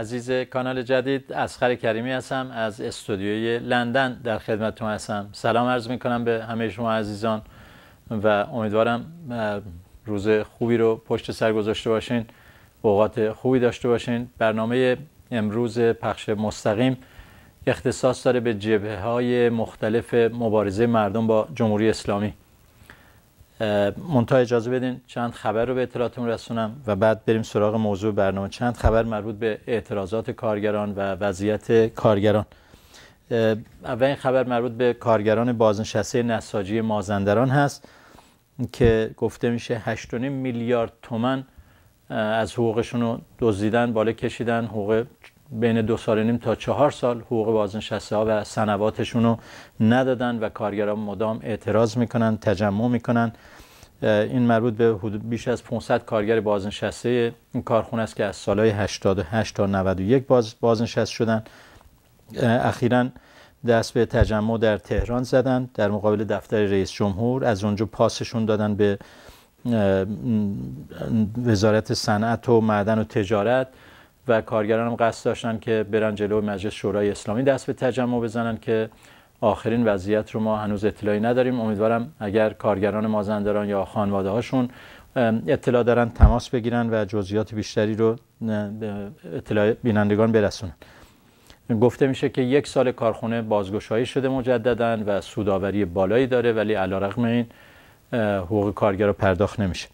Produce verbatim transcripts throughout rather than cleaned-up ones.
عزیز کانال جدید، اسخر کریمی هستم از استودیوی لندن در خدمتتون هستم. سلام عرض میکنم به همه شما عزیزان و امیدوارم روز خوبی رو پشت سر گذاشته باشین، اوقات خوبی داشته باشین. برنامه امروز پخش مستقیم اختصاص داره به جبهه‌های مختلف مبارزه مردم با جمهوری اسلامی. منتها اجازه بدین چند خبر رو به اطلاعاتتون رسونم و بعد بریم سراغ موضوع برنامه. چند خبر مربوط به اعتراضات کارگران و وضعیت کارگران. اولین خبر مربوط به کارگران بازنشسته نساجی مازندران هست که گفته میشه هشت و نیم میلیارد تومان از حقوقشون رو دزدیدن، بالا کشیدن. حقوق بین دو سال و نیم تا چهار سال حقوق بازنشسته ها و سنواتشون رو ندادن و کارگران مدام اعتراض میکنن، تجمع میکنن. این مربوط به حدود بیش از پانصد کارگر بازنشسته این کارخونه است که از سالهای هشتاد و هشت تا نود و یک باز بازنشسته شدن. اخیراً دست به تجمع در تهران زدن در مقابل دفتر رئیس جمهور، از اونجا پاسشون دادن به وزارت صنعت و معدن و تجارت و کارگران هم قصد داشتن که برن جلو مجلس شورای اسلامی دست به تجمع بزنن که آخرین وضعیت رو ما هنوز اطلاعی نداریم. امیدوارم اگر کارگران مازندران یا خانواده هاشون اطلاع دارن تماس بگیرن و جزئیات بیشتری رو اطلاع بینندگان برسونن. گفته میشه که یک سال کارخونه بازگشایی شده مجدداً و سودآوری بالایی داره، ولی علیرغم این حقوق کارگر رو پرداخت نمیشه.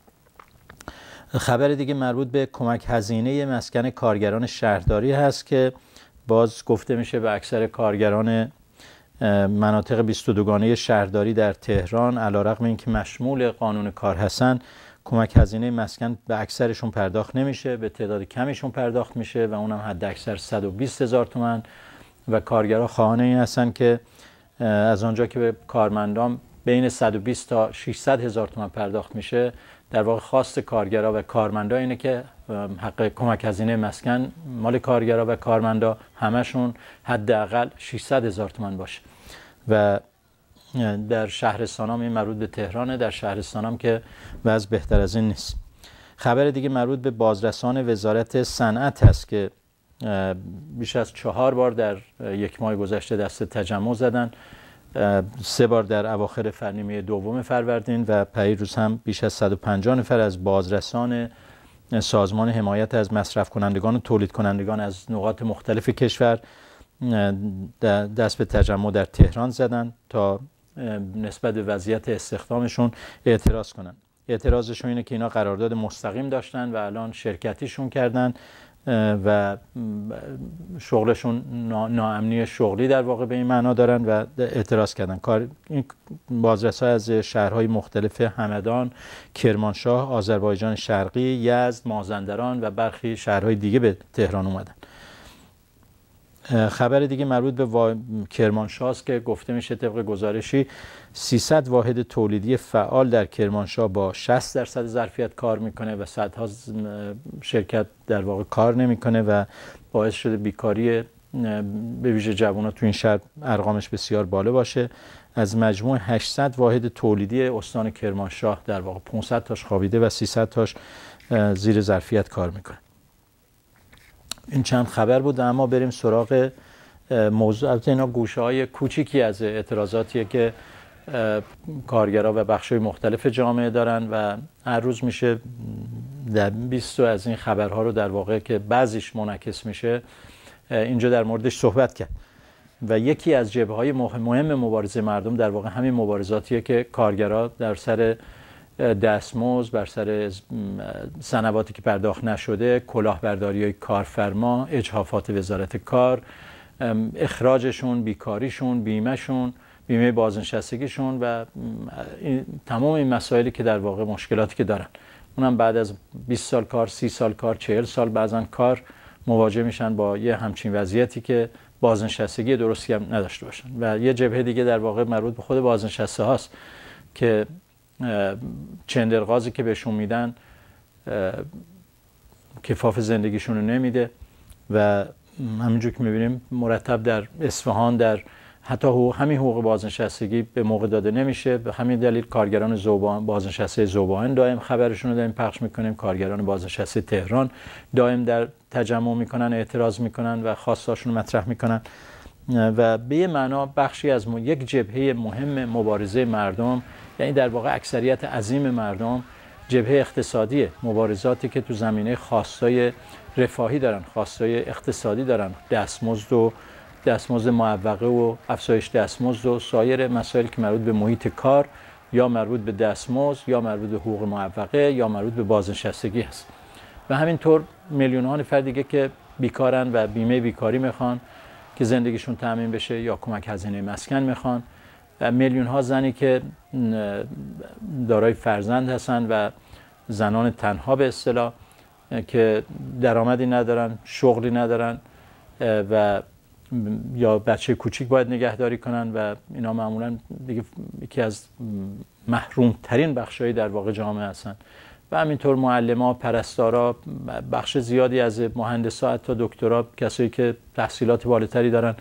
خبر دیگه مربوط به کمک هزینه مسکن کارگران شهرداری هست که باز گفته میشه به اکثر کارگران مناطق بیست و دوگانه شهرداری در تهران علیرغم اینکه مشمول قانون کار هستن، کمک هزینه مسکن به اکثرشون پرداخت نمیشه، به تعداد کمیشون پرداخت میشه و اونم حد اکثر صد و بیست هزار تومان و کارگرها خواهان این هستن که از آنجا که به کارمندان بین صد و بیست تا ششصد هزار تومان پرداخت میشه، در واقع خواست کارگرها و کارمندا اینه که حق کمک هزینه مسکن مال کارگرها و کارمندا همشون حداقل ششصد هزار تومان باشه. و در شهرستانام این مربوط به تهرانه، در شهرستانام که وضع بهتر از این نیست. خبر دیگه مربوط به بازرسان وزارت صنعت هست که بیش از چهار بار در یک ماه گذشته دست تجمع زدن، سه بار در اواخر فرنیمه دوم فروردین و پیروز هم بیش از صد و پنجاه نفر از بازرسان سازمان حمایت از مصرف کنندگان و تولید کنندگان از نقاط مختلف کشور دست به تجمع در تهران زدن تا نسبت به وضعیت استخدامشون اعتراض کنن. اعتراضشون اینه که اینا قرارداد مستقیم داشتن و الان شرکتیشون کردن و شغلشون ناامنی شغلی در واقع به این معنا دارن و اعتراض کردن. کار این بازرسا از شهرهای مختلف همدان، کرمانشاه، آذربایجان شرقی، یزد، مازندران و برخی شهرهای دیگه به تهران اومدن. خبر دیگه مربوط به وا... کرمانشاه است که گفته میشه طبق گزارشی سیصد واحد تولیدی فعال در کرمانشاه با شصت درصد ظرفیت کار میکنه و صدها شرکت در واقع کار نمیکنه و باعث شده بیکاری به ویژه جوانان تو این شهر ارقامش بسیار بالا باشه. از مجموع هشتصد واحد تولیدی استان کرمانشاه در واقع پانصد تاش خوابیده و سیصد تاش زیر ظرفیت کار میکنه. این چند خبر بود، اما بریم سراغ موضوع. البته اینا گوشه های کوچیکی از اعتراضاتیه که کارگرها و بخش‌های مختلف جامعه دارن و هر روز میشه در بیست از این خبرها رو در واقع که بعضیش منعکس میشه اینجا در موردش صحبت کرد. و یکی از جبهه‌های مهم مبارزه مردم در واقع همین مبارزاتیه که کارگرها در سر دستمزد، بر سر سنواتی که پرداخت نشده، کلاهبرداری کارفرما، اجحافات وزارت کار، اخراجشون، بیکاریشون، بیمهشون، بیمه بازنشستگیشون و این تمام این مسائلی که در واقع مشکلاتی که دارن، اونم بعد از بیست سال کار، سی سال کار، چهل سال بعضن کار مواجه میشن با یه همچین وضعیتی که بازنشستگی درستی هم نداشته باشن. و یه جبهه دیگه در واقع مربوط به خود بازنشسته هاست که چندرغازی که بهشون میدن کفاف زندگیشون رو نمیده و همینجور که میبینیم مرتب در اصفهان، در حتی حقوق همین حقوق بازنشستگی به موقع داده نمیشه. به همین دلیل کارگران ذوبان بازنشسته ذوبان دائم خبرشون رو داریم پخش میکنیم، کارگران بازنشسته تهران دائم در تجمع میکنن، اعتراض میکنن و خواستاشون رو مطرح میکنن و به یه معنا بخشی از م... یک جبهه مهم مبارزه مردم، یعنی در واقع اکثریت عظیم مردم جبهه اقتصادیه، مبارزاتی که تو زمینه خواستای رفاهی دارن، خواستای اقتصادی دارن، دستمزد و دستمزد معوقه و افزایش دستمزد و سایر مسائل که مربوط به محیط کار یا مربوط به دستمزد یا مربوط به حقوق معوقه یا مربوط به بازنشستگی هست. و همینطور میلیون ها نفر دیگه که بیکارن و بیمه بیکاری میخوان که زندگیشون تامین بشه یا کمک هزینه مسکن میخوان، و میلیون ها زنی که دارای فرزند هستن و زنان تنها به اصطلاح که درآمدی ندارن، شغلی ندارن و یا بچه کوچیک باید نگهداری کنن و اینا معمولا دیگه یکی از محروم ترین بخشای در واقع جامعه هستن. و همینطور معلم‌ها، پرستارا، بخش زیادی از مهندسا، حتی دکترا، کسایی که تحصیلات بالاتری دارن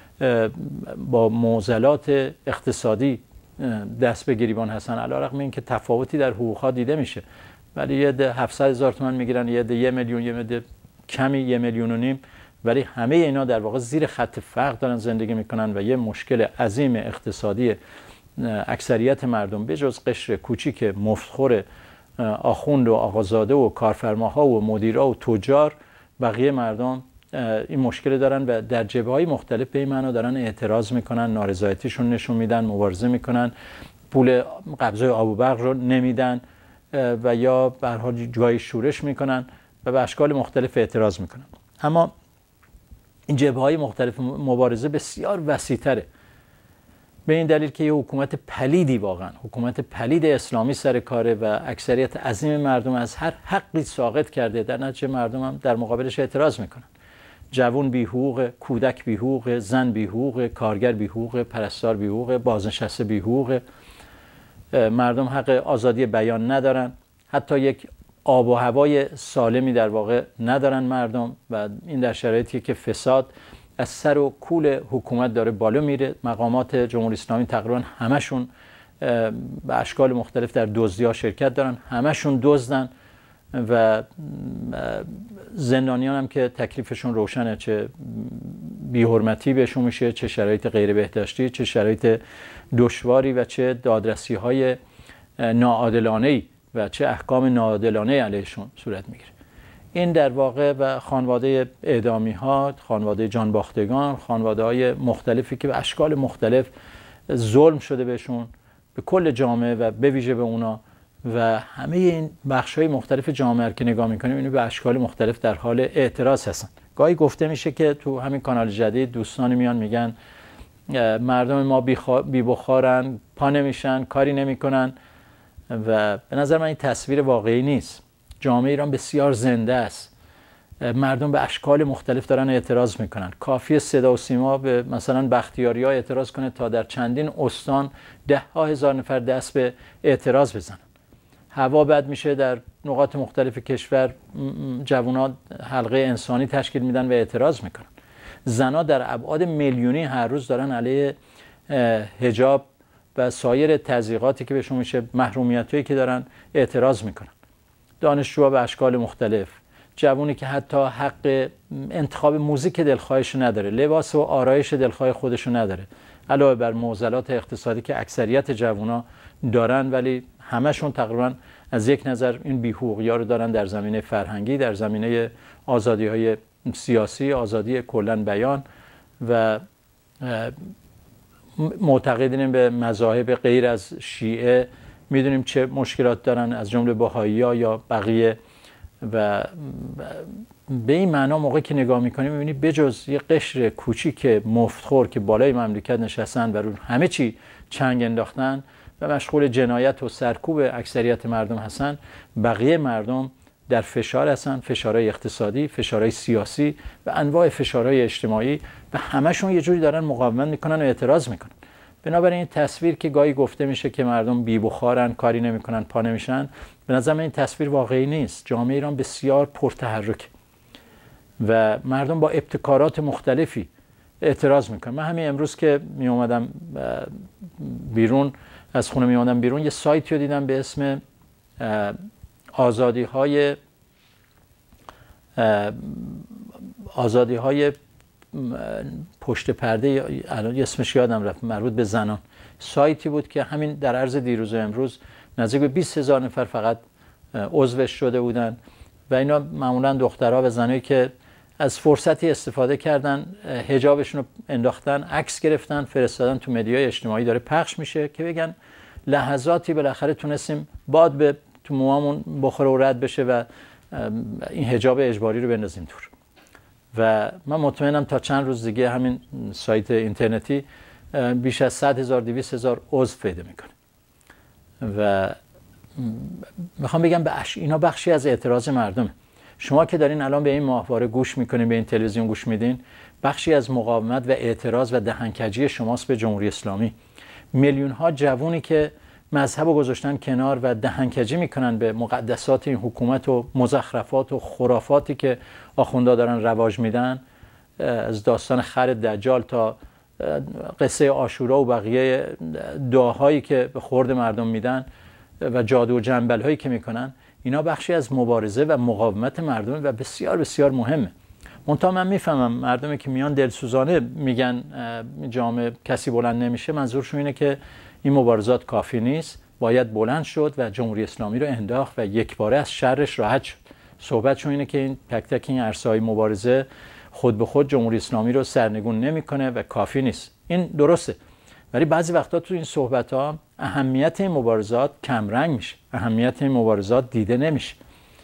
با معضلات اقتصادی دست به گریبان هستن، علیرغم اینکه تفاوتی در حقوق‌ها دیده میشه. ولی یه ده هفتصد هزار تومان میگیرن، یه ده یه میلیون، یه ده کمی یه میلیون و نیم، ولی همه اینا در واقع زیر خط فقر دارن زندگی میکنن و یه مشکل عظیم اقتصادی اکثریت مردم به جز قشر کوچیک مفتخور آخوند و آقازاده و کارفرماها و مدیرا و تجار، بقیه مردم این مشکل دارن و در جبهه‌های مختلف به این معنا دارن اعتراض میکنن، نارضایتیشون نشون میدن، مبارزه میکنن، پول قبضای آب و برق رو نمیدن و یا به هر حال جای شورش میکنن و به اشکال مختلف اعتراض میکنن. اما این جبهه‌های مختلف مبارزه بسیار وسیع‌تره، به این دلیل که یه حکومت پلیدی، واقعا حکومت پلید اسلامی سر کاره و اکثریت عظیم مردم از هر حقی ساقط کرده، در نتیجه مردم هم در مقابلش اعتراض میکنن. جوان بی حقوق، کودک بی حقوق، زن بی حقوق، کارگر بی حقوق، پرستار بی حقوق، بازنشسته بی حقوق، مردم حق آزادی بیان ندارن، حتی یک آب و هوای سالمی در واقع ندارن مردم، و این در شرایطی که فساد از سر و کول حکومت داره بالا میره. مقامات جمهوری اسلامی تقریبا همشون به اشکال مختلف در دزدی‌ها شرکت دارن، همشون دزدن و زندانیان هم که تکلیفشون روشنه، چه بی‌حرمتی بهشون میشه، چه شرایط غیر بهداشتی، چه شرایط دشواری و چه دادرسی‌های ناعادلانه‌ای و چه احکام ناعادلانه علیهشون صورت میگیره. این در واقع و خانواده اعدامی ها، خانواده جانباختگان، خانواده های مختلفی که به اشکال مختلف ظلم شده بهشون، به کل جامعه و به ویژه به اونا و همه این بخش های مختلف جامعه که نگاه میکنیم اینو به اشکال مختلف در حال اعتراض هستن. گاهی گفته میشه که تو همین کانال جدید دوستانی میان میگن مردم ما بی بخارن، پا نمیشن، کاری نمیکنن و به نظر من این تصویر واقعی نیست. جامعه ایران بسیار زنده است، مردم به اشکال مختلف دارن اعتراض میکنن. کافی صدا و سیما به مثلا بختیاری ها اعتراض کنه تا در چندین استان ده ها هزار نفر دست به اعتراض بزنن. هوا بد میشه، در نقاط مختلف کشور جوانان حلقه انسانی تشکیل میدن و اعتراض میکنن. زنها در ابعاد میلیونی هر روز دارن علیه حجاب و سایر تضییقاتی که بهشون میشه، محرومیتایی که دارن، اعتراض میکنن. دانشجوها به اشکال مختلف، جوونی که حتی حق انتخاب موزیک دلخواهش نداره، لباس و آرایش دلخواه خودشو نداره، علاوه بر معضلات اقتصادی که اکثریت جوونا دارن، ولی همشون تقریبا از یک نظر این بی‌حقوقی‌ها رو دارن در زمینه فرهنگی، در زمینه آزادی‌های سیاسی، آزادی کلاً بیان و معتقدین به مذاهب غیر از شیعه میدونیم چه مشکلات دارن، از جمله بهائی‌ها یا بقیه. و به این معنا موقعی که نگاه میکنیم میبینی بجز یه قشر کوچیک مفتخور که بالای مملکت نشستن و رو همه چی چنگ انداختن و مشغول جنایت و سرکوب اکثریت مردم هستن، بقیه مردم در فشار هستن، فشارهای اقتصادی، فشارهای سیاسی و انواع فشارهای اجتماعی و همشون یه جوری دارن مقاومت میکنن و اعتراض میکنن. بنابراین این تصویر که گاهی گفته میشه که مردم بی بخارن، کاری نمیکنن، پا نمیشن، به نظر من این تصویر واقعی نیست. جامعه ایران بسیار پرتحرک و مردم با ابتکارات مختلفی اعتراض میکنن. من همین امروز که می اومدم بیرون از خونه می اومدم بیرون، یه سایتی رو دیدم به اسم آزادی های آزادی های پشت پرده، الان اسمش یادم رفت، مربوط به زنان. سایتی بود که همین در عرض دیروز و امروز نزدیک به بیست هزار نفر فقط عضوش شده بودن و اینا معمولا دخترها و زنایی که از فرصتی استفاده کردن، حجابشون رو انداختن، عکس گرفتن، فرستادن تو مدیای اجتماعی، داره پخش میشه که بگن لحظاتی بالاخره تونستیم باد به تو موامون بخوره و رد بشه و این حجاب اجباری رو بندازیم دور. و من مطمئنم تا چند روز دیگه همین سایت اینترنتی بیش از صد هزار دویست هزار عضو پیدا میکنه. و میخوام بگم بخش اینا بخشی از اعتراض مردمه. شما که دارین الان به این ماهواره گوش میکنین، به این تلویزیون گوش میدین، بخشی از مقاومت و اعتراض و دهنکجی شماست به جمهوری اسلامی. میلیون ها جوونی که مذهب رو گذاشتن کنار و دهنکجی میکنن به مقدسات این حکومت و مزخرفات و خرافاتی که آخوندا دارن رواج میدن، از داستان خر دجال تا قصه عاشورا و بقیه دعاهایی که به خورد مردم میدن و جادو و جنبل هایی که میکنن، اینا بخشی از مبارزه و مقاومت مردم و بسیار بسیار مهمه. منتها من میفهمم مردمی که میان دلسوزانه میگن جامعه کسی بلند نمیشه، منظورشون اینه که این مبارزات کافی نیست، باید بلند شد و جمهوری اسلامی رو انداخت و یک باره از شرش راحت شد. صحبتشون اینه که این تک تک این عرصه‌های مبارزه خود به خود جمهوری اسلامی رو سرنگون نمیکنه و کافی نیست. این درسته، ولی بعضی وقتا تو این صحبت‌ها اهمیت این مبارزات کمرنگ میشه، اهمیت این مبارزات دیده نمیشه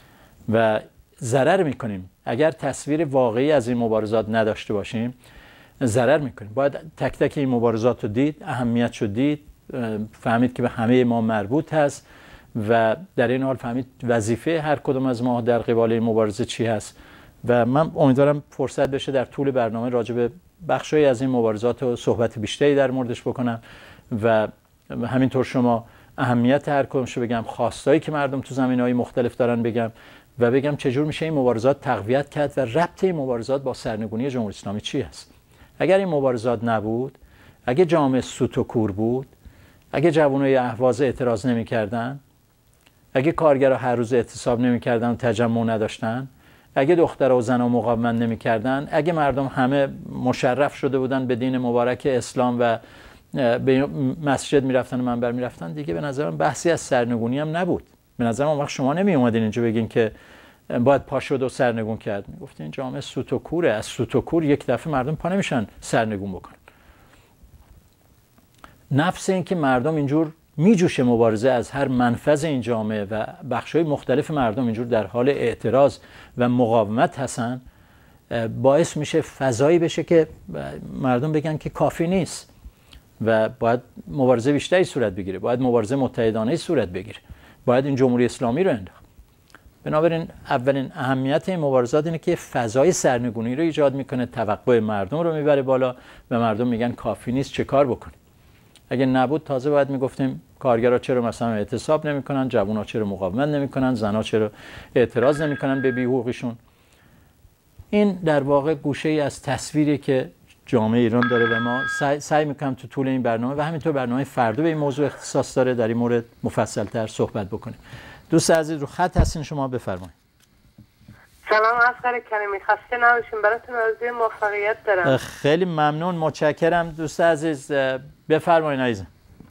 و ضرر میکنیم. اگر تصویر واقعی از این مبارزات نداشته باشیم ضرر میکنیم. باید تک تک این مبارزات رو دید، اهمیتش رو دید، فهمید که به همه ما مربوط هست و در این حال فهمید وظیفه هر کدوم از ما در قبال این مبارزه چی هست. و من امیدوارم فرصت بشه در طول برنامه راجع به بخشی از این مبارزات و صحبت بیشتری در موردش بکنم و همینطور شما اهمیت هر کدومشو بگم، خواستایی که مردم تو زمینه‌های مختلف دارن بگم و بگم چجور میشه این مبارزات تقویت کرد و ربط این مبارزات با سرنگونی جمهوری اسلامی چی هست. اگر این مبارزات نبود، اگه جامعه سوت و کور بود، اگه جوانای اهواز اعتراض نمی‌کردن، اگه کارگرها هر روز اعتصاب نمی‌کردن و تجمع نداشتن، اگه دخترها و زنها مقاومت نمی‌کردن، اگه مردم همه مشرف شده بودن به دین مبارک اسلام و به مسجد میرفتن و منبر میرفتن، دیگه به نظرم بحثی از سرنگونی هم نبود. به نظرم اون وقت شما نمی اومدین اینجا بگین که باید پا شد و سرنگون کرد. میگفتین جامعه سوت و کوره، از سوت و کور یک دفعه مردم پا نمیشن سرنگون بکنن. نفس این که مردم اینجور میجوشه مبارزه از هر منفذ این جامعه و بخشای مختلف مردم اینجور در حال اعتراض و مقاومت هستن، باعث میشه فضایی بشه که مردم بگن که کافی نیست و باید مبارزه بیشتری صورت بگیره، باید مبارزه متحدانه صورت بگیره، باید این جمهوری اسلامی رو انداخت. بنابراین اولین اهمیت این مبارزات اینه که فضای سرنگونی رو ایجاد میکنه، توقع مردم رو میبره بالا و مردم میگن کافی نیست، چه کار بکنیم. اگه نبود تازه باید میگفتیم کارگرها چرا مثلا اعتصاب نمیکنن، جوونا چرا مقاومت نمیکنن، زنها چرا اعتراض نمیکنن به بی‌حقوقیشون. این در واقع گوشه ای از تصویری که جامعه ایران داره و ما سعی, سعی میکنم تو طول این برنامه و همینطور برنامه فردا به این موضوع اختصاص داره در این مورد مفصل‌تر صحبت بکنیم. دوست عزیز رو خط هستین، شما بفرمایید. سلام اصغر کریمی، خسته نباشین، براتون آرزوی موفقیت دارم. خیلی ممنون، متشکرم دوست عزیز، بفرمایید عزیزم.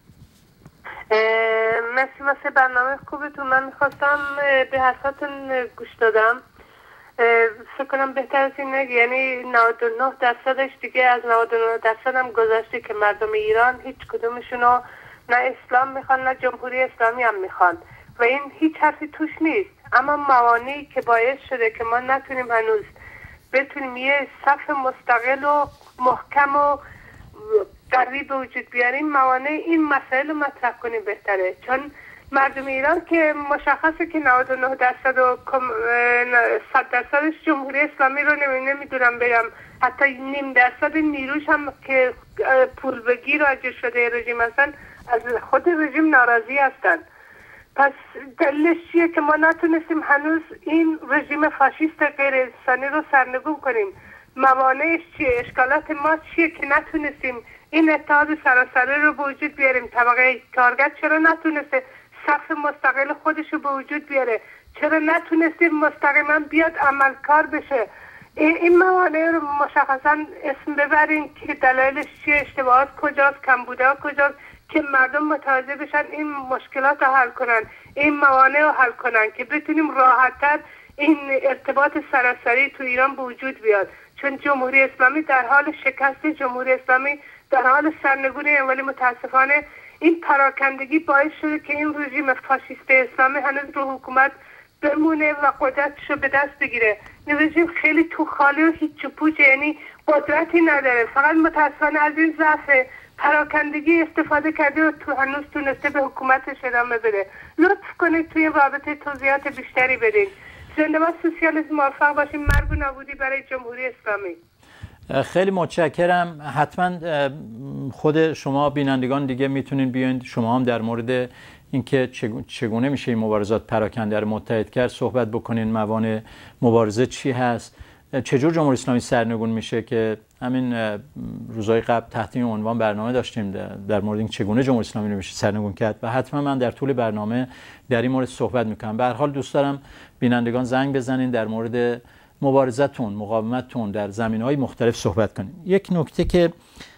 مرسی واسه برنامه خوبتون. من میخواستم به حرفاتون گوش دادم. فکر کنم بهتر از این نگه، یعنی نود و نه درصدش دیگه از نود و نه درصد هم گذشته که مردم ایران هیچ کدومشونو نه اسلام میخوان نه جمهوری اسلامی هم میخوان و این هیچ حرفی توش نیست. اما موانعی که باعث شده که ما نتونیم هنوز بتونیم یه صف مستقل و محکم و قوی به وجود بیاریم، موانع این مسائل رو مطرح کنیم بهتره. چون مردم ایران که مشخصه که نود و نه درصد و صد درصدش جمهوری اسلامی رو نمیدونم بگم، حتی نیم درصد نیروش هم که پول بگیر و اجر شده رژیم هستن از خود رژیم ناراضی هستن. پس دلیلش چیه که ما نتونستیم هنوز این رژیم فاشیست غیر انسانی رو سرنگون کنیم؟ موانعش چیه، اشکالات ما چیه که نتونستیم این اتحاد سراسری رو به وجود بیاریم. طبقه کارگر چرا نتونسته صف مستقل خودش رو به وجود بیاره؟ چرا نتونستیم مستقیما بیاد عملکار بشه؟ این موانع رو مشخصا اسم ببرین که دلایلش چیه، اشتباهات کجاست، کمبودها کجاست، که مردم متوجه بشن این مشکلات رو حل کنن، این موانع رو حل کنن که بتونیم راحت‌تر این ارتباط سراسری تو ایران به وجود بیاد. چون جمهوری اسلامی در حال شکست، جمهوری اسلامی در حال سرنگونی، ولی متاسفانه این پراکندگی باعث شده که این رژیم فاشیست اسلامی هنوز رو حکومت بمونه و قدرتشو به دست بگیره. این رژیم خیلی تو خالی و هیچ و پوچه، یعنی قدرتی نداره، فقط متاسفانه از این ضعف پراکندگی استفاده کرده و تو هنوز تونسته به حکومتش ادامه بده. لطف کنید توی رابطه توضیحات بیشتری بدین. زنده باد سوسیالیسم، موفق باشیم. مرگ و نابودی برای جمهوری اسلامی. خیلی متشکرم. حتما خود شما بینندگان دیگه میتونین بیاین شما هم در مورد اینکه چگونه میشه این مبارزات پراکنده رو متحد کرد صحبت بکنین. موانع مبارزه چی هست، چجور جمهوری اسلامی سرنگون میشه، که همین روزهای قبل تحت این عنوان برنامه داشتیم در مورد این چگونه جمهوری اسلامی میشه سرنگون کرد و حتما من در طول برنامه در این مورد صحبت میکنم. به هر حال دوست دارم بینندگان زنگ بزنین در مورد مبارزتون، مقاومتتون در زمینه‌های مختلف صحبت کنین. یک نکته که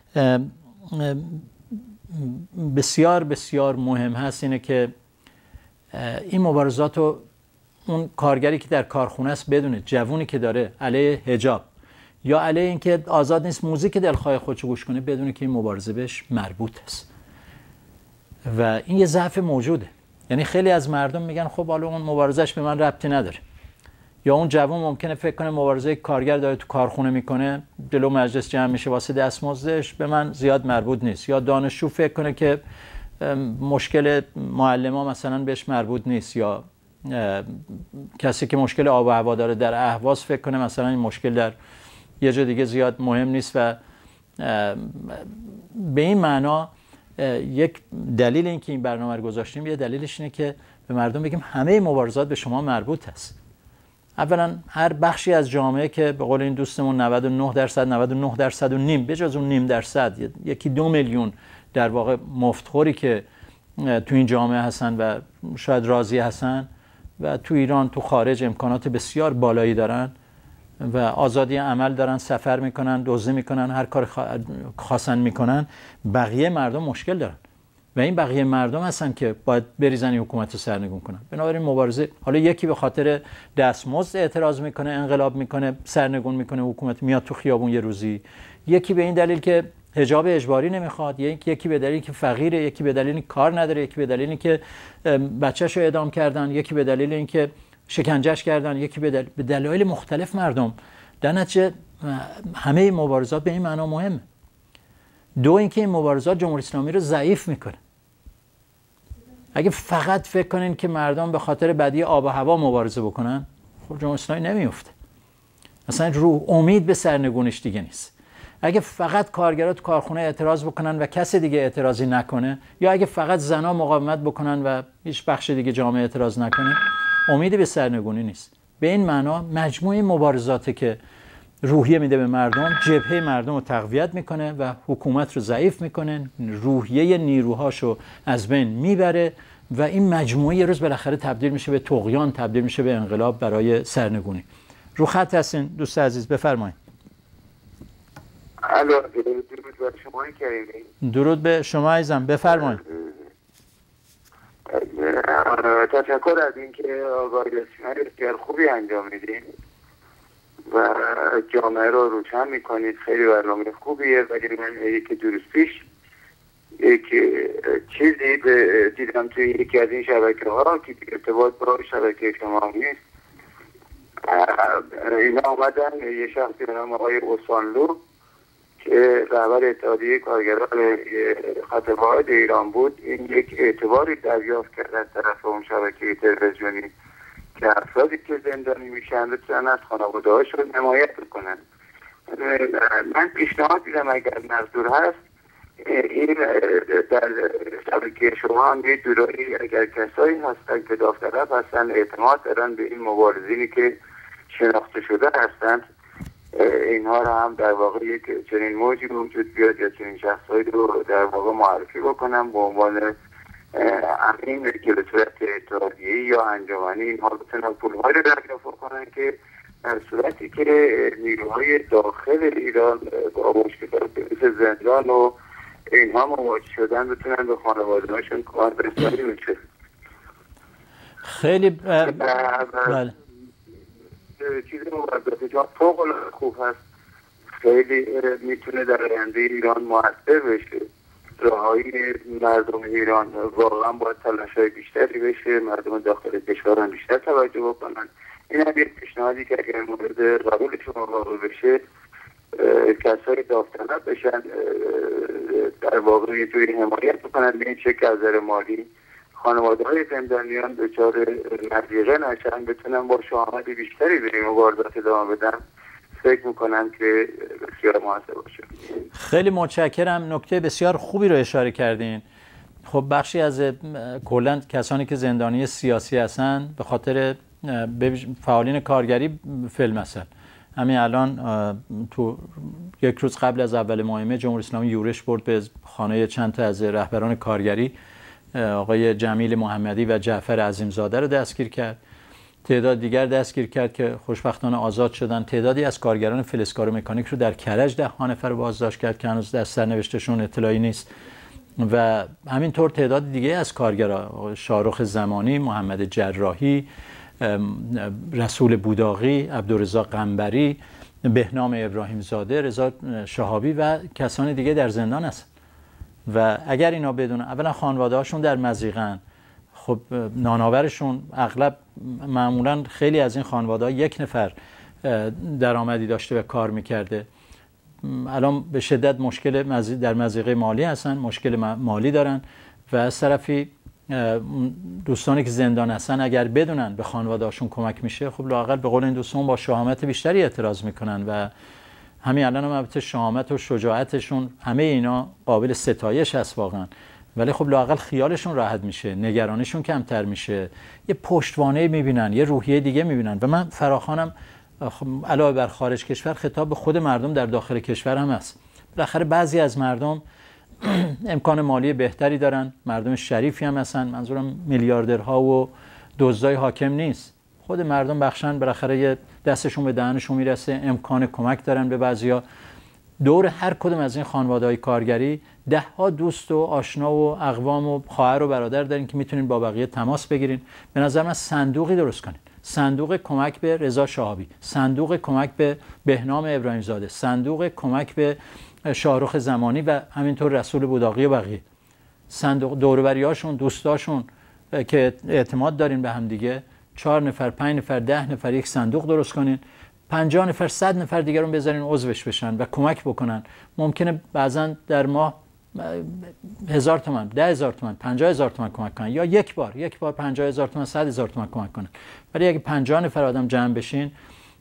بسیار بسیار مهم هست اینه که این مبارزات رو اون کارگری که در کارخونه است بدونه، جوونی که داره علیه حجاب یا علیه اینکه آزاد نیست موزیک دلخواه خودشو گوش کنه، بدونه که این مبارزه بهش مربوط است و این یه ضعف موجوده. یعنی خیلی از مردم میگن خب حالا اون مبارزش به من ربطی نداره، یا اون جوون ممکنه فکر کنه مبارزه کارگر داره تو کارخونه میکنه، جلو مجلس جمع میشه واسه دستمزدش، به من زیاد مربوط نیست. یا دانشجو فکر کنه که مشکل معلما مثلا بهش مربوط نیست، یا کسی که مشکل آب و هوا داره در اهواز فکر کنه مثلا این مشکل در یه جا دیگه زیاد مهم نیست. و به این معنا یک دلیل این که این برنامه رو گذاشتیم، یه دلیلش اینه که به مردم بگیم همه مبارزات به شما مربوط است. اولا هر بخشی از جامعه که به قول این دوستمون نود و نه درصد نود و نه درصد و نیم، به جز اون نیم درصد یکی دو میلیون در واقع مفتخوری که تو این جامعه هستن و شاید راضی هستن و تو ایران تو خارج امکانات بسیار بالایی دارن و آزادی عمل دارن، سفر میکنن، دزدی میکنن، هر کار خواستن میکنن، بقیه مردم مشکل دارن و این بقیه مردم هستن که باید بریزن این حکومت رو سرنگون کنن. بنابراین مبارزه، حالا یکی به خاطر دستمزد اعتراض میکنه، انقلاب میکنه، سرنگون میکنه حکومت، میاد تو خیابون یه روزی، یکی به این دلیل که حجاب اجباری نمیخواد، یکی یکی به دلیلی که فقیره، یکی به دلیلی کار نداره، یکی به دلیلی که بچه‌شو اعدام کردن، یکی به دلیل اینکه شکنجهش کردن، یکی به, دل... به دلایل مختلف مردم. در نتیجه همه مبارزات به این معنا مهمه. دو اینکه این مبارزات جمهوری اسلامی رو ضعیف میکنه. اگه فقط فکر کنین که مردم به خاطر بدی آب و هوا مبارزه بکنن، خب جمهوری اسلامی نمیفته. اصلا رو امید به سرنگونیش دیگه نیست. اگه فقط کارگرها تو کارخونه اعتراض بکنن و کسی دیگه اعتراضی نکنه، یا اگه فقط زنا مقاومت بکنن و هیچ بخش دیگه جامعه اعتراض نکنه، امیدی به سرنگونی نیست. به این معنا مجموعه مبارزاتی که روحیه میده به مردم، جبهه مردم رو تقویت میکنه و حکومت رو ضعیف میکنه، روحیه نیروهاشو از بین میبره و این مجموعه یه روز بالاخره تبدیل میشه به طغیان، تبدیل میشه به انقلاب برای سرنگونی. رو خط هستین دوست عزیز، بفرمایید. الو، درود بر شما کریمی. درود به شما عزیزم، بفرمایید. تشکر از اینکه آگاهی رسانی بسیار خوبی انجام میدین و جامعه رو روشن میکنید. خیلی برنامه خوبیه. ولی من یکی دو روز پیش یک چیزی دیدم توی یکی از این شبکه ها که ارتباط با شبکه شما نیست. اینا آمدن یه شخصی به نام آقای اوسانلو که رهبر اتحادیه کارگران خط واحد ایران بود، این یک اعتباری دریافت کرد از طرف اون شبکه تلویزیونی که افرادی که زندانی میشن بتونن از خانواده هاشون حمایت بکنن. من پیشنهاد دیدم اگر منظور هست این در شبکه شما هم یه جورایی اگر کسایی هستن که داوطلب هستن، اعتماد دارن به این مبارزینی که شناخته شده هستند، اینها رو هم در واقع یک چنین موجی وجود بیاد یا چنین شخصهایی رو در واقع معرفی بکنم به عنوان امین که به صورت اتحادیه‌ای یا انجمنی اینها بتونن پول‌هایی رو دریافت کنن که در صورتی که نیروهای داخل ایران با مشکلات مثل زندان و اینها مواجه شدن بتونن به خانواده‌هاشون کمک رسانی بشه. خیلی بله چیزی مبادرات جان فوق العاده خوب هست، خیلی میتونه در آینده ایران مؤثر بشه. راههای مردم ایران واقعا باید تلاش‌های بیشتری بشه، مردم داخل کشور هم بیشتر توجه بکنن. این هم یک پیشنهادی که اگر مورد قبول شما واقع بشه کسایی داوطلب بشن در واقع یه جوری حمایت بکنن به این شکل از نظر مالی خانواده های زندانیان دچار مضیقه نشن، بتونن با شهامت بیشتری به این مبارزات ادامه بدن. فکر میکنم که بسیار موثر باشه. خیلی متشکرم، نکته بسیار خوبی رو اشاره کردین. خب بخشی از کلا کسانی که زندانی سیاسی هستن به خاطر فعالین کارگری فیلم هستن، همین الان تو یک روز قبل از اول ماه مه جمهوری اسلامی یورش برد به خانه چند تا از رهبران کارگری، آقای جمیل محمدی و جعفر عظیمزاده رو دستگیر کرد. تعداد دیگر دستگیر کرد که خوشبختانه آزاد شدن. تعدادی از کارگران فلزکار و مکانیک رو در کرج ده ها نفر بازداشت کرد که هنوز در سرنوشتشون اطلاعی نیست و همینطور تعداد دیگه از کارگران، شاهرخ زمانی، محمد جراحی، رسول بوداقی، عبدالرضا قنبری، بهنام ابراهیم زاده، رضا شهابی و کسان دیگه در زندان هستن و اگر اینا بدونن اولا خانواده هاشون در مضیقن، خب نانآورشون اغلب معمولا خیلی از این خانواده ها یک نفر درآمدی داشته و کار میکرده، الان به شدت مشکل در مضیقه مالی هستن، مشکل مالی دارن و از طرفی دوستانی که زندان هستن اگر بدونن به خانواده هاشون کمک میشه خب لااقل به قول این دوستان با شهامت بیشتری اعتراض میکنن و همین الان هم البته شهامت و شجاعتشون همه اینا قابل ستایش هست واقعا، ولی خب لااقل خیالشون راحت میشه، نگرانشون کمتر میشه، یه پشتوانه میبینن، یه روحیه دیگه میبینن و من فراخوانم علاوه بر خارج کشور خطاب به خود مردم در داخل کشور هم هست. بالاخره بعضی از مردم امکان مالی بهتری دارن، مردم شریفی هم هستن، منظورم میلیاردرها و دزدای حاکم نیست، خود مردم بخشن بالاخره یه دستشون به دهنشون میرسه، امکان کمک دارن به بعضیا. دور هر کدوم از این خانواده‌های کارگری ده ها دوست و آشنا و اقوام و خواهر و برادر دارین که میتونین با بقیه تماس بگیرین. به نظر من صندوقی درست کنین، صندوق کمک به رضا شهابی، صندوق کمک به بهنام ابراهیم زاده، صندوق کمک به شاهرخ زمانی و همینطور رسول بوداقی و بقیه. صندوق دوروبریاشون، دوستاشون که اعتماد دارین به هم دیگه، چهار نفر، پنج نفر، ده نفر یک صندوق درست کنین، پنجاه نفر، صد نفر دیگر رو بذارین عضوش بشن و کمک بکنن. ممکنه بعضا در ماه هزار تومان، ده هزار تومان، پنجاه هزار تومان کمک کنن یا یک بار یک بار پنجاه هزار تومان، صد هزار تومان کمک کنن. ولی اگه پنجاه نفر آدم جمع بشین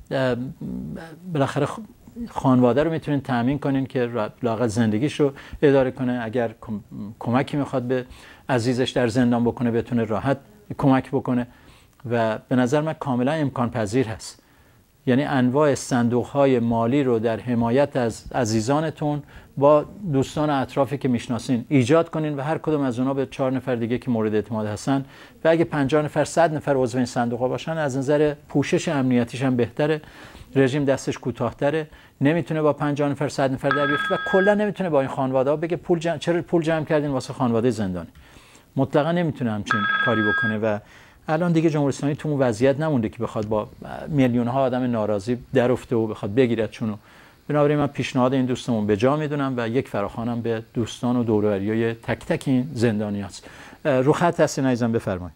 بالاخره خانواده رو میتونین تامین کنین که لااقل زندگیش رو اداره کنه، اگر کمکی میخواد به عزیزش در زندان بکنه بتونه راحت کمک بکنه و به نظر من کاملا امکان پذیر هست. یعنی انواع صندوق‌های مالی رو در حمایت از عزیزانتون با دوستان اطرافی که میشناسین ایجاد کنین و هر کدوم از اونها به چهار نفر دیگه که مورد اعتماد هستن و اگه پنجاه نفر، صد نفر عضو این صندوق‌ها باشن از نظر پوشش امنیتیش هم بهتره، رژیم دستش کوتاه‌تره، نمیتونه با پنجاه نفر، صد نفر در بیفته و کلا نمیتونه با این خانواده‌ها بگه پول جمع چرا پول جمع کردین واسه خانواده زندانی. مطلقاً نمیتونه همچین کاری بکنه و الان دیگه جمهوری اسلامی تو اون وضعیت نمونده که بخواد با میلیون ها آدم ناراضی درفته و بخواد بگیردشون. بنابراین من پیشنهاد این دوستمون به جا میدونم و یک فراخوانم به دوستان و دور و بریای تک تک این زندانی هست. رو خط هستین عزیزم بفرمایید.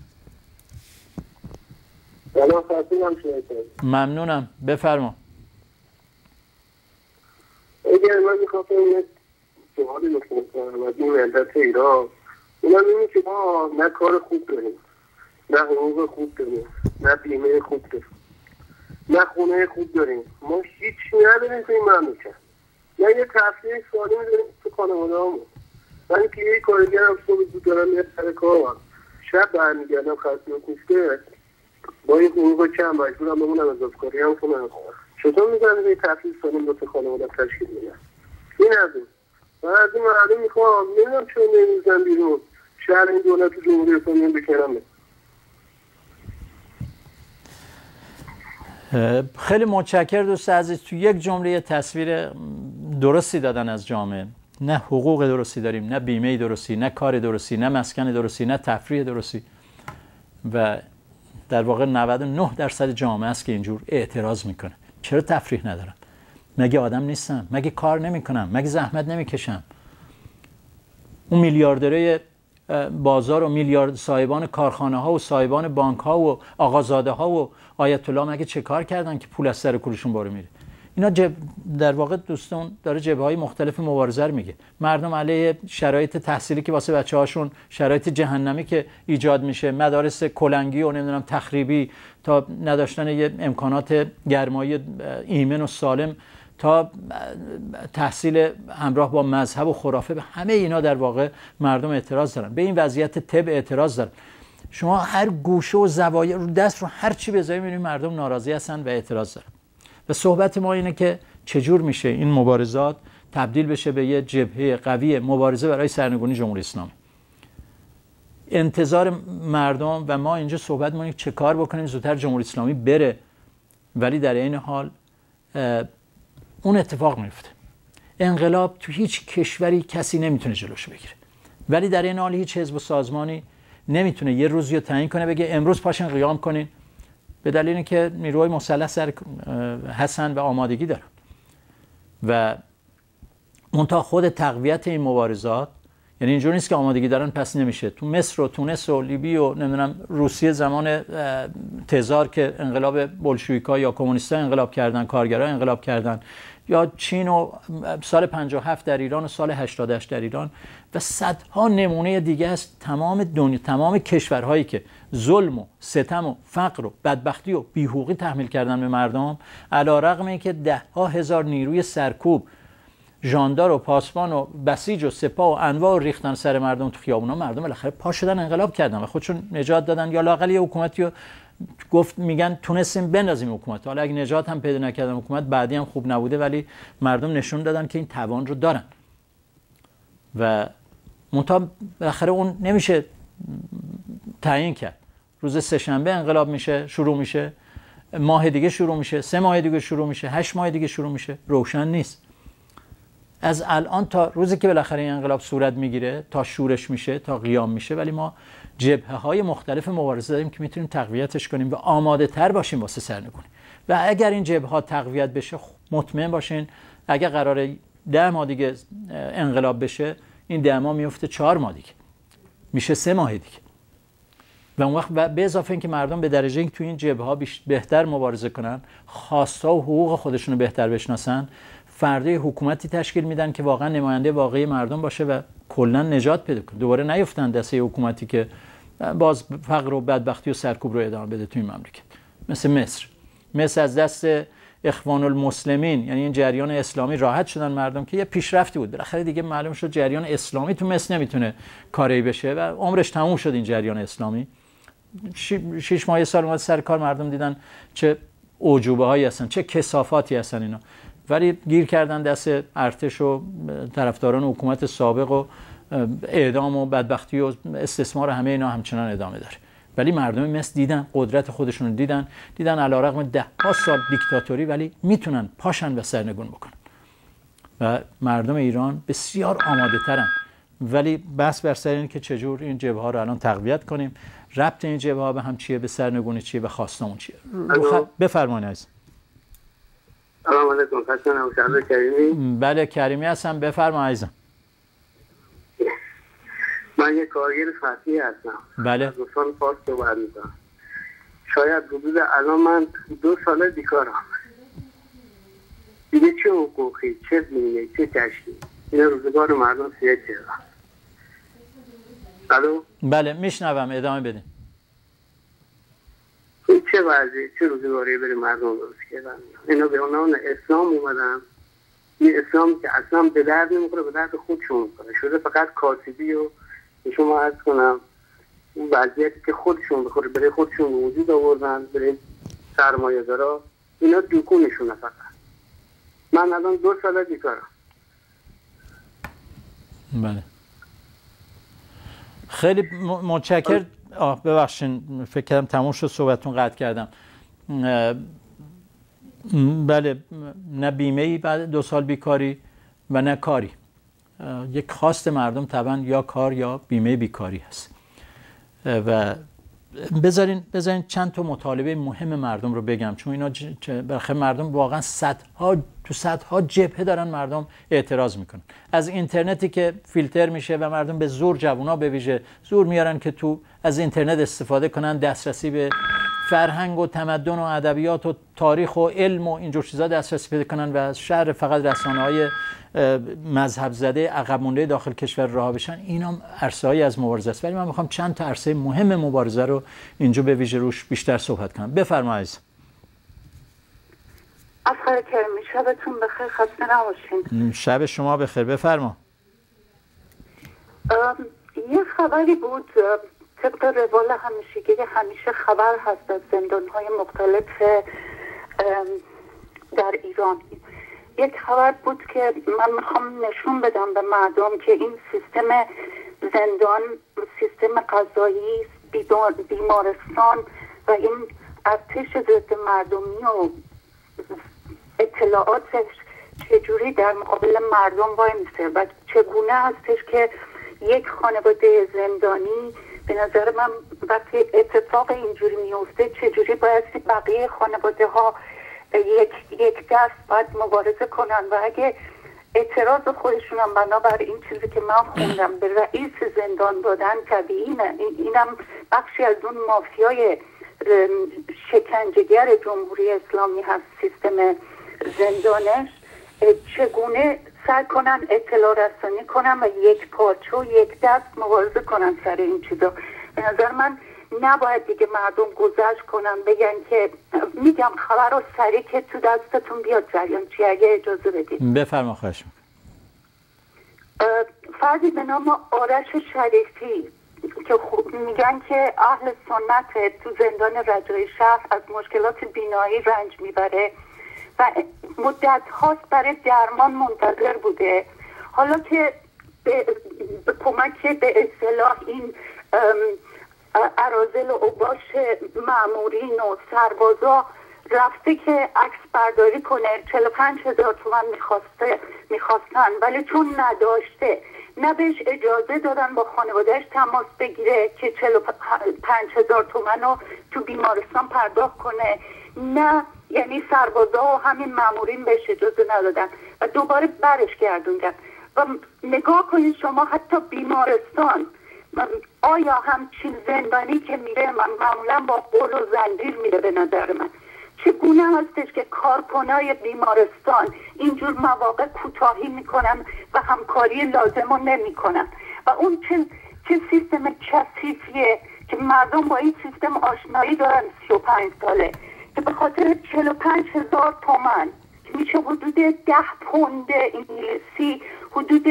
ممنونم بفرما. اگر من میخواستم یک سوالی بکنم و این ملت ایران، اونم اینه که ما نه کار خوب داریم، نه حقوق خوب داریم، نه بیمه خوب داریم، نه خونه خوب داریم، ما هیچ نداریم تو این مملکت. نه یه تفریح سالمی داریم تو خانواده همون. من که یه کارگرم صبح زود دارم میاد سر کار، شب برمیگردم خسته و کوفته با این حقوق کم مجبورم بمونم اضافه کاری هم کنم. چطور میزنه به تفصیل سالم دو تا خانواده تشکیل میدن؟ این از اون و از این معلوم میخوام نمیدونم چون نمیزن بیرون شهر این دولت جمهوری اسلامی بکنم. خیلی متشکر دوست عزیز. تو یک جمله تصویر درستی دادن از جامعه. نه حقوق درستی داریم، نه بیمه درستی، نه کار درستی، نه مسکن درستی، نه تفریح درستی و در واقع نود و نه درصد جامعه است که اینجور اعتراض میکنه. چرا تفریح ندارم؟ مگه آدم نیستم؟ مگه کار نمیکنم؟ مگه زحمت نمیکشم؟ اون میلیاردره بازار و میلیارد صاحبان کارخانه ها و صاحبان بانک ها و آقازاده ها و آیت الله مگه چه کار کردن که پول از سر کولشون باره میره؟ اینا جب در واقع دوستان داره جبهه‌های مختلف مبارزه رو میگه. مردم علیه شرایط تحصیلی که واسه بچه‌هاشون شرایط جهنمی که ایجاد میشه، مدارس کلنگی و نمیدونم تخریبی تا نداشتن یه امکانات گرمایی ایمن و سالم تا تحصیل همراه با مذهب و خرافه، به همه اینا در واقع مردم اعتراض دارن. به این وضعیت طب اعتراض دارن. شما هر گوشه و زوایای رو دست رو هر چی بذاری می‌بینید مردم ناراضی هستن و اعتراض دارن. و صحبت ما اینه که چجور میشه این مبارزات تبدیل بشه به یه جبهه قوی مبارزه برای سرنگونی جمهوری اسلامی. انتظار مردم و ما اینجا صحبت ما چه کار بکنیم زودتر جمهوری اسلامی بره، ولی در این حال اون اتفاق میفته. انقلاب تو هیچ کشوری کسی نمیتونه جلوشو بگیره، ولی در این حال هیچ حزب و سازمانی نمیتونه یه روزی رو تعیین کنه بگه امروز پاشین قیام کنین، به دلیل اینکه نیروهای مسلح سر هستن و آمادگی دارن. و منتها خود تقویت این مبارزات یعنی اینجوری نیست که آمادگی دارن پس نمیشه. تو مصر و تونس و لیبی و نمیدونم روسیه زمان تزار که انقلاب بولشویک‌ها یا کمونیست‌ها انقلاب کردن، کارگرها انقلاب کردن، یا چین و سال پنجاه و هفت در ایران و سال هشتاد و هشت در ایران و صدها نمونه دیگه است. تمام دنیا، تمام کشورهایی که ظلم و ستم و فقر و بدبختی و بیحقوقی تحمیل کردن به مردم، علی‌رغم اینکه ده ها هزار نیروی سرکوب، ژاندار و پاسبان و بسیج و سپاه و انواع ریختن سر مردم تو خیابونا، مردم بالاخره پا شدن انقلاب کردن و خودشون نجات دادن، یا لااقل یه حکومتی رو گفت میگن تونستیم بندازیم حکومت. حالا اگه نجات هم پیدا نکردن حکومت بعدی هم خوب نبوده، ولی مردم نشون دادن که این توان رو دارن. و منتها بالاخره اون نمیشه تعیین کرد. روز سه‌شنبه انقلاب میشه، شروع میشه، ماه دیگه شروع میشه، سه ماه دیگه شروع میشه، هشت ماه دیگه شروع میشه، روشن نیست. از الان تا روزی که بالاخره این انقلاب صورت میگیره، تا شورش میشه، تا قیام میشه، ولی ما جبهه‌های مختلف مبارزه داریم که میتونیم تقویتش کنیم و آماده تر باشیم واسه سرنگونی. و اگر این جبهه‌ها تقویت بشه، مطمئن باشین اگر قراره ده ماه دیگه انقلاب بشه، این ده ماه میفته چهار ماه دیگه، میشه سه ماه دیگه. و اون وقت به اضافه اینکه مردم به درجه اینکه تو این جبهه‌ها بهتر مبارزه کنن، خواستا و حقوق خودشون رو بهتر بشناسن، فردا حکومتی تشکیل میدن که واقعا نماینده واقعی مردم باشه و کلا نجات پیدا کنه. دوباره نیفتن دسته حکومتی که باز فقر و بدبختی و سرکوب رو ادامه بده توی این مملکت. مثل مصر. مصر از دست اخوان المسلمین، یعنی این جریان اسلامی، راحت شدن مردم که یه پیشرفتی بود. بالاخره دیگه معلوم شد جریان اسلامی تو مصر نمیتونه کاری بشه و عمرش تموم شد این جریان اسلامی. شش ماه سال اومد سر کار، مردم دیدن چه اعجوبه هایی هستن، چه کثافاتی هستن اینا، ولی گیر کردن دست ارتش و طرفداران حکومت سابق و اعدام و بدبختی و استثمار، همه اینا همچنان ادامه داره. ولی مردم مصر دیدن قدرت خودشون رو، دیدن دیدن علی‌رغم ده ها سال دیکتاتوری ولی میتونن پاشن و سرنگون بکنن. و مردم ایران بسیار آماده ترن، ولی بحث بر سر اینه که چجور این جبهه ها رو الان تقویت کنیم، ربط این جبهه ها به هم چیه، به سرنگونی چیه و خواستمون چیه. خ... بفرمایید عزیز. سلام علیکم. خدمت شما کریمی. بله کریمی هستم، بفرمایید عزیزم. من یک کارگر فصلی هستم. بله. از دوستان فارس صحبت می‌کنم. شاید حدود الان من دو ساله بیکارم. دیگه چه حقوقی، چه بیمه، چه تشکیل، این روزگار مردم سیاه چرا. الو؟ بله میشنوم، ادامه بدین. این چه وضعی، چه روزگاری برای مردم درست کردن؟ اینا به عنوان اسلام اومدن، این اسلام که اصلا به درد نمیخوره، به درد خودشون میخوره، شده فقط کاسبی و شما عرض کنم اون وضعیتی که خودشون بخوره برای خودشون وجود آوردن، برای سرمایه‌دارا اینا دکونشونه فقط. من الان دو ساله بیکارم. بله خیلی متشکرم. آه ببخشین فکر کردم تموم شد صحبتتون قطع کردم. بله نه بیمه‌ای بعد دو سال بیکاری و نه کاری. یک خواست مردم طبعا یا کار یا بیمه بیکاری هست و بذارین بذارین چند تا مطالبه مهم مردم رو بگم، چون اینا برخلاف مردم واقعا صدها تو صدها جبهه دارن مردم اعتراض میکنن. از اینترنتی که فیلتر میشه و مردم به زور، جوونا به ویژه زور میارن که تو از اینترنت استفاده کنن، دسترسی به فرهنگ و تمدن و ادبیات و تاریخ و علم و اینجور چیزا دسترسی پیدا کنن و از شر فقط رسانه‌های مذهب زده عقب مونده داخل کشور راه بشن. اینا عرصه‌ای از مبارزه است، ولی من میخوام چند تا عرصه مهم مبارزه رو اینجا به ویژه روش بیشتر صحبت کنم. بفرمایید. آخر کرمی شبتون بخیر، خسته نباشین. شب شما بخیر. بفرما. یه خبری بود طبق روال همیشگی، همیشه خبر هست از زندان‌های مختلف در ایران. یک خبر بود که من میخوام نشون بدم به مردم که این سیستم زندان، سیستم قضایی، بیمارستان و این ارتش ضد مردمی و اطلاعاتش چجوری در مقابل مردم وای میسته و چگونه هستش که یک خانواده زندانی به نظر من وقتی اتفاق اینجوری میفته چجوری باید بقیه خانواده ها یک یک دست باید مبارزه کنن و اگه اعتراض خودشون هم بنابر این چیزی که من خوندم به رئیس زندان دادن طبیعینه، اینم بخشی از اون مافیای شکنجهگر جمهوری اسلامی هست سیستم زندانش، چگونه سعی کنن اطلاع رسانی کنن و یک پارچه و یک دست مبارزه کنن سر این چیزا. به نظر من نباید دیگه مردم گذشت کنن بگن که میگم خبر رو سریع که تو دستتون بیاد جریان چی، اگه اجازه بدید. بفرما. خواهش میکنم. فردی به نام آرش شریفی که میگن که اهل سنت تو زندان رجای شهر از مشکلات بینایی رنج میبره و مدت هاست برای درمان منتظر بوده. حالا که به, به کمک به اصطلاح این اراذل و اوباش مامورین و سربازا رفته که عکس برداری کنه، چهل و پنج هزار تومن میخواسته میخواستن ولی چون نداشته نه بهش اجازه دادن با خانوادهش تماس بگیره که چهل و پنج هزار تومن رو تو بیمارستان پرداخت کنه، نه یعنی سربازا و همین مامورین بهش اجازه ندادن و دوباره برش گردوندن. و نگاه کنید شما حتی بیمارستان، آیا همچین زندانی که میره من معمولا با قول و زنجیر میره به نظر من، چگونه هستش که کارکنای بیمارستان اینجور مواقع کوتاهی میکنن و همکاری لازم رو نمیکنن و اون چه, چه سیستم کثیفیه که مردم با این سیستم آشنایی دارن سی و پنج ساله که به خاطر چهل و پنج هزار تومن که میشه حدود ده پوند انگلیسی، حدود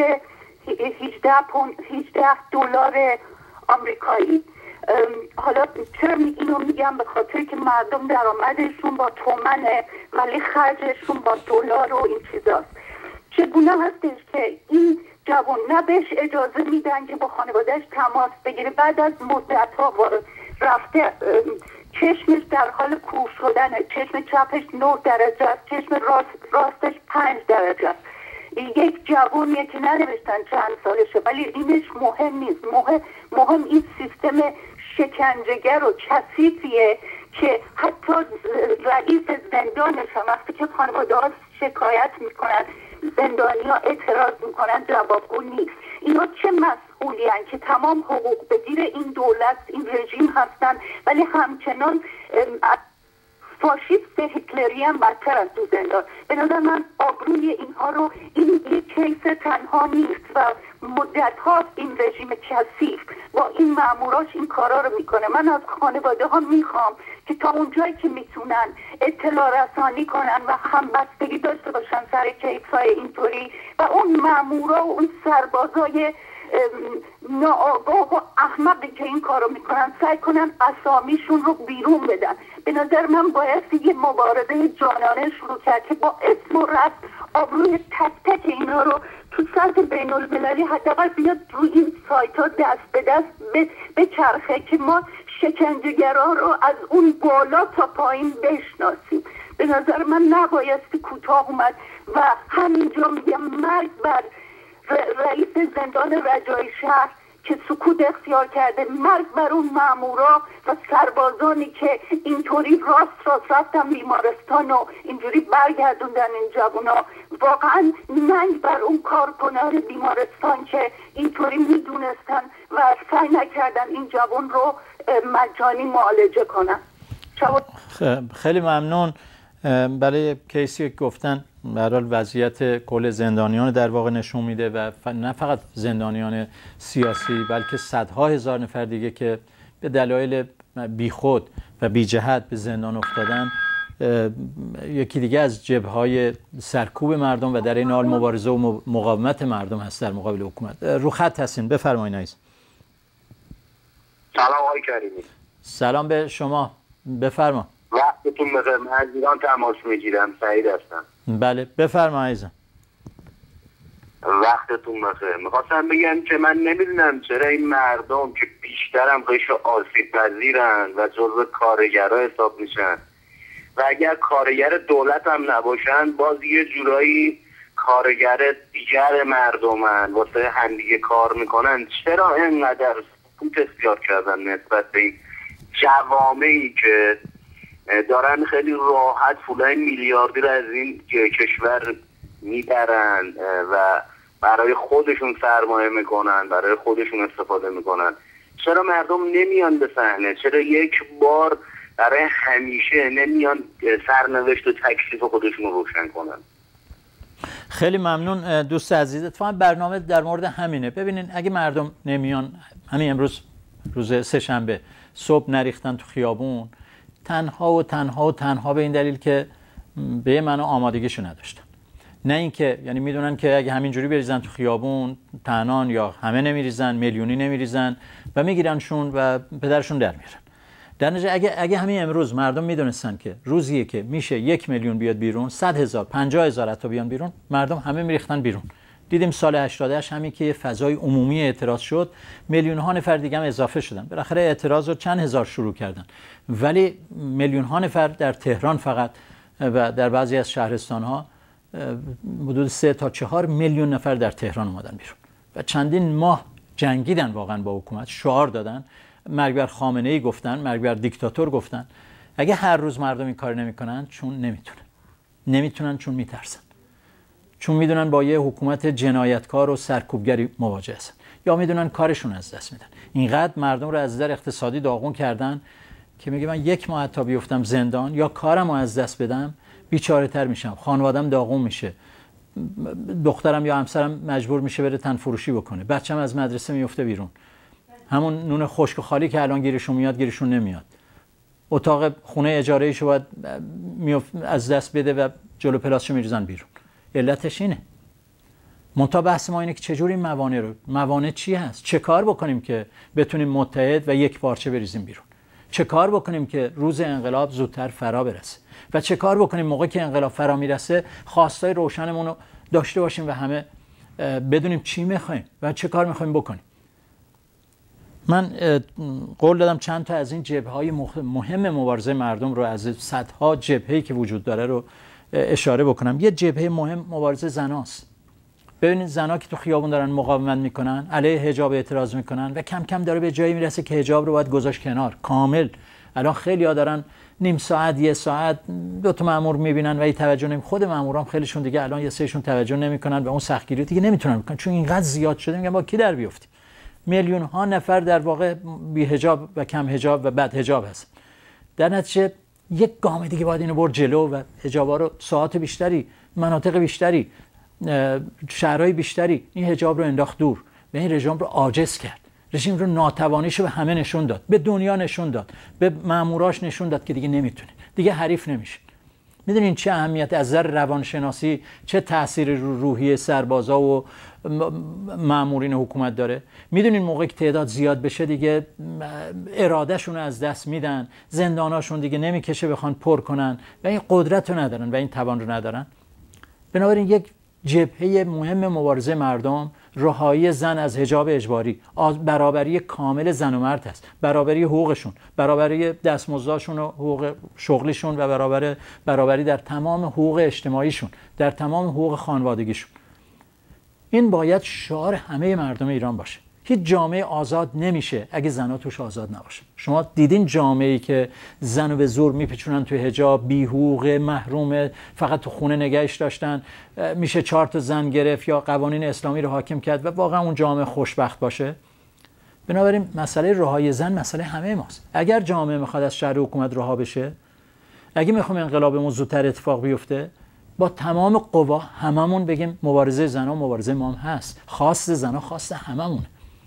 هجده دلار آمریکایی. حالا چرا اینو میگم؟ به خاطر که مردم درآمدشون با تومنه ولی خرجشون با دلار و این چیزاست. چگونه هستش که این جوان نه بهش اجازه میدن که با خانوادهش تماس بگیره، بعد از مدت ها رفته چشمش در حال کور شدنه، چشم چپش نه درجه است، چشم راست راستش پنج درجه است. یک جوونیه که ننوشتن چند سالشه ولی اینش مهم نیست، مهم, مهم این سیستم شکنجهگر و کثیفیه که حتی رئیس زندانش هم وقتی که خانواده ها شکایت میکنن زندانی ها اعتراض میکنن جوابگو نیست. اینا چه مسئولی هن که تمام حقوق بگیر این دولت این رژیم هستن ولی همچنان فاشیست هیتلری هم بدتر از دو زندان. به نظر من آبروی اینها رو، این یک کیس تنها نیست و مدت ها این رژیم کثیف با این ماموراش این کارا رو میکنه. من از خانواده ها میخوام که تا اونجایی که میتونن اطلاع رسانی کنن و همبستگی داشته باشن سر کیس های اینطوری و اون مامورا و اون سربازای ناآگاه و احمقی که این کارو میکنن سعی کنن اسامیشون رو بیرون بدن. به نظر من باید یه مبارزه جانانه شروع کرد که با اسم و رسم آبروی تک تک اینا رو تو سطح بین المللی حداقل بیاد روی این سایت ها دست به دست به چرخه که ما شکنجهگرا رو از اون بالا تا پایین بشناسیم. به نظر من نبایستی کوتاه اومد و همینجا میگم مرگ بر رئیس زندان رجای شهر که سکوت اختیار کرده، مرگ بر اون مامورا و سربازانی که اینطوری راست راست رفتن بیمارستان و اینجوری برگردوندن این جوونا. واقعا ننگ بر اون کارکنان بیمارستان که اینطوری میدونستن و سعی نکردن این جوان رو مجانی معالجه کنن. خیلی ممنون. برای کیسی که گفتن به هر حال وضعیت کل زندانیان در واقع نشون میده و نه فقط زندانیان سیاسی بلکه صدها هزار نفر دیگه که به دلایل بیخود و بی جهت به زندان افتادن یکی دیگه از جبهه‌های سرکوب مردم و در این حال مبارزه و مقاومت مردم هست در مقابل حکومت. رو خط هستین، بفرمایید عزیز. سلام آقای کریمی. سلام به شما، بفرما. وقتتون بخیر. من از ایران تماس میگیرم، سعید هستم. بله بفرما عزیزم. وقتتون بخیر. میخواستم بگم که من نمیدونم چرا این مردم که بیشترم قشر آسیب پذیرن و جزو کارگرها حساب میشن و اگر کارگر دولت هم نباشن باز یه جورایی کارگر دیگر مردمن، واسه همدیگه کار میکنن، چرا اینقدر سکوت اختیار کردن نسبت به این جوامعی که دارن خیلی راحت پولای میلیاردی رو از این کشور میبرن و برای خودشون سرمایه میکنن، برای خودشون استفاده میکنن؟ چرا مردم نمیان به صحنه؟ چرا یک بار برای همیشه نمیان سرنوشت و تکلیف خودشون رو روشن کنن؟ خیلی ممنون دوست عزیز. اتفاقا برنامه در مورد همینه. ببینین اگه مردم نمیان، همین امروز روز سه شنبه صبح نریختن تو خیابون، تنها و تنها و تنها به این دلیل که به منو آمادگیشو نداشتن. نه اینکه یعنی میدونن که اگه همینجوری بریزن تو خیابون تنان یا همه نمیریزن، میلیونی نمیریزن و میگیرنشون و پدرشون در میارن. در نتیجه اگه اگه همین امروز مردم میدونستن که روزیه که میشه یک میلیون بیاد بیرون، صد هزار، پنجاه هزار حتی بیان بیرون، مردم همه میریختن بیرون. دیدیم سال هشتاد و هشت همین که یه فضای عمومی اعتراض شد، میلیون ها نفر دیگه هم اضافه شدن. بالاخره اعتراض رو چند هزار شروع کردن، ولی میلیون ها نفر در تهران فقط و در بعضی از شهرستان ها حدود سه تا چهار میلیون نفر در تهران اومدن بیرون و چندین ماه جنگیدن واقعا با حکومت، شعار دادن، مرگ بر خامنه‌ای گفتن، مرگ بر دیکتاتور گفتن. اگه هر روز مردم این کار نمیکنن، چون نمیتونن نمیتونن چون میترسن، چون میدونن با یه حکومت جنایتکار و سرکوبگری مواجه هستن، یا میدونن کارشون از دست میدن. اینقدر مردم رو از نظر اقتصادی داغون کردن که میگه من یک ماه تا بیفتم زندان یا کارم رو از دست بدم بیچاره تر میشم، خانوادم داغون میشه، دخترم یا همسرم مجبور میشه بره تن فروشی بکنه، بچه‌م از مدرسه میفته بیرون، همون نون خشک و خالی که الان گیرشون میاد گیرشون نمیاد، اتاق خونه اجاره ایشو باید از دست بده و جلو پلاسشو میریزن بیرون. علتش اینه. منتها بحث ما اینه که چجوری این موانع رو، موانع چی هست؟ چه کار بکنیم که بتونیم متحد و یک پارچه بریزیم بیرون؟ چه کار بکنیم که روز انقلاب زودتر فرا برسه؟ و چه کار بکنیم موقعی که انقلاب فرا میرسه خواستای روشنمون رو داشته باشیم و همه بدونیم چی میخوایم و چه کار میخوایم بکنیم؟ من قول دادم چند تا از این جبهه‌های مهم مبارزه مردم رو از صدها جبهه‌ای که وجود داره رو اشاره بکنم. یه جبهه مهم مبارزه زناست. ببینید زنا که تو خیابون دارن مقاومت میکنن، علیه حجاب اعتراض میکنن و کم کم داره به جایی میرسه که حجاب رو باید گذاشت کنار کامل. الان خیلی‌ها دارن نیم ساعت یه ساعت دو تا مأمور میبینن و این توجه نمی، خود مأمورام خیلیشون دیگه الان یه سریشون توجه نمیکنن و اون سختگیری دیگه نمیتونن بکنن چون اینقدر زیاد شده. میگن با کی در بیافتیم؟ میلیون ها نفر در واقع بی حجاب و کم حجاب و بد حجاب هست. در نتیجه یک گام دیگه باید اینو برد جلو و حجابا رو ساعت بیشتری، مناطق بیشتری، شهرهای بیشتری این حجاب رو انداخت دور و این رژیم رو عاجز کرد. رژیم رو ناتوانیشو به همه نشون داد، به دنیا نشون داد، به ماموراش نشون داد که دیگه نمیتونه، دیگه حریف نمیشه. میدونین چه اهمیت از نظر روانشناسی، چه تأثیر رو روحی سربازا و مامورین حکومت داره؟ میدونین موقعی که تعداد زیاد بشه دیگه ارادهشون رو از دست میدن، زنداناشون دیگه نمیکشه بخوان پر کنن و این قدرت رو ندارن و این توان رو ندارن. بنابراین یک جبهه مهم مبارزه مردم رهایی زن از حجاب اجباری، برابری کامل زن و مرد است، برابری حقوقشون، برابری دستمزدشون و حقوق شغلیشون و برابر برابری در تمام حقوق اجتماعیشون، در تمام حقوق خانوادگیشون. این باید شعار همه مردم ایران باشه. هیچ جامعه آزاد نمیشه اگه زنها توش آزاد نباشه. شما دیدین جامعه‌ای که زنو به زور میپیچونن توی حجاب، بی حقوق، محروم، فقط تو خونه نگهش داشتن، میشه چهار تا زن گرفت یا قوانین اسلامی رو حاکم کرد و واقعا اون جامعه خوشبخت باشه؟ بنابراین مسئله رهایی زن مسئله همه ماست. اگر جامعه میخواد از شر حکومت رها بشه، اگه میخوام انقلابمون زودتر اتفاق بیفته، با تمام قوا هممون بگیم مبارزه زنها مبارزه ما هم هست، خواست زنها خواست هممونه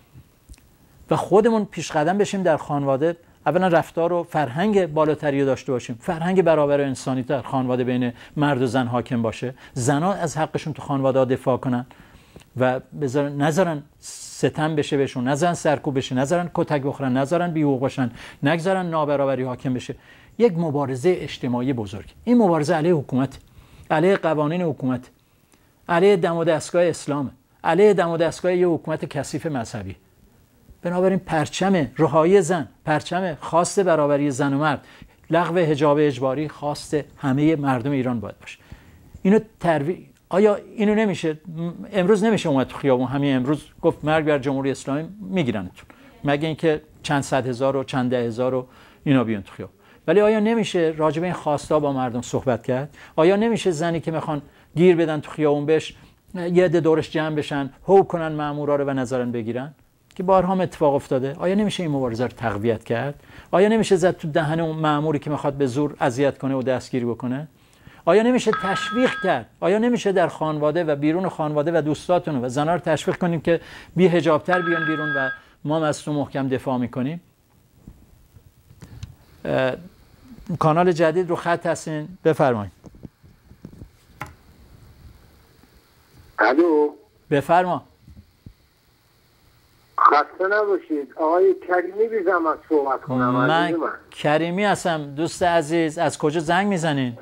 و خودمون پیش قدم بشیم در خانواده. اولا رفتار و فرهنگ بالاتری رو داشته باشیم، فرهنگ برابر انسانی در خانواده بین مرد و زن حاکم باشه، زنها از حقشون تو خانواده ها دفاع کنن و بذارن، نذارن ستم بشه بهشون، نذارن سرکوب بشه، نذارن کتک بخورن، نذارن بی حقوق باشن، نگذارن نابرابری حاکم بشه. یک مبارزه اجتماعی بزرگ. این مبارزه علیه حکومت، علیه قوانین حکومت، علیه دم و دستگاه اسلام، علیه دم و دستگاه یه حکومت کثیف مذهبی. بنابراین پرچم رهایی زن، پرچم خواست برابری زن و مرد، لغو حجاب اجباری خواست همه مردم ایران باید باشه. اینو ترویج، آیا اینو نمیشه امروز نمیشه اومد تو خیابون همین امروز گفت مرگ بر جمهوری اسلامی، میگیرنتون، مگه اینکه چند صد هزار و چند ده هزار و اینا بیان تو خیابون. ولی آیا نمیشه راجع به این خواستا با مردم صحبت کرد؟ آیا نمیشه زنی که میخوان گیر بدن تو خیابون بهش یه عده دورش جمع بشن، هو کنن مامورا رو و نظرن بگیرن که بارها اتفاق افتاده؟ آیا نمیشه این مبارزه رو تقویت کرد؟ آیا نمیشه زد تو دهن اون ماموری که میخواد به زور اذیت کنه و دستگیری بکنه؟ آیا نمیشه تشویق کرد؟ آیا نمیشه در خانواده و بیرون خانواده و دوستاتون و زنا رو تشویق کنیم که بی حجاب‌تر بیان بیرون و ما از تو محکم دفاع میکنیم؟ کانال جدید رو خط هستین، بفرمایید. الو، بفرما. خسته نباشید. آقای کریمی بی زحمت صحبت کنم. من, من کریمی هستم. دوست عزیز، از کجا زنگ میزنین؟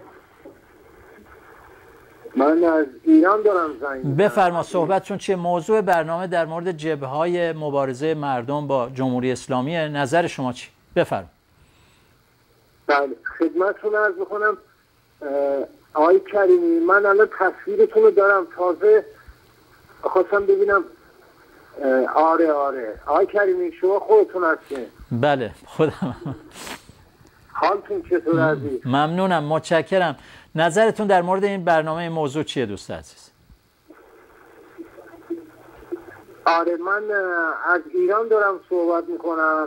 من از ایران دارم زنگ میزنم. بفرما، صحبتشون چیه؟ موضوع برنامه در مورد جبهه‌های مبارزه مردم با جمهوری اسلامی، نظر شما چی؟ بفرما. بله، خدمتتون عرض بکنم آقای کریمی، من الان تصویرتون رو دارم، تازه خواستم ببینم. آره آره آقای کریمی، شما خودتون هستین؟ بله خودم. حالتون چطور عزیز؟ ممنونم، متشکرم. نظرتون در مورد این برنامه، این موضوع چیه دوست عزیز؟ آره، من از ایران دارم صحبت میکنم.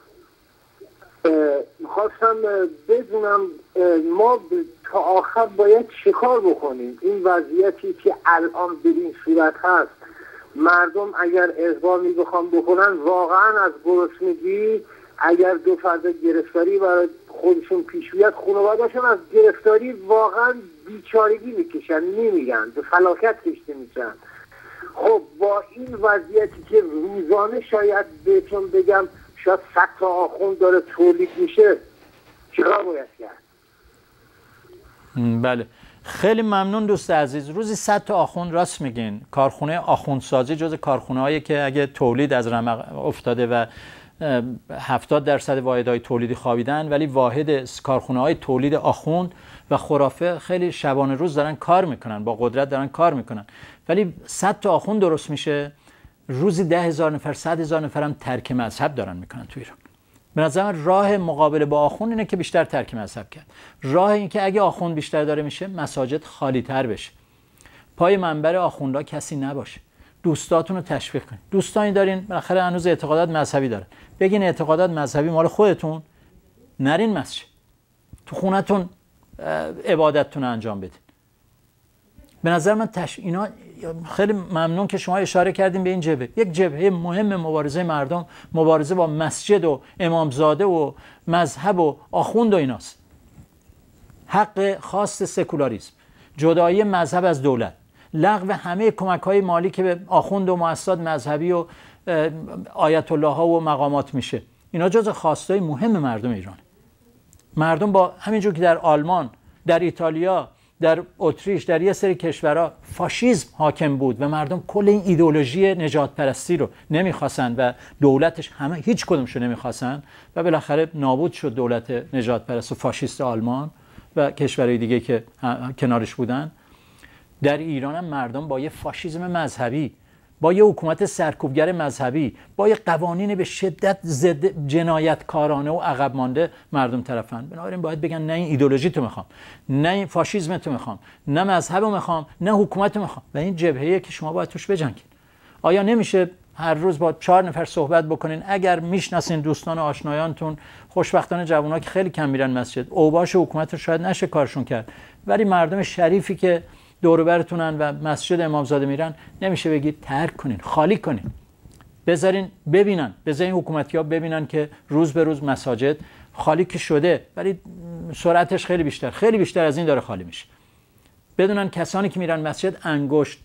خواستم بدونم ما تا آخر باید چه کار بکنیم؟ این وضعیتی که الان به این صورت هست، مردم اگر اقدامی بخوام بکنن واقعا از گرسنگی، اگر دو فرد گرفتاری برای خودشون پیش بیاد، خانواده‌شون از گرفتاری واقعا بیچارگی میکشن، نمیگن، به فلاکت کشته میشن. خب با این وضعیتی که روزانه شاید بهتون بگم شاید صد تا آخوند داره تولید میشه، چیکار باید کرد؟ بله، خیلی ممنون دوست عزیز. روزی صد تا آخوند، راست میگین. کارخونه آخوندسازی جز کارخونه هایی که اگه تولید از رمق افتاده و هفتاد درصد واحدهای تولیدی خوابیدن، ولی واحد کارخونه های تولید آخوند و خرافه خیلی شبانه روز دارن کار میکنن، با قدرت دارن کار میکنن. ولی صد تا آخوند درست میشه، روزی ده هزار نفر، صد هزار نفر هم ترک مذهب دارن میکنن تو ایران. به نظر من راه مقابله با آخوند اینه که بیشتر ترک مذهب کرد. راه این که اگه آخوند بیشتر داره میشه، مساجد خالی تر بشه، پای منبر آخوندها کسی نباشه، دوستاتون رو تشویق کنید. دوستانی دارین بالاخره هنوز اعتقادات مذهبی دارن، بگین اعتقادات مذهبی مال خودتون، نرین مسجد، تو خونتون عبادتتون انجام بدین. به نظر من تش... اینا خیلی ممنون که شما اشاره کردین به این جبهه. یک جبهه مهم مبارزه مردم، مبارزه با مسجد و امامزاده و مذهب و آخوند و ایناست. حق خاص سکولاریسم، جدایی مذهب از دولت، لغو همه کمک‌های مالی که به آخوند و مؤسسات مذهبی و آیت الله ها و مقامات میشه، اینا جزو خواستای مهم مردم ایران. مردم با همینجور که در آلمان، در ایتالیا، در اتریش، در یه سری کشورها فاشیسم حاکم بود و مردم کل این ایدئولوژی نجات پرستی رو نمیخواستن و دولتش همه هیچ کدومش رو نمیخواستن و بالاخره نابود شد دولت نجات پرست و فاشیست آلمان و کشورهای دیگه که کنارش بودن. در ایران هم مردم با یه فاشیسم مذهبی، با یه حکومت سرکوبگر مذهبی، با یه قوانین به شدت ضد جنایتکارانه و عقب مانده مردم طرفن. بنابراین باید بگن نه این ایدئولوژی تو میخوام، نه این فاشیسم تو میخوام، نه مذهب رو میخوام، نه حکومت رو میخوام. و این جبهه‌ایه که شما باید توش بجنگید. آیا نمیشه هر روز با چهار نفر صحبت بکنین؟ اگر میشناسین دوستان و آشنایانتون، خوشبختانه جوونا که خیلی کم میرن مسجد، اوباش حکومت رو شاید نشه کارشون کرد، ولی مردم شریفی که دور و برتونن و مسجد امامزاده میرن، نمیشه بگید ترک کنین، خالی کنین، بذارین ببینن، بذارین حکومتی‌ها ببینن که روز به روز مساجد خالی که شده، ولی سرعتش خیلی بیشتر خیلی بیشتر از این داره خالی میشه. بدونن کسانی که میرن مسجد انگشت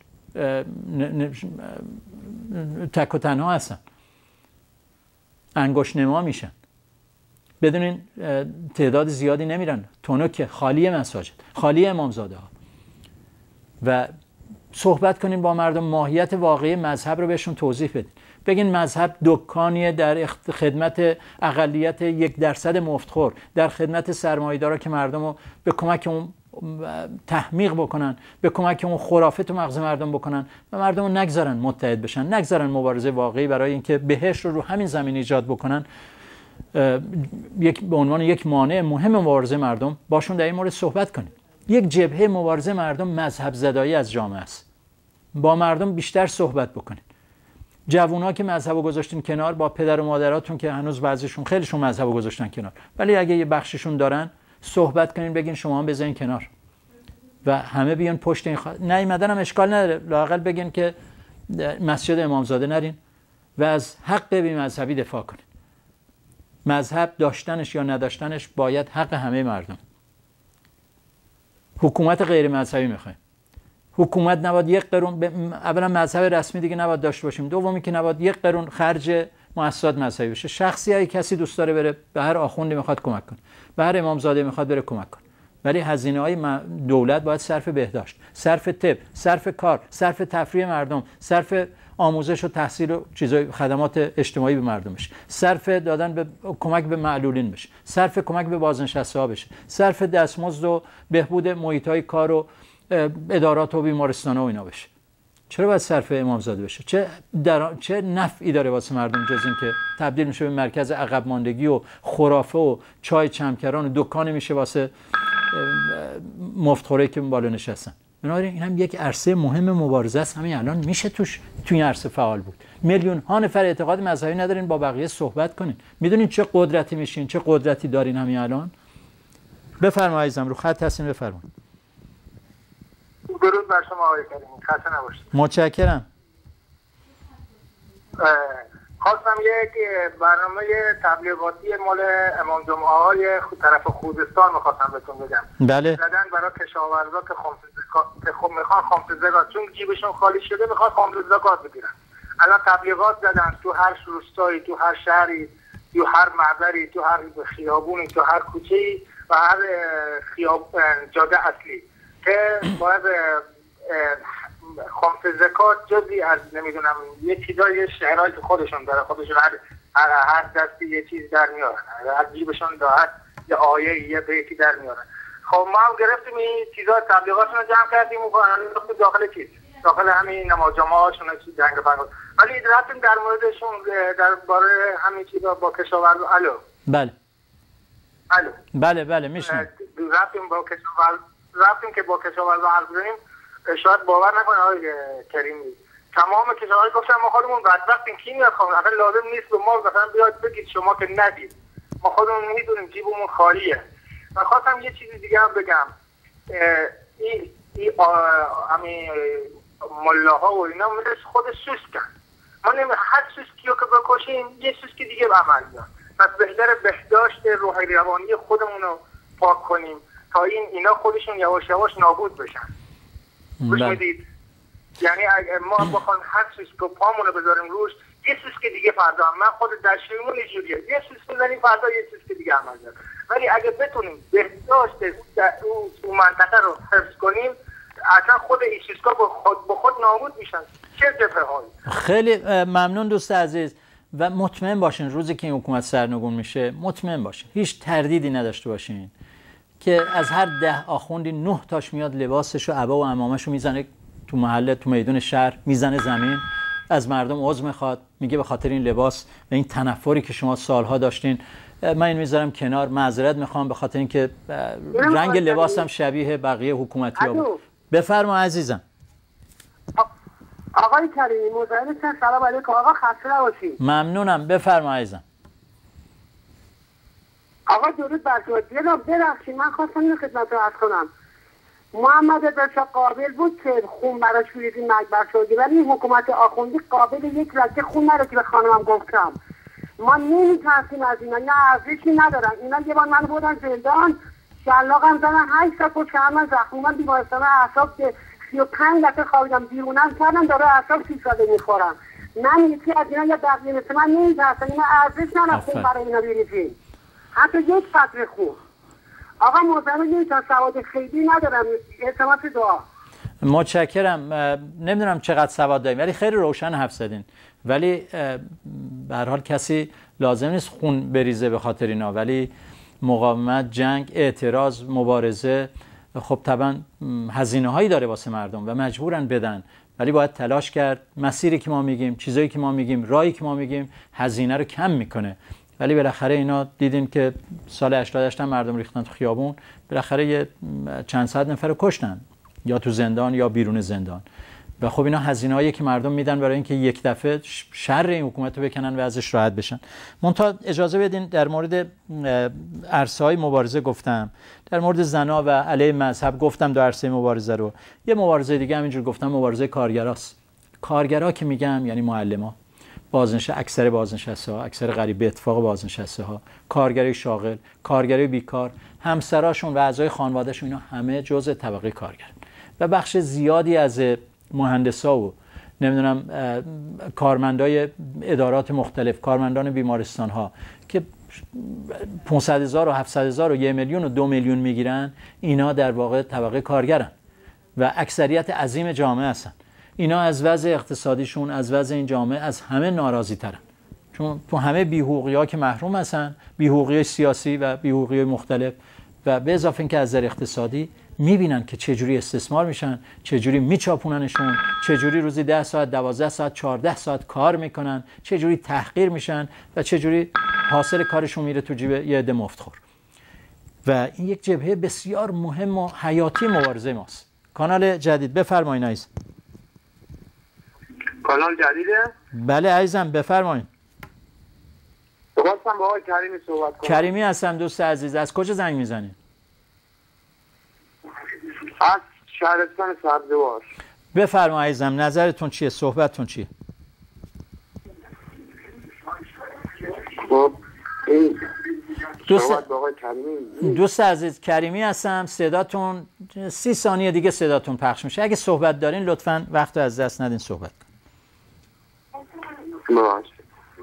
تک و تنها هستن، انگشت نما میشن. بدونین تعداد زیادی نمیرن، تونک خالی مساجد، خالی امامزاده ها. و صحبت کنین با مردم، ماهیت واقعی مذهب رو بهشون توضیح بدین. بگین مذهب دکانیه در خدمت اقلیت یک درصد مفتخور، در خدمت سرمایه‌دارا که مردم رو به کمک اون تحمیق بکنن، به کمک اون خرافه تو مغز مردم بکنن و مردم رو نگذارن متحد بشن، نگذارن مبارزه واقعی برای اینکه بهشت رو رو همین زمین ایجاد بکنن. یک به عنوان یک مانع مهم مبارزه مردم باشون در این مورد صحبت کنید. یک جبهه مبارزه مردم مذهب زدایی از جامعه است. با مردم بیشتر صحبت بکنید. جوونا که مذهبو گذاشتین کنار، با پدر و مادراتون که هنوز بعضیشون خیلیشون مذهبو گذاشتن کنار، ولی اگه یه بخششون دارن، صحبت کنین، بگین شما هم بذارین کنار و همه بیان پشت این خواهد. نیومدن هم اشکال نداره، لااقل بگین که مسجد امامزاده نرین و از حق بی مذهبی دفاع کنین. مذهب داشتنش یا نداشتنش باید حق همه مردم. حکومت غیر مذهبی میخوایم. حکومت نباید یک قرون ب... اولا مذهب رسمی دیگه نباید داشته باشیم، دومی که نباید یک قرون خرج مؤسسات مذهبی بشه. شخصی های کسی دوست داره بره به هر آخوندی میخواد کمک کنه، به هر امامزاده میخواد بره کمک کنه، ولی هزینه های دولت باید صرف بهداشت، صرف طب، صرف کار، صرف تفریح مردم، صرف آموزش و تحصیل و چیزای خدمات اجتماعی به مردم بشه، صرف دادن به کمک به معلولین بشه، صرف کمک به بازنشسته ها بشه، صرف دستمزد و بهبود محیط های کار و ادارات و بیمارستان ها و اینا بشه. چرا باید صرف امامزاده بشه؟ چه در... چه نفعی داره واسه مردم جز این که تبدیل میشه به مرکز عقب ماندگی و خرافه و چای چمکران و دکانی میشه واسه مفتخوره که بالا نشستن. بنابراین این هم یک عرصه مهم مبارزه است. همین الان میشه توش توی این عرصه فعال بود. میلیون ها نفر اعتقاد مذهبی ندارین، با بقیه صحبت کنین. میدونین چه قدرتی میشین، چه قدرتی دارین همین الان. بفرمایید عزیزم، رو خط هستین، بفرمایید. درود بر شما آقای کریمی، خسته نباشید. متشکرم. خواستم یک برنامه تبلیغاتی مال امام جمعه های طرف خوزستان میخواستم بهتون بگم. بله. زدن برای کشاورزا که خمس خب میخوان خمس زکات، چون جیبشون خالی شده میخوان خمس زکات بگیرن. الان تبلیغات زدن تو هر روستایی، تو هر شهری، تو هر معبری، تو هر خیابونی، تو هر کوچه‌ای و هر خیاب جاده اصلی که باید خمس زکات جزئی از نمیدونم یه چیزای شهرهای که خودشون داره، خودشون هر هر دستی یه چیز در میارن، از جیبشون داهت یه آیه یه بیتی در میارن. خب ما هم گرفتیم این چیزا تبلیغاتشون رو جمع کردیم و انداختیم داخل چیز، داخل همین نماز جماعتشون چیز جنگ فرقات. ولی رفتیم در موردشون درباره همین چیزا با کشاورز. الو بله الو بله بله میشنم. رفتیم با کشاورز رفتیم که با کشاورزا حرف بزنیم. شاید باور نکنه آقای کریمی، تمام کشاورزا گفتن ما خودمون بدبختیم، کی میاد خواهد اصلا لازم نیست به ما مثلا بیاد بگید شما که ندید، ما خودمون میدونیم جیبمون خالیه. من خواستم یه چیزی دیگه هم بگم، این ای همین ملاها و اینا مثل خود سوسکن، ما نمی هر سوسکی رو که بکشیم یه سوسکی دیگه به عمل میاد. پس بهتر بهداشت روحی روانی خودمون رو پاک کنیم، تا این اینا خودشون یواش یواش نابود بشن. گوش میدید؟ یعنی اگر ما بخوایم هر سیسکو پامونو بذاریم روش، یه سیسک دیگه فردا هم. من خود در شیرمون اینجوریه، یه سیسک بزنیم فردا یه سیسک دیگه عمل کنه. ولی اگه بتونیم بهداشت اون منطقه رو حفظ کنیم، اصلا خود این سیسکا به خود به خود نابود میشن. چه جبهه هایی؟ خیلی ممنون دوست عزیز و مطمئن باشین روزی که این حکومت سرنگون میشه مطمئن باشین، هیچ تردیدی نداشته باشین که از هر ده آخوندی نه تاش میاد لباسش و عبا و عمامش رو میزنه تو محله، تو میدون شهر میزنه زمین، از مردم عذر میخواد، میگه به خاطر این لباس و این تنفری که شما سالها داشتین من این میذارم کنار، معذرت میخوام به خاطر اینکه رنگ لباسم شبیه بقیه حکومتی‌ها بود. بفرما عزیزم. آقای کریمی مزاحمتون، سلام علیکم آقا، خسته نباشید. ممنونم، بفرما عزیزم. آقا درود بر شما. جناب ببخشید من خواستم اینو خدمتتون عرض کنم. محمد رضا قابل بود که خون براش بریزیم مجبر شدی، ولی این حکومت آخوندی قابل یک لکه خون نره که به خانمم گفتم. ما نمیترسیم از اینا، اینا ارزشی ندارن. اینا یه بار من بردن زندان، شلاقم زدن هشت تا پشت من زخمی، من بیمارستان اعصاب که سی و پنج دفعه خوابیدم، بیرونم کردن داره اعصاب سی ساله میخورم. من یکی از اینا یا بقیه مثل من نمیترسن، اینا ارزش ندارن خون برای اینا بریزیم، حتی یک قطره خون. آقا معظم نمیتونم سواد خیلی ندارم، التماس دعا. متشکرم. نمیدونم چقدر سواد داریم ولی خیلی روشن حرف زدین، ولی به هر حال کسی لازم نیست خون بریزه به خاطر اینا، ولی مقاومت، جنگ، اعتراض، مبارزه خب طبعا هزینه هایی داره واسه مردم و مجبورن بدن، ولی باید تلاش کرد. مسیری که ما میگیم، چیزایی که ما میگیم، راهی که ما میگیم هزینه رو کم میکنه، ولی بالاخره اینا دیدین که سال هشتاد هشت مردم ریختن تو خیابون، بالاخره یه چند صد نفر رو کشتن یا تو زندان یا بیرون زندان و خب اینا هزینه هایی که مردم میدن برای اینکه یک دفعه شر این حکومت رو بکنن و ازش راحت بشن. منتها اجازه بدین در مورد عرصه های مبارزه گفتم، در مورد زنا و علیه مذهب گفتم، دو عرصه مبارزه رو. یه مبارزه دیگه همینجور گفتم، مبارزه کارگراست. کارگرا که میگم یعنی معلما، بازنشسته، اکثر بازنشسته ها، اکثر غریب به اتفاق بازنشسته ها، کارگرای شاغل، کارگرای بیکار، همسراشون و اعضای خانوادهشون، اینا همه جزء طبقه کارگر و بخش زیادی از مهندسا و نمیدونم کارمندای ادارات مختلف، کارمندان بیمارستان ها که پانصد هزار و هفتصد هزار و یک میلیون و دو میلیون میگیرن، اینا در واقع طبقه کارگرن و اکثریت عظیم جامعه هستن. اینا از وضع اقتصادیشون، از وضع این جامعه از همه ناراضی ترن، چون تو همه بی‌حقوقی ها که محروم هستن، بی‌حقوقی سیاسی و بی‌حقوقی مختلف، و به اضافه اینکه از نظر اقتصادی میبینن که چجوری استثمار میشن، چجوری میچاپوننشون، چجوری روزی ده ساعت، دوازده ساعت، چهارده ساعت کار میکنن، چجوری تحقیر میشن و چجوری حاصل کارشون میره تو جیب یه عده مفتخور. و این یک جبهه بسیار مهم و حیاتی مبارزه ماست. کانال جدید، بفرمایید عزیز. کانال جدیده؟ بله عزیزم بفرمایید. خواستم با آقای کریمی صحبت کنم. کریمی هستم دوست عزیز. از کجا زنگ میزنید؟ از شهرستان سبزوار. بفرمایید عزیزم، نظرتون چیه؟ صحبتتون چیه؟ خب این دوست صحبت با آقای کریمی. دوست عزیز کریمی هستم. صداتون سی ثانیه دیگه صداتون پخش میشه. اگه صحبت دارین لطفاً وقت از دست ندین، صحبت کن. باشه.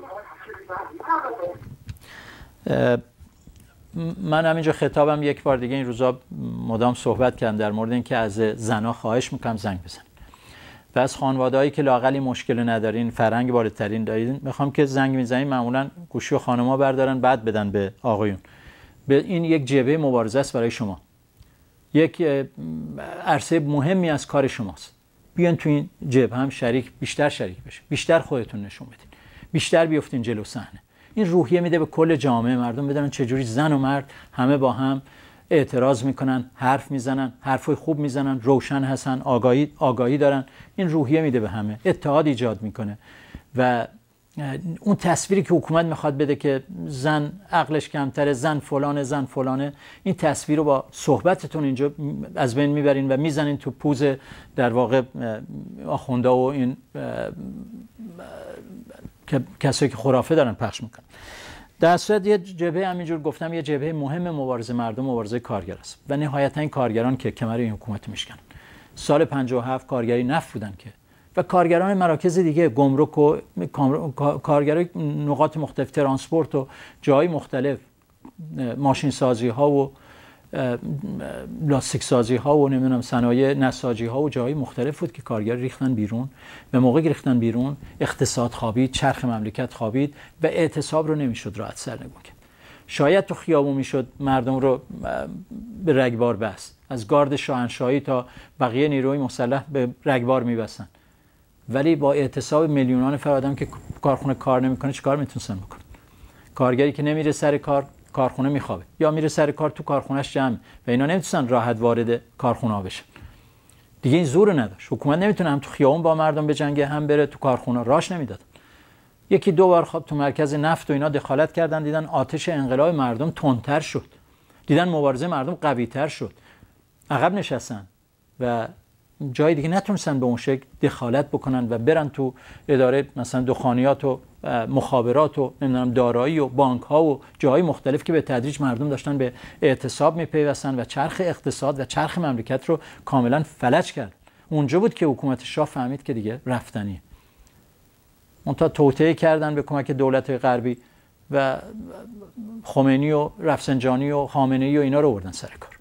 من همینجا خطابم یک بار دیگه این روزا مدام صحبت کردم در مورد اینکه از زنا خواهش میکنم زنگ بزن و از خانواده‌هایی که لااقل مشکل ندارین، فرهنگ بالاترین دارین، میخوام که زنگ میزنین معمولا گوشی و خانم‌ها بردارن بعد بدن به آقایون. به این یک جبهه مبارزه است برای شما، یک عرصه مهمی از کار شماست. بیان تو این جبهه هم شریک، بیشتر شریک بشین، بیشتر خودتون نشون بدین، بیشتر بیافتین جلو صحنه. این روحیه میده به کل جامعه، مردم بدونن چجوری زن و مرد همه با هم اعتراض میکنن، حرف میزنن، حرفای خوب میزنن، روشن هستن، آگاهی آگاهی دارن. این روحیه میده به همه، اتحاد ایجاد میکنه و اون تصویری که حکومت میخواد بده که زن عقلش کمتره، زن فلانه، زن فلانه، این تصویر رو با صحبتتون اینجا از بین میبرین و میزنین تو پوز در واقع آخوندا و این کسایی که خرافه دارن پخش میکنن. در صورت یه جبهه همینجور گفتم یه جبهه مهم مبارزه مردم مبارزه کارگر است و نهایتا این کارگران که کمر این حکومت میشکنن. سال پنجاه و هفت کارگری نفت بودن که و کارگران مراکز دیگه گمرک و کارگرای نقاط مختلف ترانسپورت و جای مختلف ماشین سازی ها و لاستیک سازی ها و نمیدونم صنایع نساجی ها و جای مختلف بود که کارگر ریختن بیرون و موقع ریختن بیرون اقتصاد خوابید، چرخ مملکت خوابید و اعتصاب رو نمیشد راحت سرنگون کرد. شاید تو خیابون میشد مردم رو به رگبار بست، از گارد شاهنشاهی تا بقیه نیروی مسلح به رگبار میبستن، ولی با اعتصاب میلیونان نفر آدم که کارخونه کار نمیکنه چیکار میتونن بکنن؟ کارگری که نمیره سر کار کارخونه میخوابه یا میره سر کار تو کارخونهش جمع و اینا نمیتونن راحت وارد کارخونه ها بشن. دیگه این زور نداشت. حکومت نمیتونه هم تو خیابون با مردم بجنگه هم بره تو کارخونه، راش نمیداد. یکی دو بار خواب تو مرکز نفت و اینا دخالت کردن، دیدن آتش انقلاب مردم تندتر شد، دیدن مبارزه مردم قوی‌تر شد، عقب نشستن و جای دیگه نتونستن به اون شکل دخالت بکنن و برن تو اداره مثلا دخانیات و مخابرات و نمیدونم دارایی و بانک ها و جاهای مختلف که به تدریج مردم داشتن به اعتصاب میپیوستن و چرخ اقتصاد و چرخ مملکت رو کاملا فلج کرد. اونجا بود که حکومت شاه فهمید که دیگه رفتنیه. اونتا توطئه کردن به کمک دولت غربی و خمینی و رفسنجانی و خامنه‌ای و اینا رو آوردن سر کار.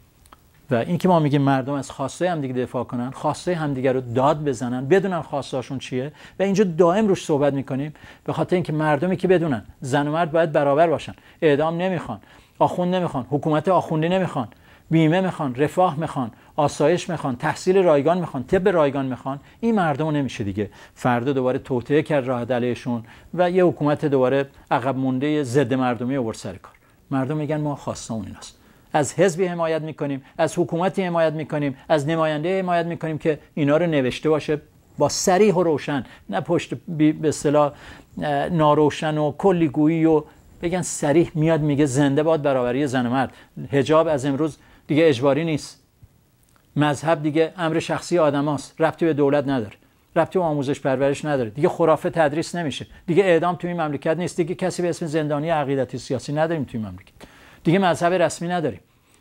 و این که ما میگیم مردم از خواسته هم دیگه دفاع کنن، خواسته همدیگه رو داد بزنن، بدونن خواستهاشون چیه و اینجا دائم روش صحبت میکنیم به خاطر اینکه مردمی که بدونن زن و مرد باید برابر باشن، اعدام نمیخوان، آخوند نمیخوان، حکومت آخوندی نمیخوان، بیمه میخوان، رفاه میخوان، آسایش میخوان، تحصیل رایگان میخوان، طب رایگان میخوان، این مردم نمیشه دیگه فردا دوباره توطئه کرد راه علیهشون و یه حکومت دوباره عقب مونده ضد مردمی آورد سر کار. مردم میگن ما خواستمون ایناست. از حزبی حمایت میکنیم، از حکومتی حمایت میکنیم، از نماینده حمایت میکنیم که اینا رو نوشته باشه با صریح و روشن، نه پشت به اصطلاح ناروشن و کلی گویی و بگن صریح میاد میگه زنده باد برابری زن و مرد، حجاب از امروز دیگه اجباری نیست، مذهب دیگه امر شخصی آدماست، ربطی به دولت نداره، ربطی به آموزش پرورش نداره، دیگه خرافه تدریس نمیشه، دیگه اعدام توی این مملکت نیست، دیگه کسی به اسم زندانی عقیدتی سیاسی نداریم توی این مملکت، دیگه مذهب رسمی نداریم.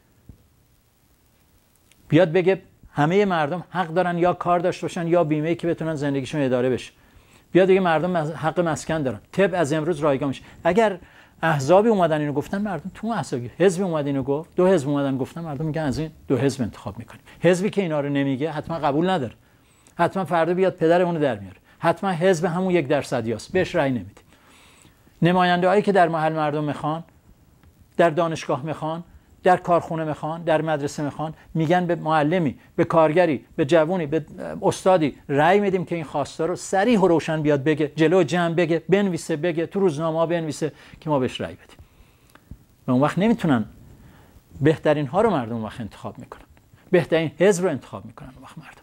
بیاد بگه همه مردم حق دارن یا کار داشته باشن یا بیمه‌ای که بتونن زندگیشون اداره بشه. بیاد دیگه مردم حق مسکن دارن. طب از امروز رایگان میشه. اگر احزابی اومدن اینو گفتن، مردم تو احزابی حزبی اومد اینو گفت، دو حزب اومدن گفتن، مردم میگن از این دو حزب انتخاب میکنیم. حزبی که اینا رو نمیگه حتما قبول نداره. حتما فردا بیاد پدرمون رو در میاره. حتما حزب همون یک درصدیاست. بهش رأی نمیدیم. نماینده‌هایی که در محل مردم میخوان، در دانشگاه میخوان، در کارخونه میخوان، در مدرسه میخوان، میگن به معلمی، به کارگری، به جوونی، به استادی رأی میدیم که این خواسته رو صریح و روشن بیاد بگه، جلو جمع بگه، بنویسه، بگه، تو روزنامه‌ها بنویسه که ما بهش رأی بدیم. و اون وقت نمیتونن بهترین ها رو مردم وقت انتخاب میکنن، بهترین حزب رو انتخاب میکنن وقت مردم.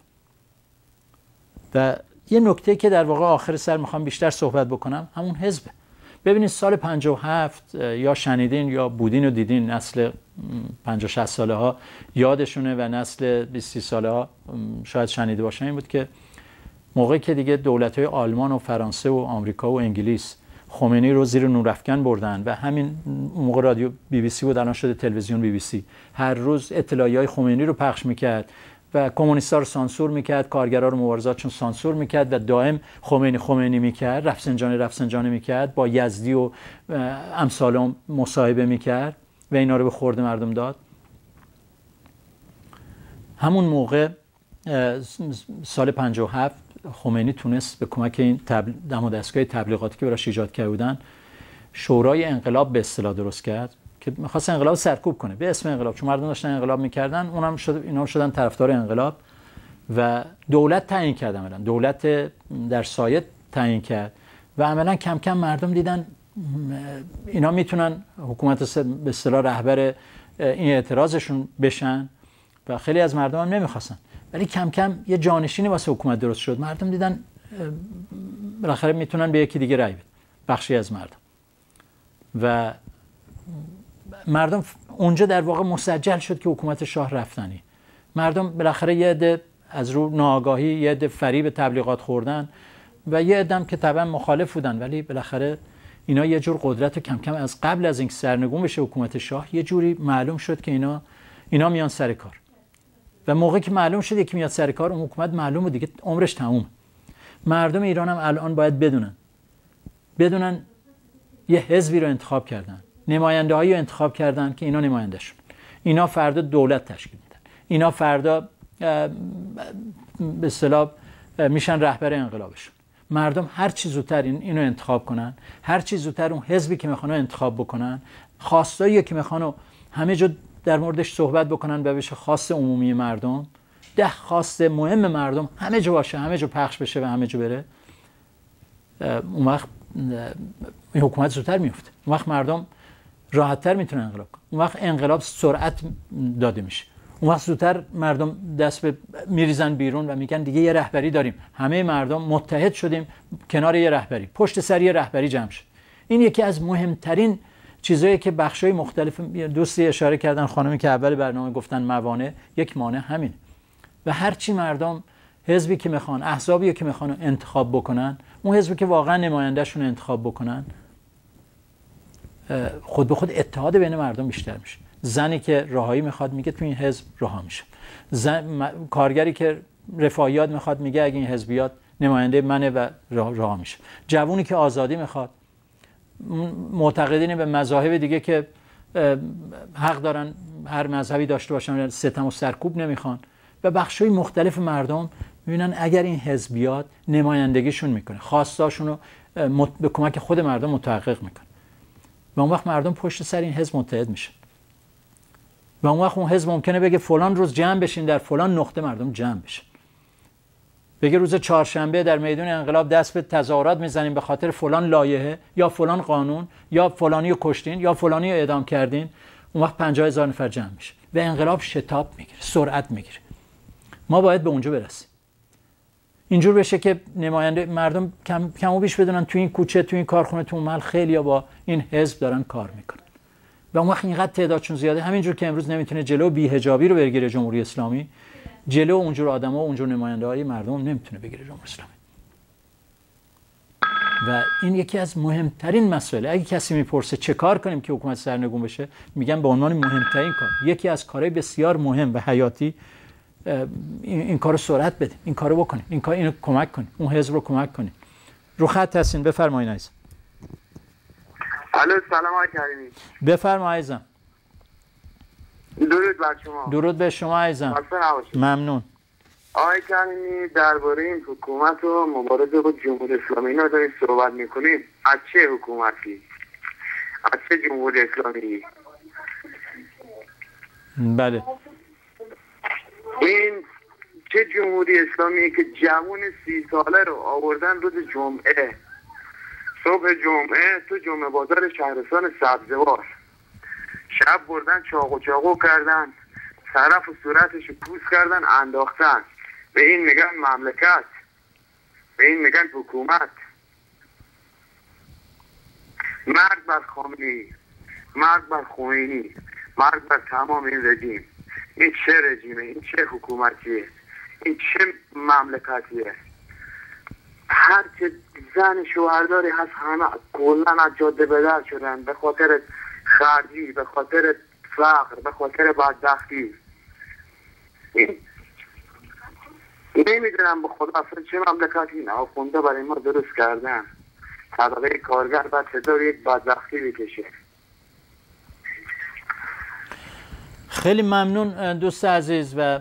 و یه نکته که در واقع آخر سر میخوام بیشتر صحبت بکنم همون حزبه. ببینید سال پنجاه و هفت یا شنیدین یا بودین و دیدین، نسل پنجاه شصت ساله ها یادشونه و نسل بیست ساله ها شاید شنیده باشن، این بود که موقعی که دیگه دولت‌های آلمان و فرانسه و آمریکا و انگلیس خمینی رو زیر نورافکن بردن و همین موقع رادیو بی بی سی بود، الان شده تلویزیون بی بی سی، هر روز اطلاعیه‌های خمینی رو پخش میکرد و کمونیست‌ها رو سانسور میکرد، کارگرا رو مبارزاتشون سانسور میکرد و دائم خمینی خمینی میکرد، رفسنجانی رفسنجانی میکرد، با یزدی و امثال مصاحبه میکرد و اینا رو به خورد مردم داد. همون موقع سال پنجاه و هفت خمینی تونست به کمک این تبل... دم و دستگاه تبلیغاتی که براش ایجاد کرده بودن شورای انقلاب به اصطلاح درست کرد که می‌خواست انقلاب سرکوب کنه به اسم انقلاب، چون مردم داشتن انقلاب می‌کردن، اونم شد اینا شدن طرفدار انقلاب و دولت تعیین کرد، عملاً دولت در سایه تعیین کرد و عملاً کم کم مردم دیدن اینا میتونن حکومت به اصطلاح رهبر این اعتراضشون بشن و خیلی از مردم هم نمی‌خواستن، ولی کم کم یه جانشینی واسه حکومت درست شد، مردم دیدن بالاخره میتونن به یکی دیگه رأی بدن، بخشی از مردم، و مردم اونجا در واقع مسجل شد که حکومت شاه رفتنی. مردم بالاخره یه عده از رو ناآگاهی، یه عده فریب تبلیغات خوردن و یه عده هم که طبعا مخالف بودن، ولی بالاخره اینا یه جور قدرت رو کم کم از قبل از اینکه سرنگون بشه حکومت شاه یه جوری معلوم شد که اینا اینا میان سر کار و موقعی که معلوم شد یکی میاد سر کار اون حکومت معلومه دیگه عمرش تموم. مردم ایران هم الان باید بدونن بدونن یه حزبی رو انتخاب کردن، نماینده‌هایی رو انتخاب کردن که اینا نماینده‌شون، اینا فردا دولت تشکیل میدن، اینا فردا به اصطلاح میشن رهبر انقلابشون. مردم هر چی زودتر این اینو انتخاب کنن، هر چی زودتر اون حزبی که میخوان انتخاب بکنن، خواستایی که میخوان همه جا در موردش صحبت بکنن و بشه خواست عمومی مردم، ده خواست مهم مردم همه جا باشه، همه جا پخش بشه و همه جا بره، اون وقت این حکومت زودتر میفته، اون وقت مردم راحتتر میتونن انقلاب کنن، اون وقت انقلاب سرعت داده میشه، اون وقت زودتر مردم دست به میریزن بیرون و میگن دیگه یه رهبری داریم، همه مردم متحد شدیم کنار یه رهبری، پشت سر یه رهبری جمع شد. این یکی از مهمترین چیزایی که بخشای مختلف دوستی اشاره کردن، خانمی که اول برنامه گفتن موانع، یک مانع همین. و هرچی مردم حزبی که میخوان، احزابی که میخوان انتخاب بکنن، اون حزبی که واقعا نمایندهشون انتخاب بکنن، خود به خود اتحاد بین مردم بیشتر میشه. زنی که رهایی میخواد میگه تو این حزب رها میشه، زن... کارگری که رفاهیات میخواد میگه اگه این حزبیات نماینده منه و رها میشه، جوونی که آزادی میخواد، معتقدین به مذاهب دیگه که حق دارن هر مذهبی داشته باشن، ستم و سرکوب نمیخوان، و بخشای مختلف مردم میبینن اگر این حزبیات نمایندگیشون میکنه، خواستاشون رو به کمک خود مردم متحقق میکنه و اون وقت مردم پشت سر این حزب متحد میشه و اون وقت اون حزب ممکنه بگه فلان روز جمع بشین در فلان نقطه مردم جمع بشن، بگه روز چهارشنبه در میدون انقلاب دست به تظاهرات میزنیم به خاطر فلان لایحه یا فلان قانون یا فلانی رو کشتین یا فلانی رو اعدام کردین، اون وقت پنجاه هزار نفر جمع میشه و انقلاب شتاب میگیره، سرعت میگیره. ما باید به اونجا برسیم، اینجور بشه که نماینده مردم کم کم و بیش بدونن تو این کوچه، تو این کارخونه، تو اون محل خیلیا با این حزب دارن کار میکنن و اون وقت اینقدر تعدادشون زیاده، همینجور که امروز نمیتونه جلو بی‌حجابی رو بگیره جمهوری اسلامی، جلو اونجور آدما و اونجور نماینده‌های مردم نمیتونه بگیره جمهوری اسلامی. و این یکی از مهمترین مسائل. اگه کسی میپرسه چه کار کنیم که حکومت سرنگون بشه، میگم به عنوان مهمترین کار، یکی از کارهای بسیار مهم و حیاتی این, این کارو سرعت بدیم، این کارو بکنیم، این کار اینو کمک کنیم، اون حزب رو کمک کنیم. رو خط هستین، بفرمایید عزیز. الو سلام آقای کریمی. بفرمایید عزیزم. درود بر شما. درود به شما عزیزم. ممنون. آقای کریمی، درباره این حکومت و مبارزه با جمهوری اسلامی اینا دارید صحبت میکنید، از چه حکومتی؟ از چه جمهوری اسلامی؟ بله. این چه جمهوری اسلامی که جوان سی ساله رو آوردن روز جمعه، صبح جمعه تو جمعه بازار شهرستان سبزوار، شب بردن چاقو چاقو کردن، طرف و صورتش پوست کردن انداختن، به این میگن مملکت، به این میگن حکومت. مرگ بر خامنه‌ای، مرگ بر خمینی، مرگ بر تمام این رژیم. این چه رژیمه؟ این چه حکومتیه؟ این چه مملکتیه؟ هر چه زن شوهرداری هست همه کلن از جاده به در شدن به خاطر خرجی، به خاطر فقر، به خاطر بدبختی. این نمیدونم به خدا اصلا چه مملکتی این آخونده برای ما درست کردن. طبقه کارگر باید هزار یک بدبختی بکشه. خیلی ممنون دوست عزیز. و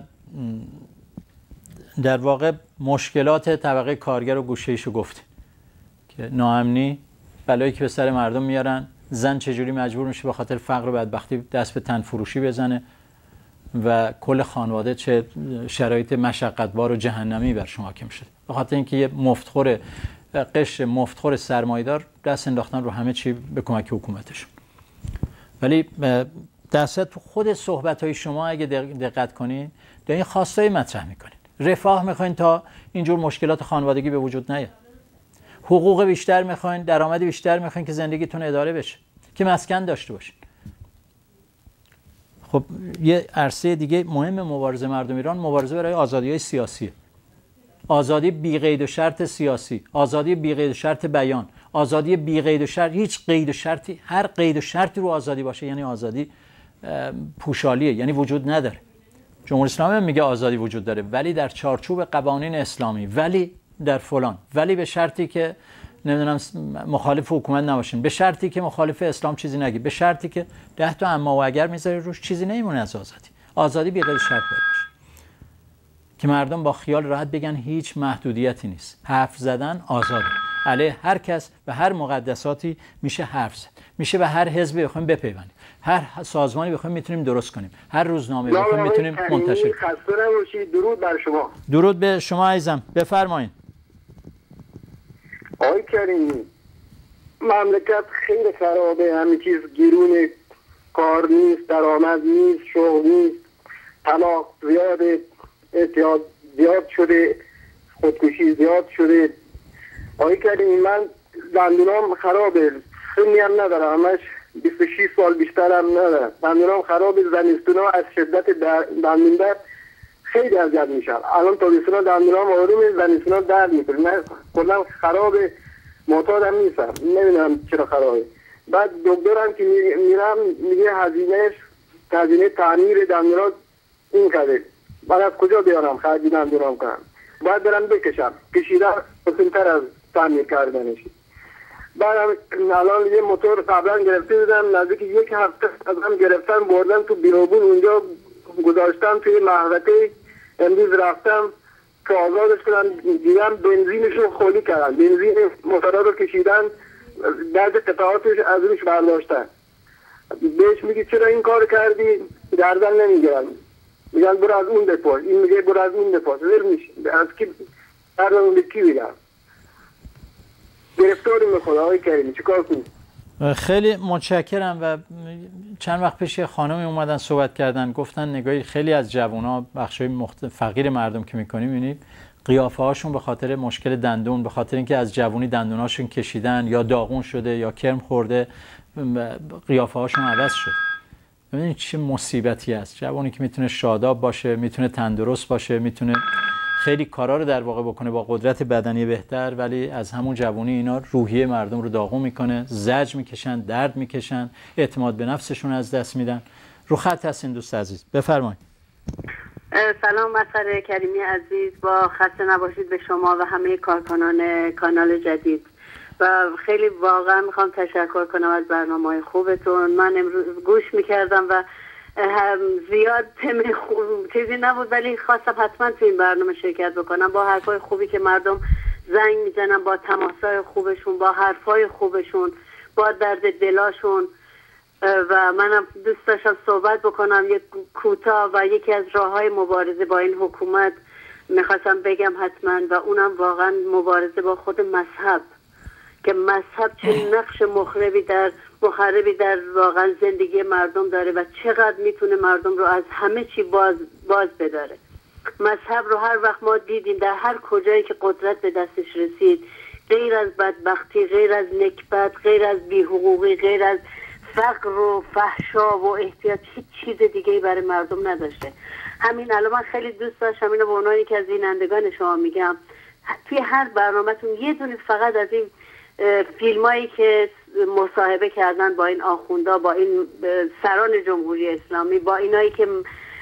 در واقع مشکلات طبقه کارگر و گوشه‌ایشو گفتی که ناامنی، بلایی که به سر مردم میارن، زن چجوری مجبور میشه به خاطر فقر و بدبختی دست به تن فروشی بزنه و کل خانواده چه شرایط مشقتبار و جهنمی بر شما حاکم شده به خاطر اینکه یه مفتخور قشر مفتخور سرمایه‌دار دست انداختن رو همه چی به کمک حکومتشون. ولی دست تو خود صحبت‌های شما اگه دقت کنین دارین خواستای مطرح میکنین، رفاه میخواین تا اینجور مشکلات خانوادگی به وجود نیاد، حقوق بیشتر میخواین، درآمد بیشتر میخواین که زندگیتون اداره بشه، که مسکن داشته باشین. خب یه عرصه دیگه مهم مبارزه مردم ایران مبارزه برای آزادی‌های سیاسیه. آزادی بی قید و شرط سیاسی، آزادی بی قید و شرط بیان، آزادی بی قید و شرط، هیچ قید و شرطی، هر قید و شرطی رو آزادی باشه یعنی آزادی پوشالیه، یعنی وجود نداره. جمهوری اسلامی هم میگه آزادی وجود داره ولی در چارچوب قوانین اسلامی، ولی در فلان، ولی به شرطی که نمیدونم مخالف حکومت نباشین، به شرطی که مخالف اسلام چیزی نگی، به شرطی که ده تا اما و اگر میذاری روش چیزی نمیمونه از آزادی. آزادی بی قید شرط باید باشه که مردم با خیال راحت بگن هیچ محدودیتی نیست. حرف زدن آزاده، علیه هر کس و هر مقدساتی میشه حرف زد، میشه به هر حزبی بخوایم بپیوندیم، هر سازمانی بخوایم میتونیم درست کنیم، هر روزنامه بخوایم میتونیم منتشر کنیم. درود بر شما. درود به شما عزیزم، بفرمایید. آقای کریمی، مملکت خیلی خرابه، همه چیز گرونه، کار نیست، درآمد نیست، شغل نیست، طلاق زیاده، اعتیاد زیاد شده، خودکشی زیاد شده. آقای کریمی، من دندونام خرابه، سنی هم ندارم، همش بیست و شش سال بیشتر هم ندارم، دندونام خرابه، زمستونا از شدت دندون درد خیلی اذیت میشم. الان تابستونا دندونام آرومه، زمستونا درد میکنه، من کلا خرابه، معتادم نیستم، نمیدونم چرا خرابه. بعد دکترم که میرم میگه هزینهش هزینه تعمیر دندونا این کده، بعد از کجا بیارم خرج دندونام کنم؟ بعد برم بکشم، کشیدن قسمتر از تعمیر کردنش. بعدم الان یه موتور قبلا گرفته بودم، نزدیک یک هفته ازم گرفتن بردم تو بیروبون، اونجا گذاشتم توی محوطه. امروز رفتم که آزادش کنم، دیدم بنزینشو خالی کردن، بنزین موتورا رو کشیدن، درد قطعاتش از روش برداشتن. بهش میگی چرا این کار کردی؟ گردن نمیگیرن، میگن برو از اون بپرس، این میگه برو از اون بپرس، ول میشه از کی هر اون به کی بگم؟ گرفتاری میکنه. آقای کریمی چیکار کنیم؟ خیلی متشکرم. و چند وقت پیش خانمی اومدن صحبت کردن، گفتن نگاهی خیلی از جوونا بخشای مخت... فقیر مردم که میکنیم میبینید قیافه هاشون به خاطر مشکل دندون، به خاطر اینکه از جوونی دندوناشون کشیدن یا داغون شده یا کرم خورده، قیافه هاشون عوض شد. ببینید چه مصیبتی است. جوونی که میتونه شاداب باشه، میتونه تندرست باشه، میتونه خیلی کارا رو در واقع بکنه با قدرت بدنی بهتر، ولی از همون جوونی اینا روحیه مردم رو داغون میکنه، زجر میکشن، درد میکشن، اعتماد به نفسشون از دست میدن. رو خط هستین دوست عزیز، بفرمایید. سلام مسخر کریمی عزیز، با خسته نباشید به شما و همه کارکنان کانال جدید. و خیلی واقعا میخوام تشکر کنم از برنامه‌های خوبتون. من امروز گوش میکردم و زیاد تم چیزی نبود، ولی خواستم حتما تو این برنامه شرکت بکنم، با حرفای خوبی که مردم زنگ میزنن، با تماسای خوبشون، با حرفای خوبشون، با درد دلاشون. و منم دوست داشتم صحبت بکنم یک کوتاه و یکی از راههای مبارزه با این حکومت میخواستم بگم حتما، و اونم واقعا مبارزه با خود مذهب، که مذهب چه نقش مخربی در مخربی در واقعا زندگی مردم داره و چقدر میتونه مردم رو از همه چی باز باز بداره. مذهب رو هر وقت ما دیدیم در هر کجایی که قدرت به دستش رسید، غیر از بدبختی، غیر از نکبت، غیر از بی‌حقوقی، غیر از فقر و فحشا و احتیاج، هیچ چیز دیگه‌ای برای مردم نداشته. همین الان من خیلی دوست داشتم اینو به عنوان که از بینندگان شما میگم، توی هر برنامه‌تون یه دونه فقط از این فیلمایی که مصاحبه کردن با این آخوندا، با این سران جمهوری اسلامی، با اینایی که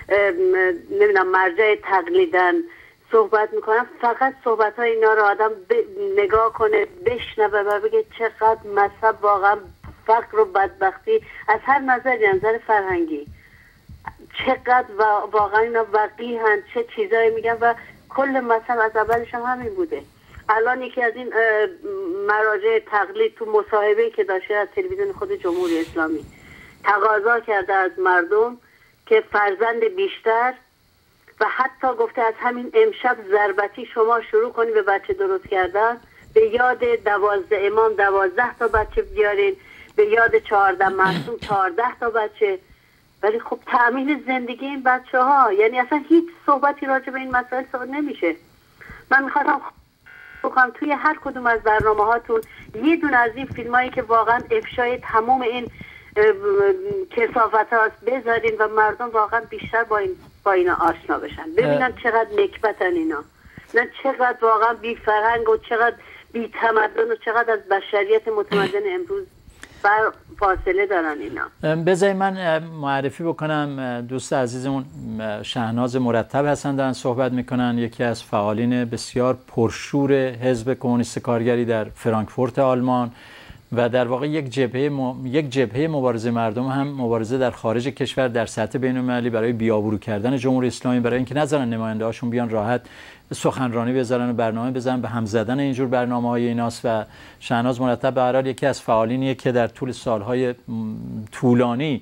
نمیدونم مرجع تقلیدن صحبت میکنن، فقط صحبت های اینا رو آدم نگاه کنه، بشنوه و بگه چقدر مذهب واقعا فقر و بدبختی از هر نظری، نظر فرهنگی، چقدر واقعا اینا وقیحن، چه چیزایی میگن. و کل مذهب از اولش هم همین بوده. الان یکی از این مراجع تقلید تو مصاحبه که داشته از تلویزیون خود جمهوری اسلامی تقاضا کرده از مردم که فرزند بیشتر، و حتی گفته از همین امشب ضربتی شما شروع کنید به بچه درست کردن، به یاد دوازده امام دوازده تا بچه بیارین، به یاد چهارده معصوم چهارده تا بچه. ولی خب تأمین زندگی این بچه ها، یعنی اصلا هیچ صحبتی راجع به این مسائل صحبت نمیشه. من میخواستم بکنم توی هر کدوم از برنامه هاتون یه دونه از این فیلم هایی که واقعا افشای تمام این کثافت هاست بذارین و مردم واقعا بیشتر با این با اینا آشنا بشن، ببینن چقدر نکبتن اینا. نه چقدر واقعا بی فرهنگ و چقدر بی تمدن و چقدر از بشریت متمدن امروز بر فاصله دارن اینا. بذاری من معرفی بکنم، دوست عزیزمون شهناز مرتب هستن دارن صحبت میکنن، یکی از فعالین بسیار پرشور حزب کمونیست کارگری در فرانکفورت آلمان و در واقع یک جبهه م... یک جبهه مبارزه مردم هم مبارزه در خارج کشور در سطح بین‌المللی برای بیابرو کردن جمهوری اسلامی، برای اینکه نذارن نماینده هاشون بیان راحت سخنرانی بذارن و برنامه بزنن، به هم زدن اینجور برنامه‌های ایناست. و شهناز مرتب به هر حال یکی از فعالینیه که در طول سالهای طولانی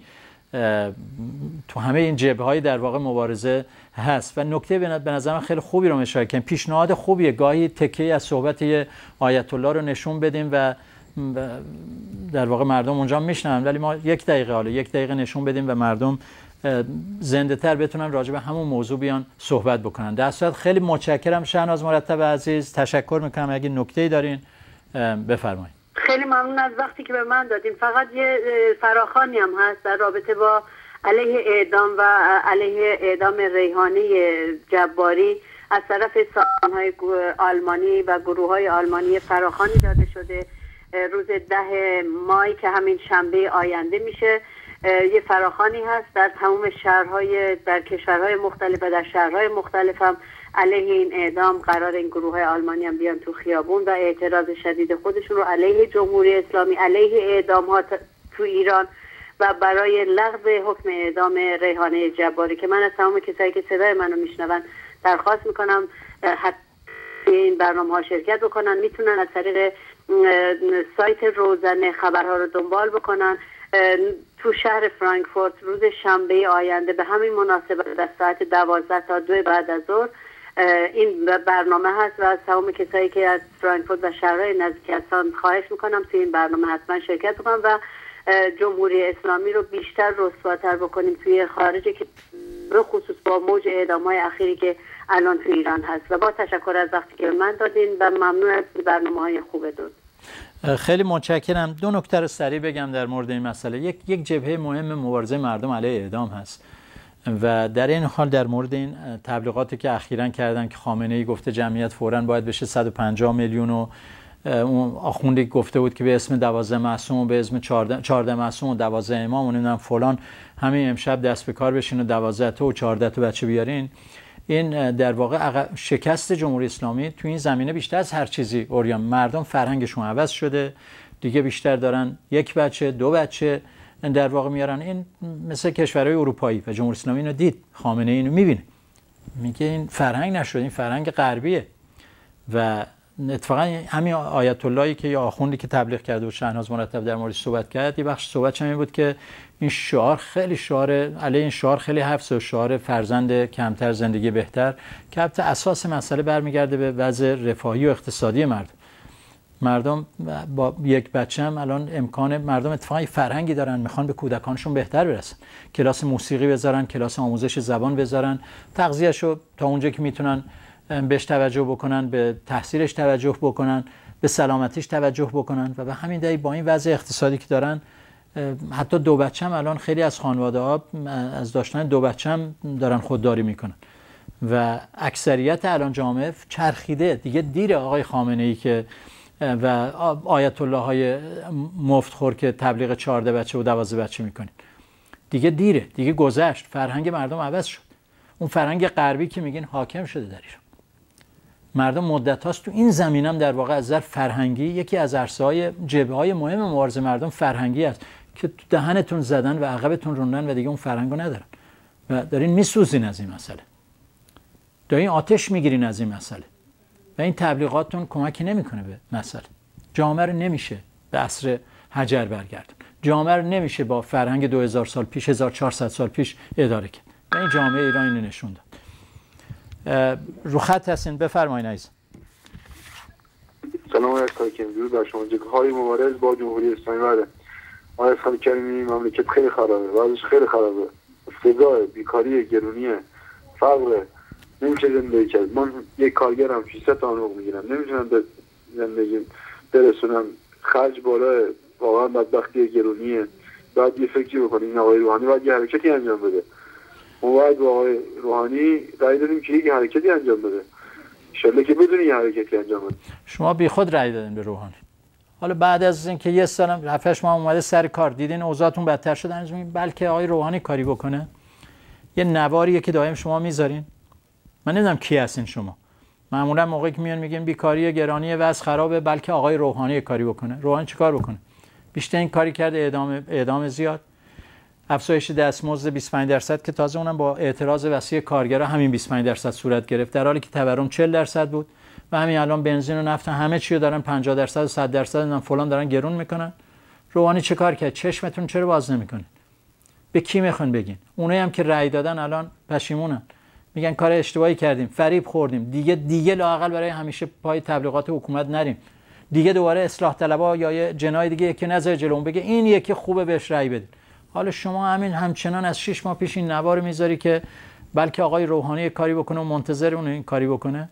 تو همه این جبهه‌های در واقع مبارزه هست. و نکته به نظر من خیلی خوبی رو اشاره کردن، پیشنهاد خوبیه گاهی تکیه از صحبت آیت الله رو نشون بدیم و در واقع مردم اونجا میشنن، ولی ما یک دقیقه حالا یک دقیقه نشون بدیم و مردم زنده تر بتونن راجع به همون موضوع بیان صحبت بکنن. در صورت خیلی متشکرم شهناز مرتب عزیز، تشکر میکنم. اگه نکته‌ای دارین بفرمایید. خیلی ممنون از وقتی که به من دادین. فقط یه فراخوانی هم هست در رابطه با علیه اعدام و علیه اعدام ریحانی جباری از طرف سازمان‌های آلمانی و گروه‌های آلمانی فراخوانی داده شده. روز ده مای که همین شنبه آینده میشه یه فراخوانی هست در تمام شهرهای در کشورهای مختلف و در شهرهای مختلف هم علیه این اعدام قرار این گروه‌های آلمانی هم بیان تو خیابون و اعتراض شدید خودشون رو علیه جمهوری اسلامی، علیه اعدام‌ها تو ایران و برای لغو حکم اعدام ریحانه جباری که من از تمام کسایی که صدای منو میشنون درخواست میکنم حتی این برنامه‌ها شرکت بکنن. میتونن از طریق سایت روزنه خبرها رو دنبال بکنن. تو شهر فرانکفورت روز شنبه آینده به همین مناسبت از ساعت دوازده تا دو بعد از ظهر این برنامه هست و از تمام کسایی که از فرانکفورت و شهرهای نزدیک هستن خواهش میکنم توی این برنامه حتما شرکت بکنن و جمهوری اسلامی رو بیشتر رسواتر بکنیم توی خارج، که به خصوص با موج اعدام‌های اخیری که الان تو ایران هست. و با تشکر از وقتی که من دادین و ممنون از برنامه‌های خوبتون. خیلی متشکرم. دو نکته رو سریع بگم در مورد این مسئله. یک یک جبهه مهم مبارزه مردم علیه اعدام هست و در این حال در مورد این تبلیغاتی که اخیراً کردن که خامنه‌ای گفته جمعیت فوراً باید بشه صد و پنجاه میلیون و اون آخوندی گفته بود که به اسم دوازده معصوم و به اسم چهارده معصوم و دوازده امام و نمیدونم فلان همین امشب دست به کار بشین و دوازده تا و چهارده تا بچه بیارین. این در واقع شکست جمهوری اسلامی تو این زمینه بیشتر از هر چیزی اوریان. مردم فرهنگشون عوض شده دیگه، بیشتر دارن یک بچه دو بچه در واقع میارن. این مثل کشورهای اروپایی و جمهوری اسلامی اینو دید، خامنه اینو میبینه میگه این فرهنگ نشد، این فرهنگ غربیه. و اتفاقا همین آیت اللهی که یا آخوندی که تبلیغ کرده و شهناز مرتب در موردش صحبت کرد، یه بخش صحبتش همین بود که این شعار خیلی شعار علیه این شعار خیلی حفظ و شعار فرزند کمتر زندگی بهتر که البته اساس مسئله برمیگرده به وضع رفاهی و اقتصادی مردم. مردم با یک بچه هم الان امکان مردم اتفاقا فرهنگی دارن، میخوان به کودکانشون بهتر برسن، کلاس موسیقی بذارن، کلاس آموزش زبان بذارن، تغذیه‌شو تا اونجا که میتونن بهش توجه بکنن، به تحصیلش توجه بکنن، به سلامتیش توجه بکنن. و به همین دلیل با این وضع اقتصادی که دارن حتی دو بچه هم الان خیلی از خانواده ها از داشتن دو بچه هم دارن خودداری میکنن و اکثریت الان جامعه چرخیده دیگه. دیره آقای خامنه ای که و آیت الله های مفتخور که تبلیغ چهارده بچه و دوازده بچه میکنین، دیگه دیره، دیگه گذشت، فرهنگ مردم عوض شد. اون فرهنگ غربی که میگین حاکم شده در ایران. مردم مدت هاست تو این زمینم در واقع از نظر فرهنگی یکی از عرصه‌های جبهه‌های مهم مبارزه مردم فرهنگی است که تو دهنتون زدن و عقبتون روندن و دیگه اون فرهنگو ندارن و دارین میسوزین از این مسئله، دارین آتش میگیرین از این مسئله و این تبلیغاتتون کمکی نمیکنه به مسئله. جامعه رو نمیشه به عصر حجر برگردون، جامعه رو نمیشه با فرهنگ دو هزار سال پیش، هزار و چهارصد سال پیش اداره کرد و این جامعه ایران اینو نشون داد. رو خط هستین، بفرمایید عزیز. سلام علیکم، درود بر شما. جبهه‌های مبارز با جمهوری اسلامی بعد آقای خان کریمی مملکت خیلی خرابه، وضعش خیلی خرابه، افتضاح، بیکاری، گرونی، فقر، نمیشه زندگی کرد. من یک کارگرم ششصد تا حقوق میگیرم، نمیتونم به زندگیم برسونم، خرج بالا، واقعا بدبختی، گرونیه. باید یه فکری بکنیم. این آقای روحانی باید یه حرکتی انجام بده. ما باید با آقای روحانی رای دادیم که یک حرکتی انجام بده انشالله که بدونی یه حرکتی انجام بدی. شما بی خود رأی دادین به روحانی. حالا بعد از اینکه یه سالم هفتش ماه اومده سر کار دیدین اوضاعتون بدتر شده، انجام میدین بلکه آقای روحانی کاری بکنه. یه نواریه که دائم شما میذارین. من نمیدونم کی هستین شما. معمولا موقعی که میان میگن بیکاری گرانی وضع خرابه، بلکه آقای روحانی کاری بکنه. روحانی چیکار بکنه؟ بیشتر این کاری کرده اعدام اعدام زیاد، افزایش دستمزد بیست و پنج درصد که تازه اونم با اعتراض وسیع کارگرا همین بیست و پنج درصد صورت گرفت، در حالی که تورم چهل درصد بود و همین الان بنزین و نفت همه چی رو دارن پنجاه درصد و صد درصد اینا فلان دارن گرون میکنن. روحانی چه کار کرد؟ چشمتون چرا باز نمیکنه؟ به کی میخوان بگین؟ اونایی هم که رأی دادن الان پشیمونن، میگن کار اشتباهی کردیم، فریب خوردیم، دیگه دیگه لااقل برای همیشه پای تبلیغات حکومت نریم، دیگه دوباره اصلاح طلبها یا یه جنای دیگه یکی نظر جلوم بگه این یکی خوبه بهش رأی بدید. حالا شما همین همچنان از شش ماه پیش این نوار میذاری که بلکه آقای روحانی کاری بکنه و منتظر اون این کاری بکنه.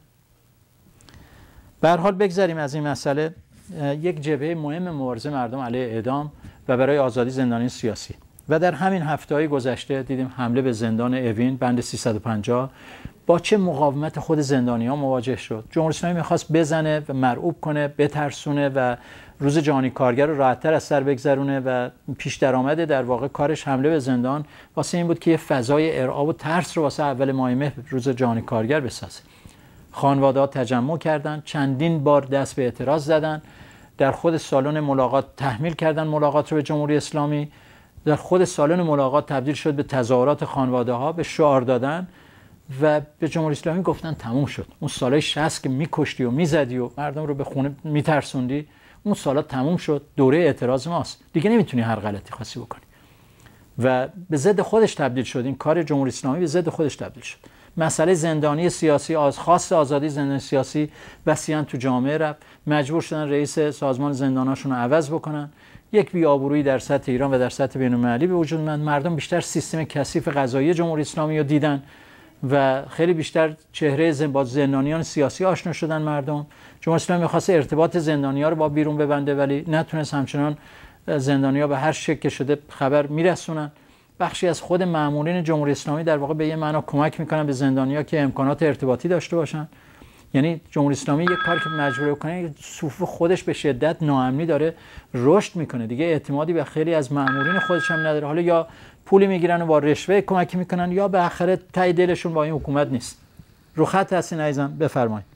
به هر حال بگذاریم از این مسئله. یک جبهه مهم مبارزه مردم علیه اعدام و برای آزادی زندانیان سیاسی و در همین هفته‌های گذشته دیدیم حمله به زندان اوین بند سیصد و پنجاه با چه مقاومت خود زندانیان مواجه شد. جمهوری اسلامی می‌خواست بزنه و مرعوب کنه، بترسونه و روز جهانی کارگر رو راحت‌تر از سر بگذرونه و پیش درآمد در واقع کارش حمله به زندان واسه این بود که یه فضای ارعاب و ترس رو واسه اول ماه مهر روز جهانی کارگر بسازه. خانواده‌ها تجمع کردند، چندین بار دست به اعتراض زدن، در خود سالن ملاقات تحمیل کردن ملاقات رو به جمهوری اسلامی، در خود سالن ملاقات تبدیل شد به تظاهرات خانواده‌ها، به شعار دادن و به جمهوری اسلامی گفتن تموم شد. اون سالای شصت که می‌کشتی و می‌زدی و مردم رو به خونه می‌ترسوندی، اون سالا تموم شد، دوره اعتراض ماست، دیگه نمیتونی هر غلطی خاصی بکنی. و به ضد خودش تبدیل شد، این کار جمهوری اسلامی به ضد خودش تبدیل شد. مسئله زندانی سیاسی، از خاص آزادی زندانی سیاسی وسیعاً تو جامعه رفت، مجبور شدن رئیس سازمان زنداناشون رو عوض بکنن. یک بی‌آبرویی در سطح ایران و در سطح بین‌المللی به وجود اومد. مردم بیشتر سیستم کثیف قضایی جمهوری اسلامی رو دیدن و خیلی بیشتر چهره با زندانیان سیاسی آشنا شدن مردم. جمهوری اسلامی می‌خواد ارتباط زندانی‌ها رو با بیرون ببنده ولی نتونست، همچنان زندانی‌ها به هر شکل که شده خبر میرسونن. بخشی از خود مامورین جمهوری اسلامی در واقع به یه معنا کمک میکنن به زندانی‌ها که امکانات ارتباطی داشته باشن. یعنی جمهوری اسلامی یک کار که مجبور کنه، صفوف خودش به شدت ناامنی داره رشد میکنه، دیگه اعتمادی به خیلی از مامورین خودش هم نداره. حالا یا پولی میگیرن و با رشوه کمک میکنن یا به آخر تای دلشون با این حکومت نیست. رو خط هستین عزیزم، بفرمایید.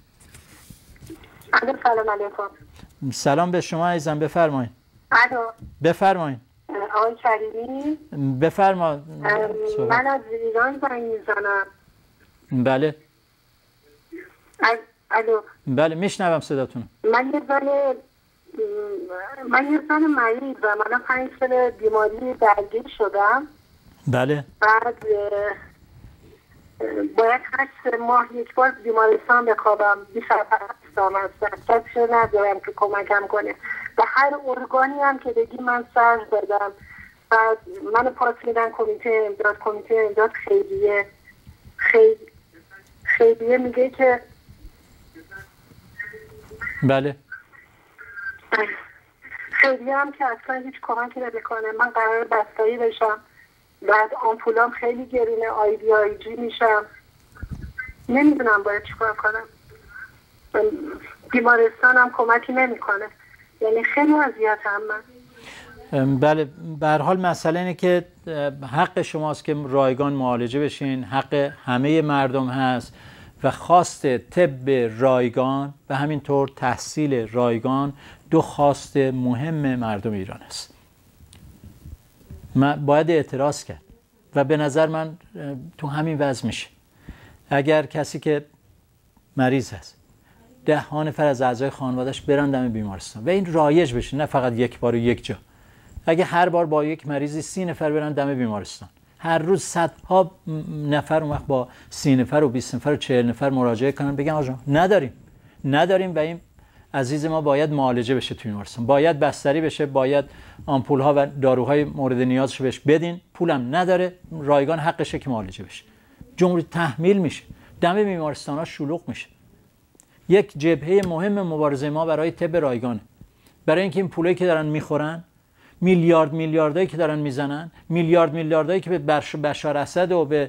سلام علیکم. سلام به شما عزیزم، بفرمایید. الو. بفرمایید. آقای کریمی. بفرما. من از ایران زنگ میزنم. بله. الو. بله میشنوم صداتون. من یه زن من یه زن مریضم. من پنج سال بیماری درگیر شدم. بله. بعد باید هشت ماه یک بار بیمارستان بخوابم. بی‌سرپرستم هستم. کسی رو ندارم که کمکم کنه. به هر ارگانی هم که بگی من سر زدم. بعد من پاس میدن کمیته امداد، کمیته امداد خیریه خیلی خیریه میگه که بله خیریه هم که اصلا هیچ کمکی نمیکنه. من قرار بستایی بشم، بعد آمپولام خیلی گرونه، آی بی آی جی میشم، نمیدونم باید چیکار کنم. بیمارستانم کمکی نمیکنه، یعنی خیلی اذیتم من. بله، به هر حال مسئله اینه که حق شماست که رایگان معالجه بشین، حق همه مردم هست و خواست طب رایگان و همینطور تحصیل رایگان دو خواست مهم مردم ایران است. من باید اعتراض کرد و به نظر من تو همین وضع میشه. اگر کسی که مریض هست ده ها نفر از اعضای خانواده‌اش برن دم بیمارستان و این رایج بشه، نه فقط یک بار و یک جا، اگه هر بار با یک مریضی سی نفر برن دم بیمارستان، هر روز صدها نفر اون وقت با سی نفر و بیست نفر و چهل نفر مراجعه کنن بگن آقا نداریم نداریم و این عزیز ما باید معالجه بشه تو بیمارستان، باید بستری بشه، باید آمپول ها و داروهای مورد نیازش بهش بدین، پولم نداره، رایگان حقشه که معالجه بشه. جمهوری تحمیل میشه، دم بیمارستان ها شلوغ میشه. یک جبهه مهم مبارزه ما برای طب رایگانه، برای اینکه این پولایی که دارن میخورن میلیارد میلیاردایی که دارن میزنن، میلیارد میلیاردایی که به بشار اسد و به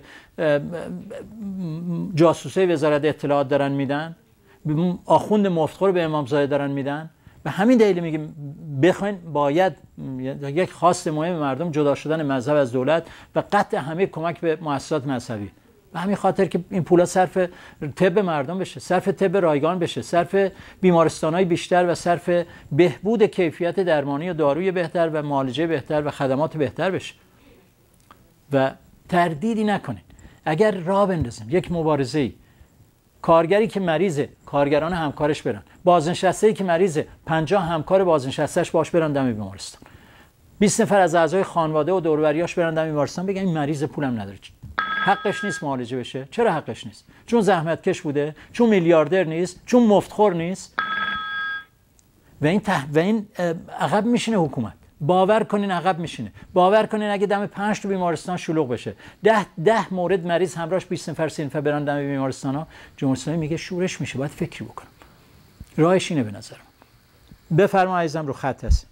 جاسوسه وزارت اطلاعات دارن میدن، آخوند مفتخور به امامزاده دارن میدن. به همین دلیل میگیم بخواین باید یک خواست مهم مردم جدا شدن مذهب از دولت و قطع همه کمک به مؤسسات مذهبی. به همین خاطر که این پولا صرف طب مردم بشه، صرف طب رایگان بشه، صرف بیمارستان‌های بیشتر و صرف بهبود کیفیت درمانی و داروی بهتر و معالجه بهتر و خدمات بهتر بشه. و تردیدی نکنید اگر راه بندازیم یک مبارزه‌ای، کارگری که مریضه کارگران همکارش برن، بازنشسته‌ای که مریضه پنجاه همکار بازنشسته‌اش باش برن دم بیمارستان، بیست نفر از اعضای خانواده و دور و بریاش برن دم بیمارستان بگن این مریض پولم نداره، حقش نیست معالجه بشه. چرا حقش نیست؟ چون زحمتکش بوده، چون میلیاردر نیست، چون مفتخور نیست. و این ته... و این عقب میشینه حکومت. باور کنین عقب میشینه. باور کنین اگه دم پنج تا بیمارستان شلوغ بشه، ده ده مورد مریض همراهش بیست نفر سی نفر برن دم بیمارستانا، جمهوری اسلامی میگه شورش میشه، باید فکری بکنم. راهش اینه به نظرم. بفرما عزیزم، رو خط هست.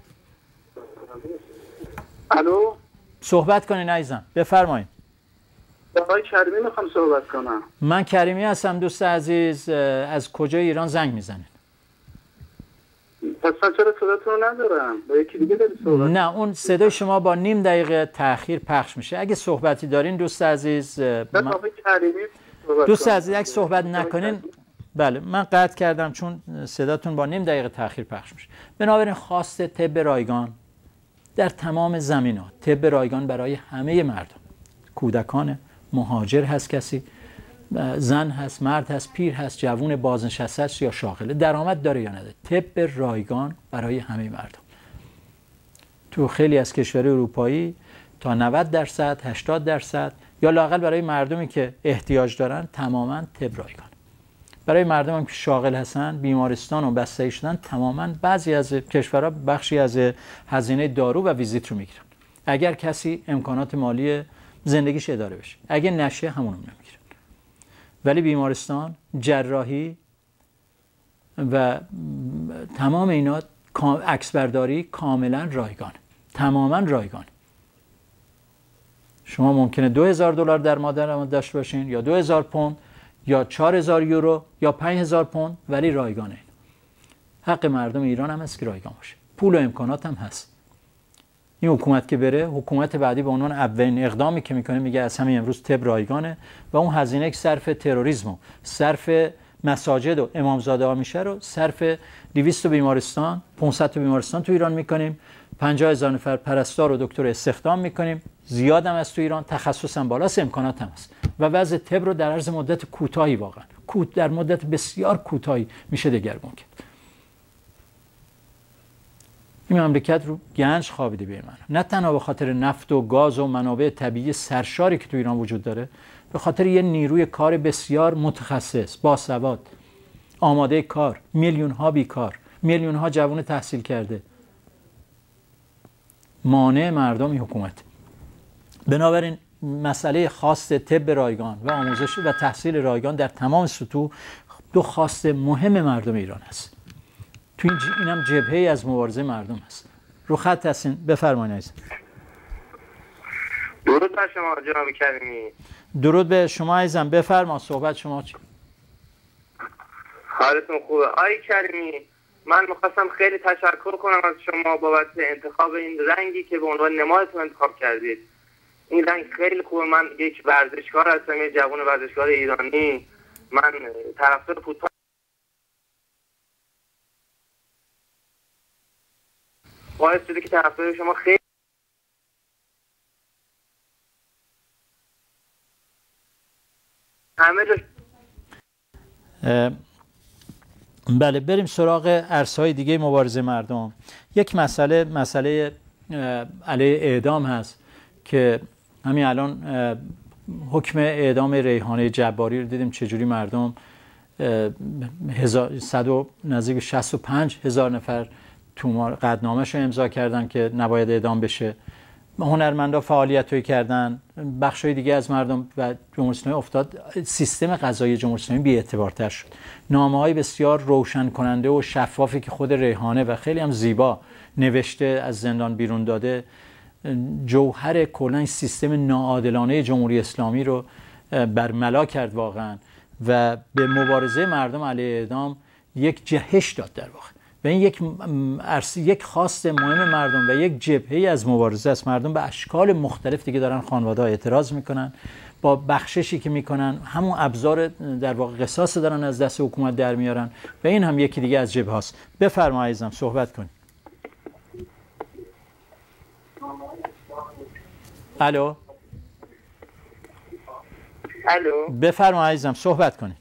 الو، صحبت کنین عزیزم، بفرمایید. آقای کریمی میخوام صحبت کنم. من کریمی هستم دوست عزیز. از کجای ایران زنگ میزنید؟ پس من چرا صداتون رو ندارم؟ با یکی دیگه داری صحبت؟ نه، اون صدای شما با نیم دقیقه تأخیر پخش میشه. اگه صحبتی دارین دوست عزیز من... آقای کریمی دوست عزیز اگه صحبت نکنین بله من قطع کردم چون صداتون با نیم دقیقه تأخیر پخش میشه. بنابراین خواست طب رایگان در تمام زمینات، طب رایگان برای همه مردم، کودکان، مهاجر هست، کسی زن هست، مرد هست، پیر هست، جوون بازنشسته است یا شاغله، درآمد داره یا نداره، طب رایگان برای همه مردم. تو خیلی از کشورهای اروپایی تا نود درصد، هشتاد درصد یا لااقل برای مردمی که احتیاج دارن تماما طب رایگان. برای مردم هم که شاغل هستن، بیمارستان و بستری شدن، تماما بعضی از کشورها بخشی از هزینه دارو و ویزیت رو میگیرن اگر کسی امکانات مالی زندگیش اداره بشه. اگه نشه همون رو نمیگیرن. ولی بیمارستان، جراحی و تمام اینا، عکسبرداری کاملا رایگان، تماما رایگان. شما ممکنه دو هزار دلار در ماه درآمد داشته باشین یا دو هزار پوند یا چهار هزار یورو یا پنج هزار پوند، ولی رایگانه. حق مردم ایران هم هست که رایگان باشه. پول و امکانات هم هست. این حکومت که بره، حکومت بعدی به عنوان اولین اقدامی که میکنه میگه از همین امروز طب رایگانه و اون هزینه که صرف تروریسم و صرف مساجد و امامزاده ها میشه رو صرف دویست بیمارستان، پانصد تا بیمارستان تو ایران میکنیم، پنجاه هزار نفر پرستار و دکتر استخدام میکنیم، زیاد هم از تو ایران، تخصص هم بالاست، امکانات هم هست و وضع طب رو در عرض مدت کوتاهی، واقعا کوت در مدت بسیار کوتاهی میشه دگرگون کرد. این مملکت رو گنج خوابیده به من، نه تنها به خاطر نفت و گاز و منابع طبیعی سرشاری که تو ایران وجود داره، به خاطر یه نیروی کار بسیار متخصص، باسواد، آماده کار، میلیون ها بیکار، میلیون ها جوان تحصیل کرده. مانع مردم این حکومت. بنابراین مسئله خواست طب رایگان و آموزش و تحصیل رایگان در تمام سطوح دو خواست مهم مردم ایران است. تو این اینم جبهه‌ای از مبارزه مردم هست. رو خط هستین، بفرمایید عزیز. درود بر شما جناب کریمی. درود به شما عزیزم، بفرما، صحبت شما چی؟ حالتون خوبه آقای کریمی؟ من می‌خواستم خیلی تشکر کنم از شما بابت انتخاب این رنگی که به عنوان نمادتون انتخاب کردید. این رنگ خیلی خوبه. من یک ورزشکار هستم، یک جوان ورزشکار ایرانی. من طرفدار فوتبال باعث شده که طرفدار شما خیلی همه جا. بله، بریم سراغ عرصه‌های دیگه مبارزه مردم. یک مسئله مسئله علیه اعدام هست که همین الان حکم اعدام ریحانه جباری رو دیدیم چجوری مردم صد و نزدیک شصت و پنج هزار نفر تو قطعنامه‌اش رو امضا کردن که نباید اعدام بشه هنرمندا فعالیت‌هایی کردن، بخش‌های دیگه از مردم و جمهوری اسلامی افتاد سیستم قضایی جمهوری اسلامی بی‌اعتبارتر شد. نامه‌های بسیار روشن کننده و شفافی که خود ریحانه و خیلی هم زیبا نوشته از زندان بیرون داده، جوهر کلا سیستم ناعادلانه جمهوری اسلامی رو برملا کرد واقعا و به مبارزه مردم علیه اعدام یک جهش داد در واقع. و این یک یک خواست مهم مردم و یک جبهه از مبارزه است. مردم به اشکال مختلف دیگه دارن خانواده‌ها اعتراض میکنن، با بخششی که میکنن همون ابزار در واقع قصاص دارن از دست حکومت در میارن و این هم یکی دیگه از جبهه هاست. بفرمایید عزیزم صحبت کنید. الو الو بفرمایید عزیزم صحبت کنید.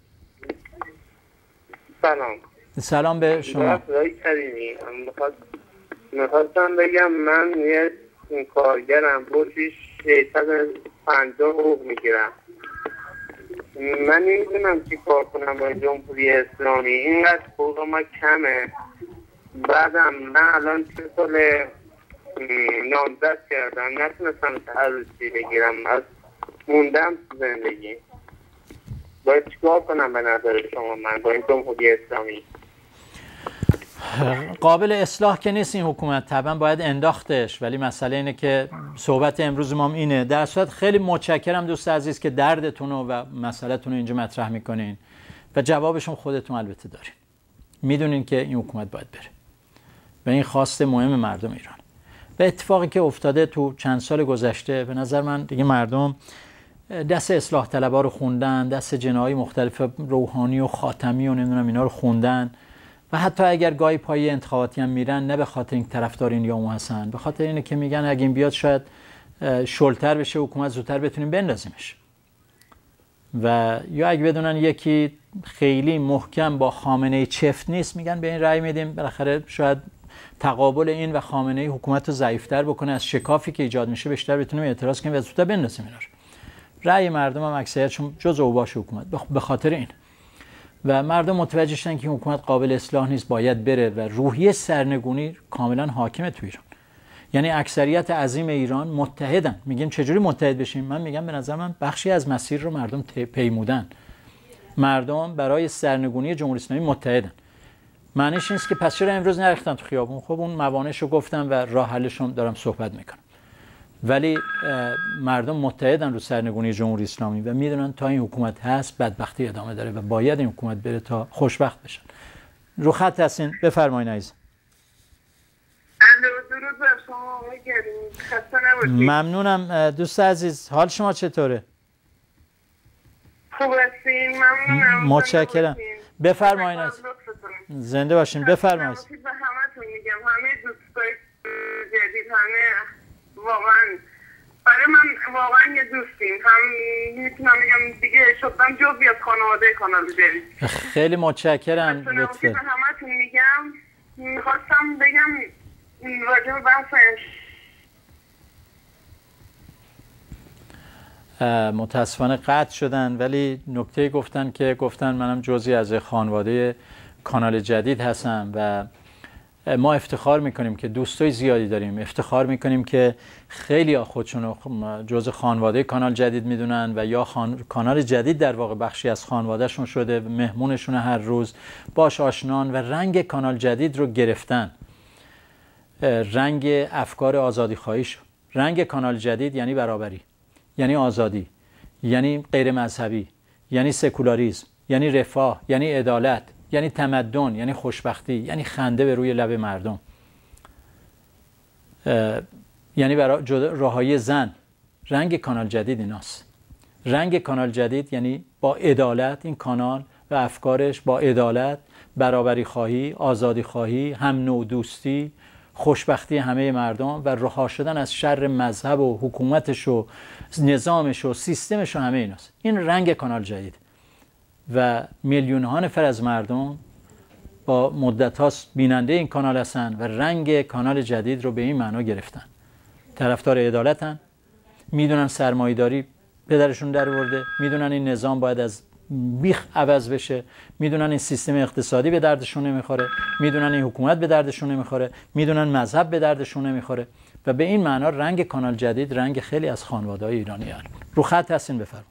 سلام. سلام به شما. آقای کریمی، میخواستم بگم من یه کارگرم، روزی ششصد و پنجاه حقوق میگیرم. من نمیدونم چی کار کنم با جمهوری اسلامی، اینقدر حقوق ما کمه. بعدم من الان چه سال نامزد کردم، نتونستم تعرضی بگیرم، از موندم تو زندگی. باید چیکار کنم به نظر شما من با این جمهوری اسلامی؟ قابل اصلاح که نیست این حکومت، طبعا باید انداختش، ولی مسئله اینه که صحبت امروز ما اینه. در صورت خیلی متشکرم دوست عزیز که دردتون و مسئله‌تون رو اینجا مطرح میکنین و جوابشون خودتون البته دارین. میدونین که این حکومت باید بره و این خواست مهم مردم ایران. و اتفاقی که افتاده تو چند سال گذشته به نظر من دیگه مردم دست اصلاح طلبها رو خوندن، دست جناح‌های مختلف روحانی و خاتمی و نمیدونم اینا رو خوندن و حتی اگر گاهی پای انتخاباتی هم میرن نه به خاطر این طرفدارین یا محسن، به خاطر اینه که میگن اگه این بیاد شاید شلتر بشه حکومت، زودتر بتونیم بندازیمش. و یا اگه بدونن یکی خیلی محکم با خامنه‌ای چفت نیست، میگن به این رأی میدیم، بالاخره شاید تقابل این و خامنه‌ای حکومت رو ضعیف‌تر بکنه، از شکافی که ایجاد میشه بیشتر بتونیم اعتراض کنیم و زودتر بندازیم اینا رو. رأی مردم هم اکثریتشون جز اوباش حکومت به خاطر این. و مردم متوجه شدن که این حکومت قابل اصلاح نیست، باید بره و روحیه سرنگونی کاملا حاکمه تو ایران. یعنی اکثریت عظیم ایران متحدن. میگیم چجوری متحد بشیم؟ من میگم به نظر من بخشی از مسیر رو مردم پیمودن. مردم برای سرنگونی جمهوری اسلامی متحدن. معنیش نیست که پس چرا امروز نریختن تو خیابون؟ خب اون موانعش رو گفتم و راه حلشون دارم صحبت میکنم. ولی مردم متحدن رو سرنگونی جمهوری اسلامی و میدونن تا این حکومت هست بدبختی ادامه داره و باید این حکومت بره تا خوشبخت بشن. رو خط هستین، بفرمایید عزیز. درود بر شما آقای کریمی، خسته نباشید. ممنونم دوست عزیز، حال شما چطوره؟ خوب هستین؟ ممنونم. متشکرم. بفرمایید عزیز. زنده باشین، بفرمایید. به همتون میگم، همه دوستای جدید، همه واقعا برای من واقعا یه دوستیم، هم میتونم بگم دیگه شدم جزئی از خانواده کانال جدید. خیلی متشکرم. لطفاً به همتون میگم. میخواستم بگم راجع به بحث متاسفانه قطع شدن، ولی نکته گفتن که گفتن منم جزئی از خانواده کانال جدید هستم و ما افتخار میکنیم که دوستای زیادی داریم، افتخار میکنیم که خیلی ها خودشون جزء خانواده کانال جدید میدونن و یا خان... کانال جدید در واقع بخشی از خانوادهشون شده، مهمونشون هر روز باش آشنان و رنگ کانال جدید رو گرفتن، رنگ افکار آزادی خواهیش. رنگ کانال جدید یعنی برابری، یعنی آزادی، یعنی غیر مذهبی، یعنی سکولاریسم، یعنی رفاه، یعنی عدالت، یعنی تمدن، یعنی خوشبختی، یعنی خنده به روی لب مردم، یعنی برای رهایی زن. رنگ کانال جدید ایناست. رنگ کانال جدید یعنی با عدالت، این کانال و افکارش با عدالت، برابری خواهی، آزادی خواهی، هم نوع دوستی، خوشبختی همه مردم و رها شدن از شر مذهب و حکومتش و نظامش و سیستمش و همه ایناست. این رنگ کانال جدید و میلیون ها نفر از مردم با مدت هاست بیننده این کانال هستن و رنگ کانال جدید رو به این معنا گرفتن. طرفدار عدالتن، میدونن سرمایه‌داری پدرشون در آورده، میدونن این نظام باید از بیخ عوض بشه، میدونن این سیستم اقتصادی به دردشون نمیخوره، میدونن این حکومت به دردشون نمیخوره، میدونن مذهب به دردشون نمیخوره و به این معنا رنگ کانال جدید رنگ خیلی از خانواده‌های ایرانیان. رو خط هستین، بفرمایید.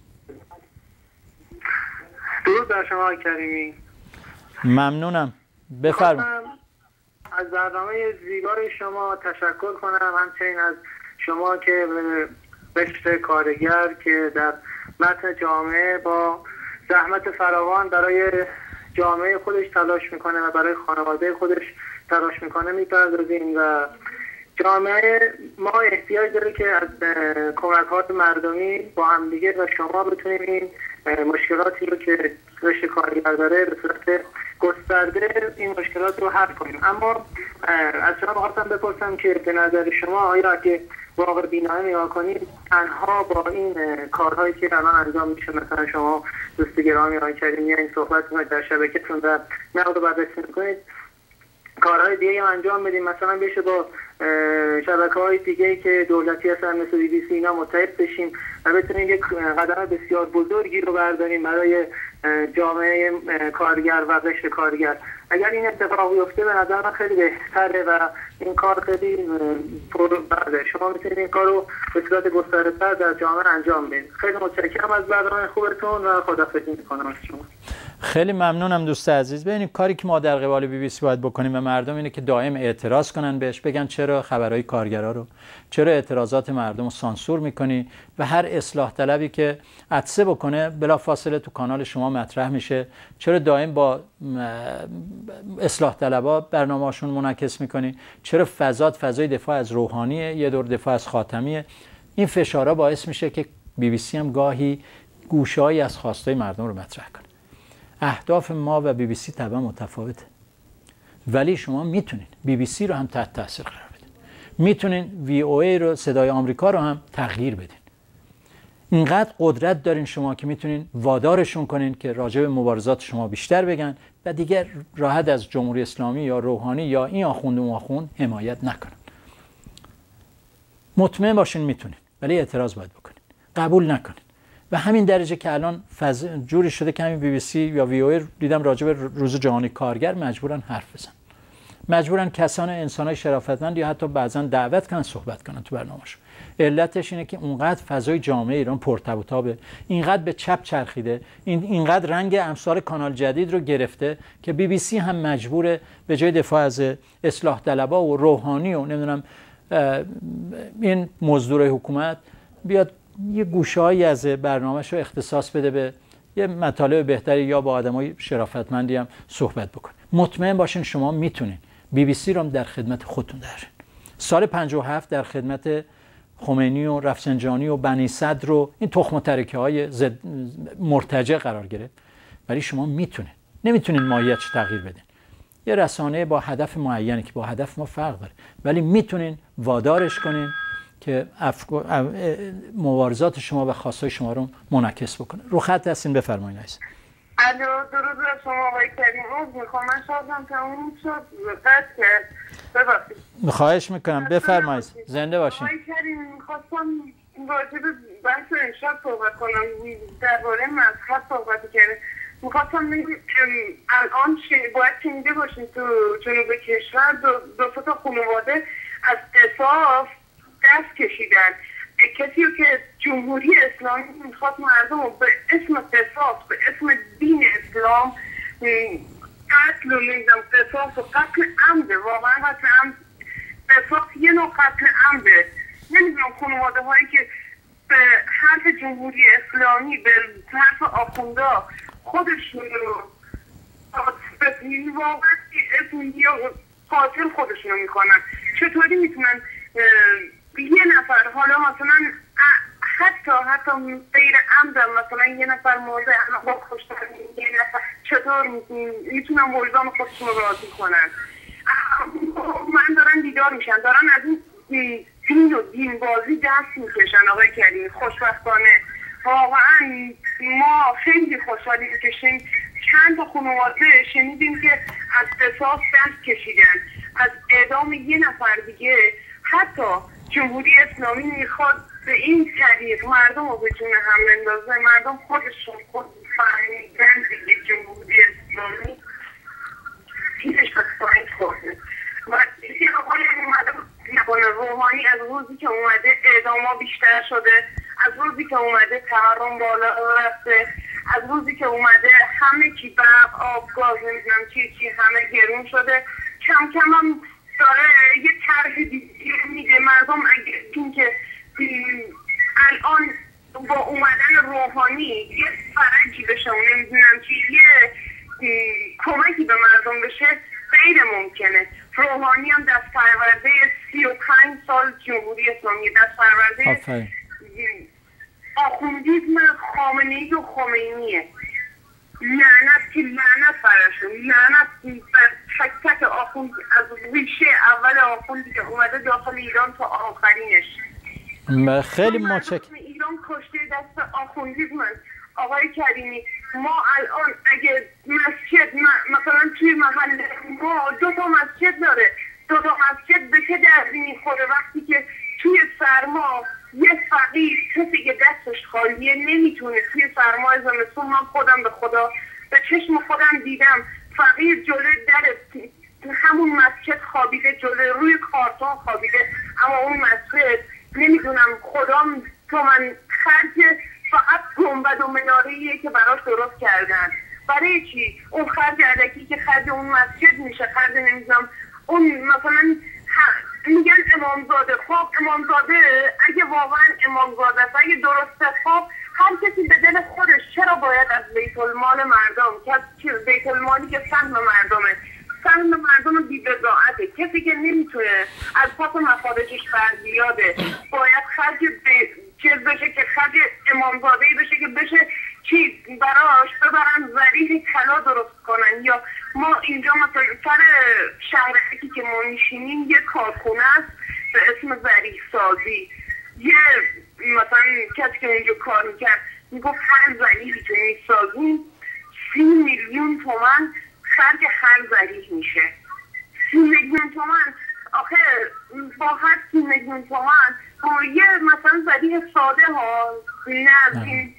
درود بر شما آقای کریمی. ممنونم، بفرمایید. از برنامه زیبای شما تشکر کنم، همچنین از شما که قشر کارگر که در متن جامعه با زحمت فراوان برای جامعه خودش تلاش میکنه و برای خانواده خودش تلاش میکنه میپردازیم و جامعه ما احتیاج داره که از کمک‌های مردمی با همدیگه و شما بتونیم این مشکلاتی رو که قشر کارگر داره به صورت گسترده این مشکلات رو حل کنیم. اما از شما خواستم بپرسم که به نظر شما آیا اگه واقع بینانه نگاه کنید تنها با این کارهایی که الان انجام میشه، مثلا شما دوست گرامی آقای کریمی این صحبت میکنید در شبکه‌تون و نقد و بررسی میکنید، کارهای دیگه هم انجام بدیم، مثلا بشه با شبکه‌های دیگه که دولتی هستن مثل بی بی سی اینا متحد بشیم و بتونیم یک قدم بسیار بزرگی رو برداریم برای جامعه کارگر و قشر کارگر. اگر این اتفاق بیفته به نظر من خیلی بهتره و این کار خیلی پربرده. شما میتونید این کار رو به صورت گسترده‌تر در جامعه انجام بدید. خیلی متشکرم از برنامه خوبتون و خداحافظی می‌کنم از شما. خیلی ممنونم دوست عزیز. ببینید کاری که ما در قبال بی بی سی باید بکنیم و مردم اینه که دائم اعتراض کنن بهش، بگن چرا خبرهای کارگرا رو، چرا اعتراضات مردم رو سانسور میکنی و هر اصلاح طلبی که عطسه بکنه بلافاصله تو کانال شما مطرح میشه، چرا دائم با اصلاح طلبا برنامه‌شون منعکس میکنی، چرا فضات فضای دفاع از روحانیه، یه دور دفاع از خاتمیه. این فشارها باعث میشه که بی بی سی هم گاهی گوشه‌ای از خواستای مردم رو مطرح کنه. اهداف ما و بی بی سی طبعا متفاوته، ولی شما میتونین بی بی سی رو هم تحت تاثیر قرار بدین، میتونین وی او ای رو، صدای آمریکا رو هم تغییر بدین. اینقدر قدرت دارین شما که میتونین وادارشون کنین که راجع به مبارزات شما بیشتر بگن و دیگر راحت از جمهوری اسلامی یا روحانی یا این آخوند و اون آخوند حمایت نکنن. مطمئن باشین میتونین، ولی اعتراض باید بکنین، قبول نکنین. و همین درجه که الان فض... جوری شده که همین بی بی سی یا وی او ای دیدم راجع به روز جهانی کارگر مجبورن حرف بزنن، مجبورن کسان انسانای شرافتمند یا حتی بعضا دعوت کنن صحبت کنن تو برنامه‌شون. علتش اینه که اونقدر فضای جامعه ایران پرتب و تابه، اینقدر به چپ چرخیده، این اینقدر رنگ امثال کانال جدید رو گرفته که بی بی سی هم مجبوره به جای دفاع از اصلاح طلبا و روحانی و نمیدونم این مزدورای حکومت بیاد یه گوشه‌ای از برنامه‌ش رو اختصاص بده به یه مطالب بهتری یا با آدمای شرافتمندی هم صحبت بکنه. مطمئن باشین شما میتونین بی بی سی رو هم در خدمت خودتون دارین. سال پنجاه و هفت در خدمت خمینی و رفسنجانی و بنی صدر رو این تخم و ترکه‌های مرتجع قرار گرفت، ولی شما میتونین، نمیتونین ماهیتش تغییر بدین. یه رسانه با هدف معینی که با هدف ما فرق داره، ولی میتونین وادارش کنین که افکار مبارزات شما و خواستای شما رو منعکس بکنه. رو خط هستین، بفرمایید عزیز. الو، درود بر شما آقای کریم. روز میخوام من شادم تموم شد قطع کرد، ببخشید. خواهش میکنم بفرمایید، زنده باشین. آقای کریم میخواستم راجع به بحث امشب صحبت کنم، درباره مذهب صحبت کردم. میخواستم بگم الان باید شنیده باشین تو جنوب کشور دو, دو تا خانواده از قصاص دست کشیدن. کسی که جمهوری اسلامی میخواد مردم رو به اسم قصاص، به اسم دین اسلام قتل و نمیدم قصاص و قتل عمده، واقعا قتل عمد، قصاص یه نوع قتل عمده. نمیدونم خانواده هایی که به حرف جمهوری اسلامی، به حرف آخوندا خودشون رو واقعا اسم یا قاتل خودشون رو میکنن، چطوری میتونن یه نفر حالا مثلا حتی حتی غیر عمدم مثلا یه نفر مورد با کشتن یه نفر چطور میتونن ملزم خودشون رو راضی کنن؟ من دارن بیدار میشن، دارن از این دین و دین بازی دست میکشن. آقای کریم خوشبختانه واقعا ما خیلی خوشحالیم که چند تا خانواده شنیدیم که از قصاص دست کشیدن، از اعدام یه نفر دیگه. حتی جمهوری اسلامی میخواد به این طریق مردم رو به جون هم بندازه، مردم خودشون خود فهمیدن دیگه جمهوری اسلامی پیشش به پایین خورده و دیگه آقای اومده نکنه روحانی از روزی که اومده اعداما بیشتر شده، از روزی که اومده تورم بالا رفته، از روزی که اومده همه چی برق آب گاز نمیدونم چی چی همه گرون شده، کم کم هم داره یه طرح دیگه میده مردم. اگه این که الان با اومدن روحانی یه فرجی بشه و نمیدونم چی یه کمکی به مردم بشه غیر ممکنه. روحانی هم دست پرورده سی و پنج سال جمهوری اسلامی، دست پرورده آخوندیزم خامنه‌ای و خمینیه. لعنت که لعنت برشون، لعنت بر تک تک آخوند، از ریشه اول آخوندی که اومده داخل ایران تا آخرینش. خیلی متشکرم. ایران کشته دست آخوندیزم. آقای کریمی ما الان اگه مسجد مثلا توی محل ما دو تا مسجد داره، دو تا مسجد به چه دردی میخوره وقتی که توی سرما یه فقیر کسی که دستش خالیه نمیتونه توی سرمای زمستون، من خودم به خدا به چشم خودم دیدم فقیر جلوی در همون مسجد خوابیده، جلوی روی کارتون خوابیده، اما اون مسجد نمیدونم خدا تو من خرج فقط گنبد و مناره‌ایه که براش درست کردن. برای چی؟ اون خرج علکی که خرج اون مسجد میشه، خرج نمیدونم اون مثلا میگن امامزاده. خب امامزاده اگه واقعا امامزاده است، اگه درسته، خب هر کسی به دل خودش چرا باید از بیت المال مردم، که بیت المالی که سهم مردمه، سهم مردم بی‌بضاعته، کسی که نمیتونه از پاس مخارجش بر بیاده باید خرج چیز بشه که خرج امامزاده‌ای بشه که بشه چیز براش ببرن ذریح طلا درست کنن. یا ما اینجا مثلا سر شهرکی که ما میشینیم یه کارخونه است به اسم ذریح سازی، یه مثلا کسی که اونجا کار میکرد میگفت هر ذریحی که میسازیم سی میلیون تومن خرج هر ذریح میشه. سی میلیون تومن آخه با هر سی میلیون تومن یه مثلا ذریح ساده ها، نه از این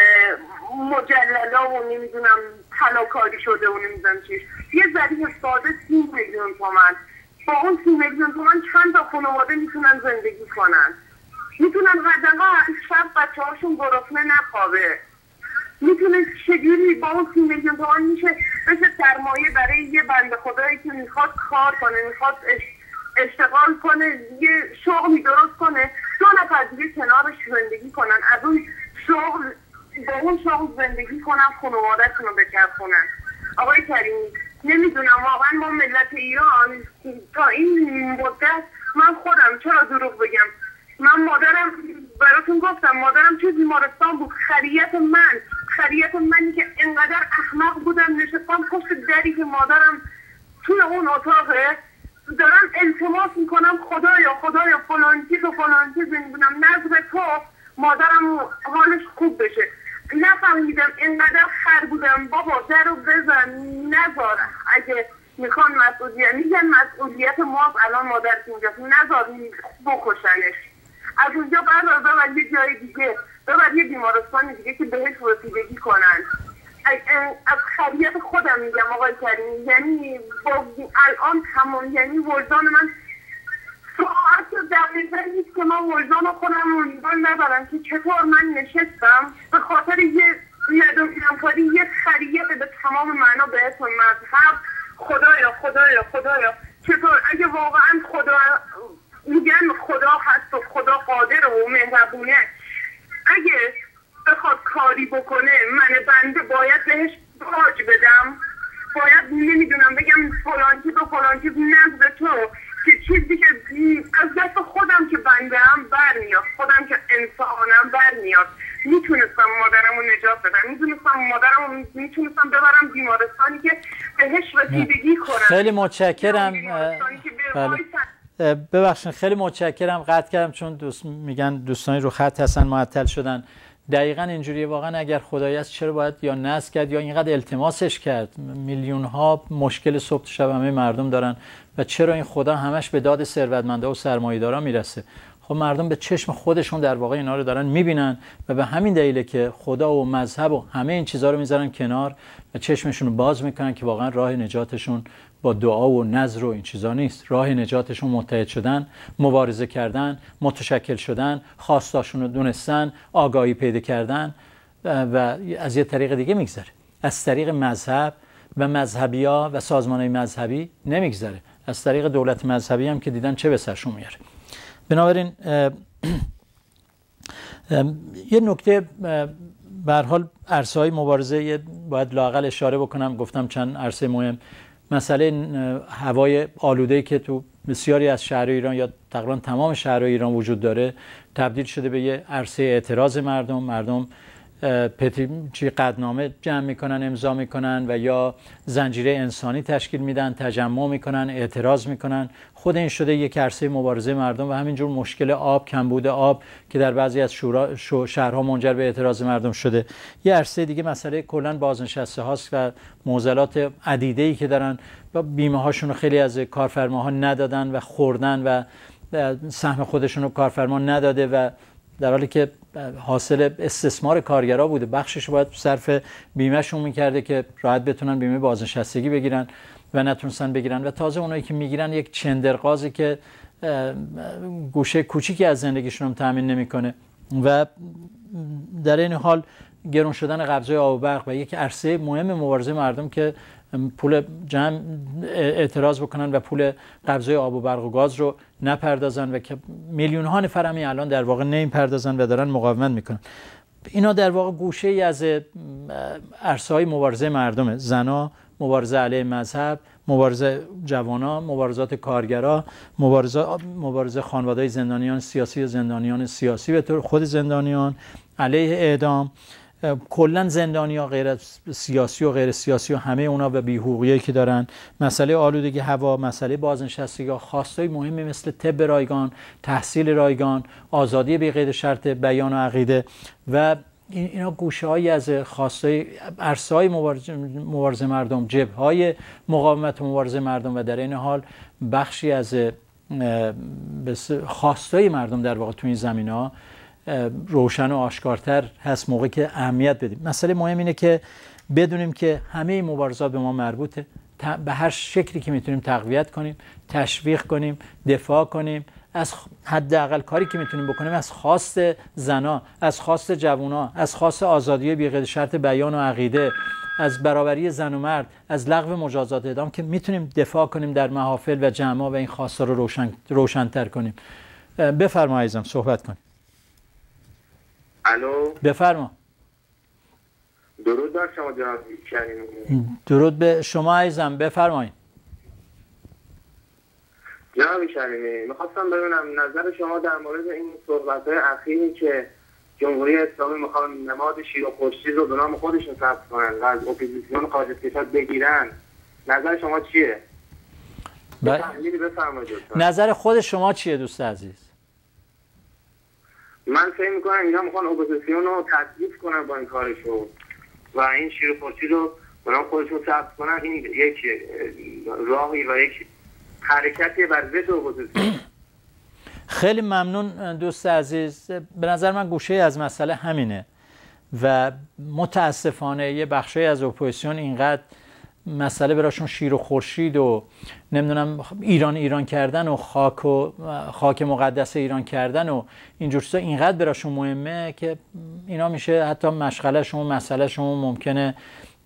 مجللا و نمیدونم طلاکاری شده و نمیدونم چیش، یه ذریح ساده سی میلیون تومن، با اون سی میلیون تومن چند تا خانواده میتونن زندگی کنن، میتونن حداقل شب بچه هاشون گرسنه نخوابه، میتونه چجوری با اون سی میلیون تومن میشه بشه سرمایه برای یه بنده خدایی که میخواد کار کنه، میخواد اشتغال کنه، یه شغلی درست کنه، دو نفر دیگه کنارش زندگی کنن، از اون شغل با اون شغل زندگی کنن، خانواده‌شون رو بچرخونن. آقای کریمی نمیدونم واقعا ما ملت ایران تا این مدت، من خودم چرا دروغ بگم، من مادرم براتون گفتم مادرم توی بیمارستان بود، خریت من خریت منی که انقدر احمق بودم نشستم پشت دری که مادرم توی اون اتاقه، دارم التماس میکنم خدایا خدایا فلان چیز و فلان چیز نمیدونم نظر تو مادرم حالش خوب بشه. نفهمیدم انقدر خر بودم بابا در رو بزن نذار، اگه میخوان مسئولیت میگن مسئولیت ما الان مادر اینجاست، نذار بکشنش، از اونجا بردار ببر یه جای دیگه، ببر یه بیمارستان دیگه که بهش رسیدگی کنن. از خریت خودم میگم آقای کریمی، یعنی با الان تمام یعنی وجدان من ساعت دقیقه نیست که من وجدان خودم رو نگاه نبرم که چطور من نشستم به خاطر یه ندونم کاری یه خریت به تمام معنا به اسم مذهب. خدایا خدایا خدایا چطور اگه واقعا خدا میگن خدا هست و خدا قادر و مهربونه، اگه بخواد کاری بکنه من بنده باید بهش باج بدم، باید نمیدونم بگم فلان چیز و فلان چیز نزد تو که چیزی که از دست خودم که بنده هم برمیاد، خودم که انسانم برمیاد. میتونستم مادرم رو نجات بدم، میتونستم مادرم رو میتونستم ببرم بیمارستانی که بهش رسیدگی کنم. خیلی متشکرم. ببخشید خیلی متشکرم، قطع کردم چون دوست میگن دوستانی رو خط هستن معطل شدن. دقیقاً اینجوریه واقعا، اگر خدایی است چرا باید یا نذر کرد یا اینقدر التماسش کرد؟ میلیون ها مشکل صبح شب همه مردم دارن و چرا این خدا همش به داد ثروتمندا و سرمایه‌دارا میرسه؟ خب مردم به چشم خودشون در واقع اینا رو دارن میبینن و به همین دلیله که خدا و مذهب و همه این چیزها رو میذارن کنار و چشمشون رو باز میکنن که واقعا راه نجاتشون با دعا و نذر و این چیزا نیست. راه نجاتشون متحد شدن، مبارزه کردن، متشکل شدن، خواستاشون رو دونستن، آگاهی پیدا کردن و از یه طریق دیگه میگذره. از طریق مذهب و مذهبی‌ها و سازمان‌های مذهبی نمیگذره. از طریق دولت مذهبی هم که دیدن چه به سرشون میاره. بنابراین یه نکته به هر حال عرصه‌های مبارزه باید لااقل اشاره بکنم. گفتم چند عرصه مهم. مسئله هوای آلوده‌ای که تو بسیاری از شهرهای ایران یا تقریبا تمام شهرهای ایران وجود داره تبدیل شده به یه عرصه اعتراض مردم. مردم پتی چی قدنامه جمع میکنن، امضا میکنن و یا زنجیره انسانی تشکیل میدن، تجمع میکنن، اعتراض میکنن. خود این شده یک عرصه مبارزه مردم و همینجور مشکل آب، کمبود آب که در بعضی از شورا شهرها منجر به اعتراض مردم شده. یه عرصه دیگه مسئله کلا بازنشسته هاست و معضلات عدیده‌ای که دارن و بیمه هاشون رو خیلی از کارفرماها ندادن و خوردن و سهم خودشون رو کارفرما نداده و در حالی که حاصل استثمار کارگرها بوده، بخشش باید صرف بیمهشون میکرده که راحت بتونن بیمه بازنشستگی بگیرن و نتونستن بگیرن و تازه اونایی که میگیرن یک چندرغازی که گوشه کوچیکی از زندگیشون هم تامین نمیکنه و در این حال گرون شدن قبضای آب و برق و یک عرصه مهم مبارزه مردم که پول جمع اعتراض بکنن و پول قبضای آب و برق و گاز رو نپردازن و که میلیون ها نفر همین الان در واقع نمیپردازن و دارن مقاومت میکنن. اینا در واقع گوشه ای از عرصه‌های مبارزه مردمه. زنا، مبارزه علیه مذهب، مبارزه جوانا، مبارزات کارگرا، مبارزه مبارزه خانواده‌های زندانیان سیاسی و زندانیان سیاسی به طور خود زندانیان علیه اعدام، کلا زندانی‌ها غیر سیاسی و غیر سیاسی و همه اونا و بی‌حقوقی‌ای که دارن، مسئله آلودگی هوا، مسئله بازنشستگی، خواستای مهمی مثل طب رایگان، تحصیل رایگان، آزادی بی قید شرط بیان و عقیده و اینا گوشه‌هایی از خواستای عرصه‌های مبارزه, مبارزه مردم، جبهه‌های مقاومت و مبارزه مردم و در این حال بخشی از خواستای مردم در واقع تو این زمینه‌ها روشن و آشکارتر هست موقعی که اهمیت بدیم. مسئله مهم اینه که بدونیم که همه مبارزات به ما مربوطه، به هر شکلی که میتونیم تقویت کنیم، تشویق کنیم، دفاع کنیم، از حداقل کاری که میتونیم بکنیم از خواست زنا، از خواست جوونا، از خواست آزادی بی قید شرط بیان و عقیده، از برابری زن و مرد، از لغو مجازات اعدام که میتونیم دفاع کنیم در محافل و جمع‌ها و این خواستا رو روشن روشن‌تر کنیم. بفرما عزیزم صحبت کن. الو بفرما. درود بر شما جناب کریمی. درود به شما عزیزم، بفرمایید. جناب کریمی میخواستم ببینم نظر شما در مورد این صحبت‌های اخیری که جمهوری اسلامی میخوان نماد شیر و خورشید رو به نام خودشون ثبت کنن و از اپوزیسیون خارج از کشور بگیرن. نظر شما چیه؟ ب... تحلیلی بفرمایید. نظر خود شما چیه دوست عزیز؟ من فکر میکنم اینا میخوان اپوزیسیون رو تضعیف کنن با این کارشون و این شیر و خورشید رو به نام خودشون ثبت کنن. این یک راهی و یک حرکتی بر ضد اپوزیسیون. خیلی ممنون دوست عزیز. به نظر من گوشه از مسئله همینه و متاسفانه یه بخشی از اپوزیسیون اینقدر مسئله براشون شیر و خورشید و نمیدونم ایران ایران کردن و خاک و خاک مقدس ایران کردن و اینجور چیزا اینقدر براشون مهمه که اینا میشه حتی مشغله شما مسئله شما ممکنه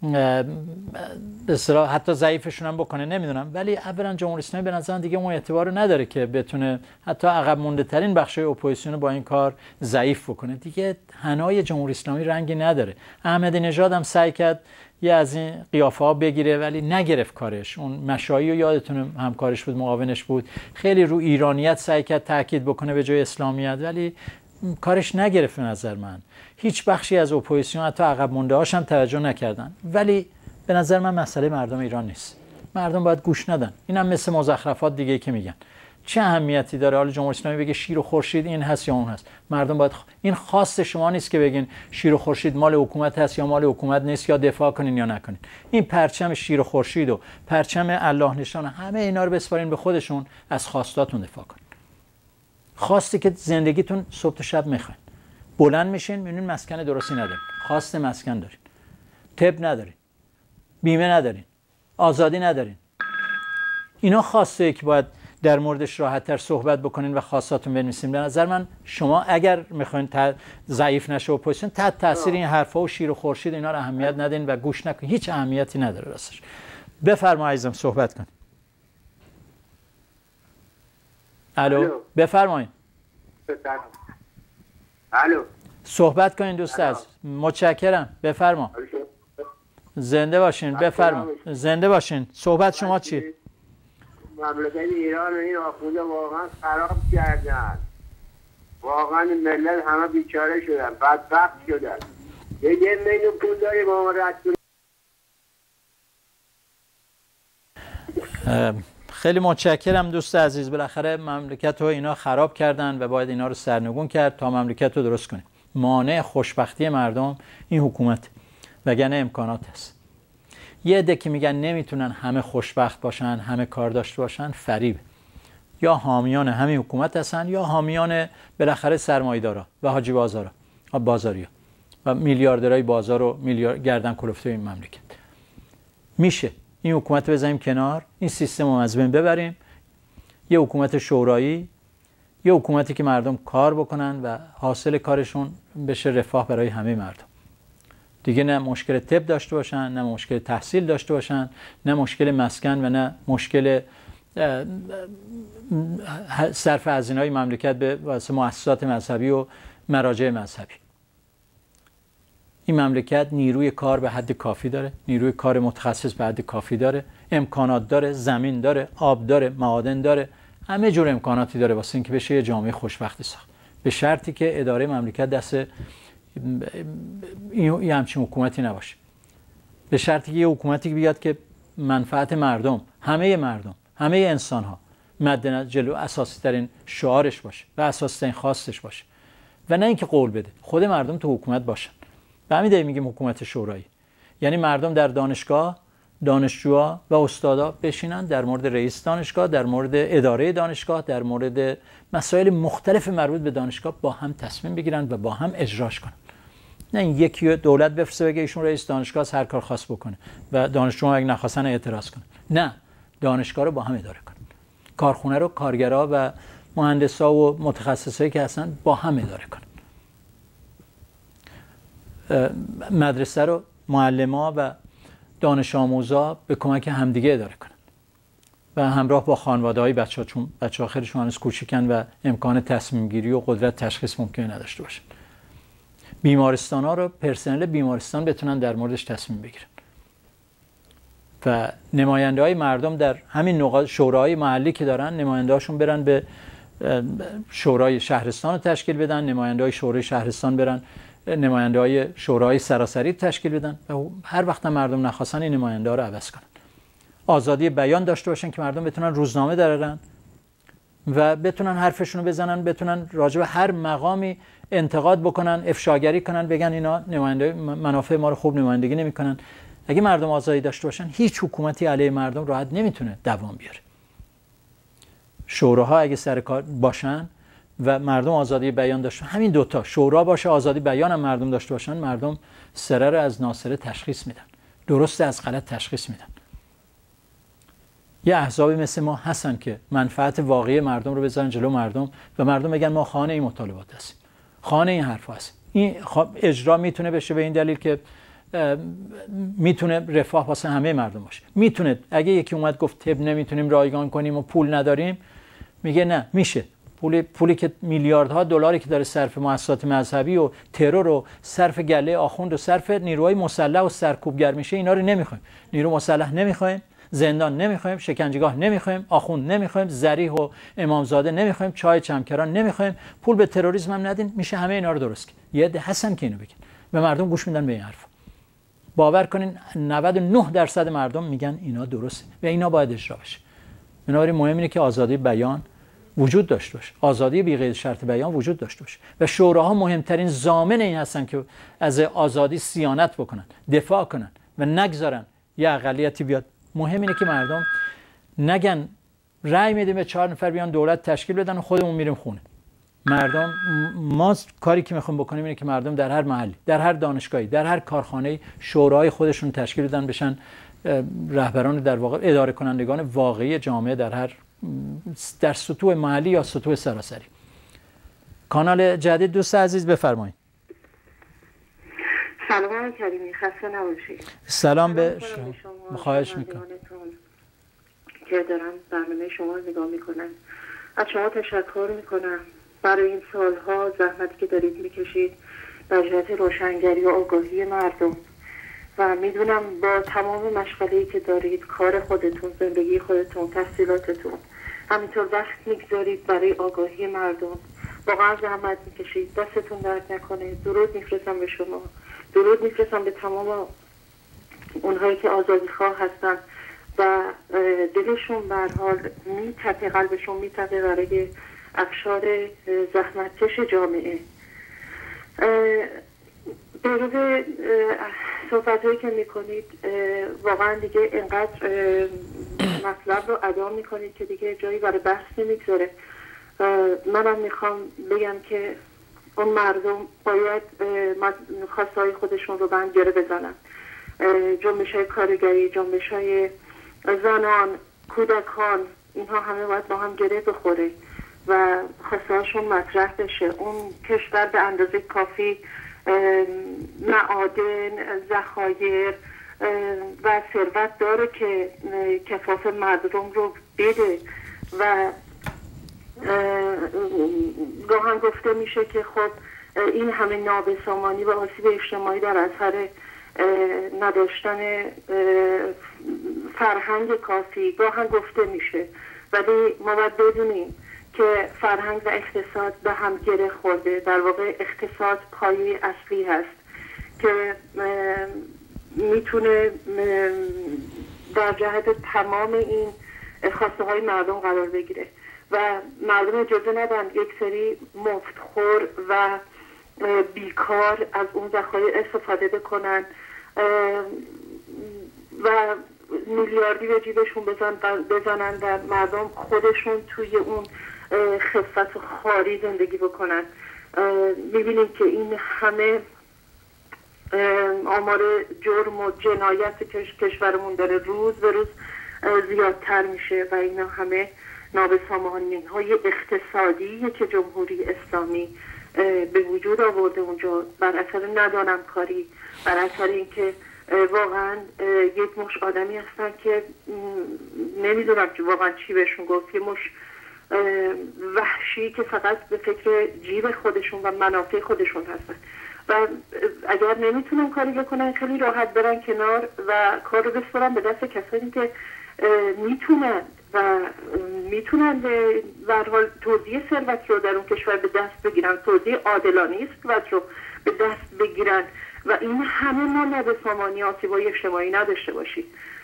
به اصطلاح حتی ضعیفشون هم بکنه، نمیدونم. ولی اولا جمهوری اسلامی به نظر دیگه اون اعتبار رو نداره که بتونه حتی عقب مونده ترین بخشای اپوزیسیون رو با این کار ضعیف بکنه. دیگه حنای جمهوری اسلامی رنگی نداره. احمدی نژاد هم سعی کرد یه از این قیافه ها بگیره ولی نگرفت کارش. اون مشایی رو یادتونه همکارش بود، معاونش بود، خیلی رو ایرانیت سعی کرد تاکید بکنه به جای اسلامیت ولی کارش نگرفت. به نظر من هیچ بخشی از اپوزیسیون حتی عقب مونده هاش هم توجه نکردن. ولی به نظر من مسئله مردم ایران نیست. مردم باید گوش ندن. اینم مثل مزخرفات دیگه که میگن چه اهمیتی داره حالا جمهوری اسلامی بگه شیر و خورشید این هست یا اون هست. مردم باید خ... این خواست شما نیست که بگین شیر و خورشید مال حکومت هست یا مال حکومت نیست، یا دفاع کنین یا نکنین. این پرچم شیر و خورشید و پرچم الله نشان همه اینا رو بسپارین به خودشون، از خواستاتون دفاع کنین. خواستی که زندگیتون صبح تا شب میخواین. بلند میشین میبینین مسکن درستی ندارین، خواست مسکن دارین، طب ندارین، بیمه ندارین، آزادی ندارین. اینا خواسته که باید در موردش راحت‌تر صحبت بکنین و خواستاتون بنویسین. به نظر من شما اگر میخواین ضعیف نشه اپوزیسیون تحت تاثیر این حرفا و شیر و خورشید اینا رو اهمیت ندین و گوش نکنین، هیچ اهمیتی نداره راستش. بفرما عزیزم صحبت کن. الو بفرمایید. الو صحبت کنین دوست عزیز. متشکرم. بفرما. زنده باشین. بفرما. زنده باشین. صحبت شما چی؟ مملکت ایران و این آخونده واقعا خراب کردن. واقعا ملت همه بیچاره شدن، بدبخت شدن. یه یه میلیون پول داری با ما رد کنی. خیلی متشکرم دوست عزیز. بالاخره مملکت رو اینا خراب کردن و باید اینا رو سرنگون کرد تا مملکت رو درست کنیم. مانع خوشبختی مردم این حکومت، وگرنه امکانات هست. یه عده که میگن نمیتونن همه خوشبخت باشن، همه کار داشته باشن، فریب. یا حامیان همین حکومت هستن یا حامیان بالاخره سرمایه‌دارا و حاجی بازارا و بازاریا و میلیاردرای بازار و میلیارد گردن کلفته این مملکت. میشه این حکومت بزنیم کنار، این سیستم رو از بین ببریم، یه حکومت شورایی، یه حکومتی که مردم کار بکنن و حاصل کارشون بشه رفاه برای همه مردم. دیگه نه مشکل طب داشته باشن، نه مشکل تحصیل داشته باشن، نه مشکل مسکن و نه مشکل صرف هزینه‌های مملکت به واسه مؤسسات مذهبی و مراجع مذهبی. این مملکت نیروی کار به حد کافی داره، نیروی کار متخصص به حد کافی داره، امکانات داره، زمین داره، آب داره، معادن داره، همه جور امکاناتی داره واسه اینکه بشه یه جامعه خوشبختی ساخت، به شرطی که اداره مملکت دست این همچین حکومتی نباشه. به شرطی که یه حکومتی بیاد که منفعت مردم، همه مردم، همه انسان ها مد نظر جلو اساسی ترین شعارش باشه و اساسی ترین خواستش باشه و نه اینکه قول بده خود مردم تو حکومت باشن. به همین دلیل میگیم حکومت شورایی، یعنی مردم در دانشگاه، دانشجوها و استادا بشینن در مورد رئیس دانشگاه، در مورد اداره دانشگاه، در مورد مسائل مختلف مربوط به دانشگاه با هم تصمیم بگیرن و با هم اجراش کنن. نه این یکی دولت بفرسته بگه ایشون رئیس دانشگاه هر کار خاص بکنه و دانشجوها اگه نخواستن اعتراض کنن. نه، دانشگاه رو با هم اداره کنن. کارخونه رو کارگرا و مهندسا و متخصصایی که هستن با هم اداره کنن. مدرسه رو معلما و دانش آموزا به کمک همدیگه اداره کنن و همراه با خانواده‌های بچه‌ها، چون بچه‌ها خیلیشون هنوز کوچیکن و امکان تصمیم گیری و قدرت تشخیص ممکنه نداشته باشن. بیمارستان‌ها رو پرسنل بیمارستان بتونن در موردش تصمیم بگیرن و نماینده‌های مردم در همین نقاط شورای محلی که دارن، نماینده‌هاشون برن به شورای شهرستان رو تشکیل بدن، نماینده‌های شورای شهرستان برن نماینده‌های شورای سراسری تشکیل بدن و هر وقت مردم نخواستن این نماینده‌ها رو عوض کنن. آزادی بیان داشته باشن که مردم بتونن روزنامه درارن و بتونن حرفشون رو بزنن، بتونن راجع به هر مقامی انتقاد بکنن، افشاگری کنن، بگن اینا نماینده منافع ما رو خوب نمایندگی نمی‌کنن. اگه مردم آزادی داشته باشن هیچ حکومتی علیه مردم راحت نمیتونه دوام بیاره. شوراها اگه سر کار باشن و مردم آزادی بیان داشتن، همین دوتا شورا باشه آزادی بیان هم مردم داشته باشن، مردم سره رو از ناسره تشخیص میدن، درست از غلط تشخیص میدن. یه احزابی مثل ما هستن که منفعت واقعی مردم رو بذارن جلو مردم و مردم بگن ما خانه این مطالبات هستیم، خانه این حرف هستیم. این اجرا میتونه بشه به این دلیل که میتونه رفاه واسه همه مردم باشه. میتونه اگه یکی اومد گفت طب نمیتونیم رایگان کنیم و پول نداریم، میگه نه میشه. پولی پولی که میلیاردها دلاری که داره صرف مؤسسات مذهبی و ترور و صرف گله آخوند و صرف نیروهای مسلح و سرکوبگر میشه، اینا رو نمیخوایم. نیرو مسلح نمیخوایم، زندان نمیخوایم، شکنجهگاه نمیخوایم، آخوند نمیخوایم، ذریح و امامزاده نمیخوایم، چای چمکران نمیخوایم، پول به تروریسم هم ندین. میشه همه اینا رو درست کرد. یه عده هستن که اینو بگن و مردم گوش میدن به این حرفا. باور کنین نود و نه درصد مردم میگن اینا درسته و اینا باید اجرا بشه. بنابراین مهم اینه که آزادی بیان وجود داشته باشه، آزادی بی قید شرط بیان وجود داشته باشه و شوراها مهمترین ضامن این هستن که از آزادی صیانت بکنن، دفاع کنن و نگذارن یه اقلیتی بیاد. مهم اینه که مردم نگن رأی میدیم به چهار نفر بیان دولت تشکیل بدن و خودمون میریم خونه. مردم، ما کاری که میخوایم بکنیم اینه که مردم در هر محلی، در هر دانشگاهی، در هر کارخانه‌ای شورای خودشون تشکیل بدن، بشن رهبران در واقع اداره کنندگان واقعی جامعه در هر در سطوح محلی یا سطوح سراسری. کانال جدید، دوست عزیز بفرمایید. سلام آقای کریمی، خسته نباشید. سلام به شما. خواهش میکنم که دارم برنامه شما رو نگاه میکنم. از شما تشکر میکنم برای این سالها زحمتی که دارید میکشید در جهت روشنگری و آگاهی مردم و میدونم با تمام مشغله‌ای که دارید، کار خودتون، زندگی خودتون، تحصیلاتتون، همینطور وقت میگذارید برای آگاهی مردم. واقعا زحمت میکشید، دستتون درد نکنه. درود میفرستم به شما، درود میفرستم به تمام اونهایی که آزادی خواه هستن و دلشون به هر حال میتپه، قلبشون میتپه برای افشار زحمتکش جامعه. به روز صحبت هایی که میکنید واقعا دیگه اینقدر مطلب رو ادا میکنید که دیگه جایی برای بحث نمیگذاره. منم میخوام بگم که اون مردم باید خواسته های خودشون رو به هم گره بزنن. جنبش های کارگری، جنبش های زنان، کودکان، اینها همه باید با هم گره بخوره و خواسته هاشون مطرح بشه. اون کشور به اندازه کافی معادن، ذخایر و ثروت داره که کفاف مردم رو بده و گاهن گفته میشه که خب این همه نابسامانی و آسیب اجتماعی در اثر نداشتن فرهنگ کافی، گاهن گفته میشه، ولی ما باید بدونیم که فرهنگ و اقتصاد به هم گره خورده. در واقع اقتصاد پایه اصلی هست که میتونه در جهت تمام این خواسته های مردم قرار بگیره و مردم اجازه ندن یک سری مفتخور و بیکار از اون ذخایر استفاده بکنن و میلیاردی به جیبشون بزن بزنن و مردم خودشون توی اون خفت و خاری زندگی بکنن. میبینیم که این همه آمار جرم و جنایت کشورمون داره روز به روز زیادتر میشه و اینا همه نابسامانی های اقتصادی که جمهوری اسلامی به وجود آورده اونجا بر اثر ندانم کاری، بر اثر اینکه واقعا یک مش آدمی هستن که نمیدونم که واقعا چی بهشون گفت، یه مش وحشی که فقط به فکر جیب خودشون و منافع خودشون هستن و اگر نمیتونن کاری بکنن خیلی راحت برن کنار و کار رو بسپارن به دست کسانی که میتونن و میتونن به هر حال توزیع ثروت رو در اون کشور به دست بگیرن، توزیع عادلانه ثروت رو به دست بگیرن و این همه ما نابسامانی آسیب‌های اجتماعی نداشته باشید.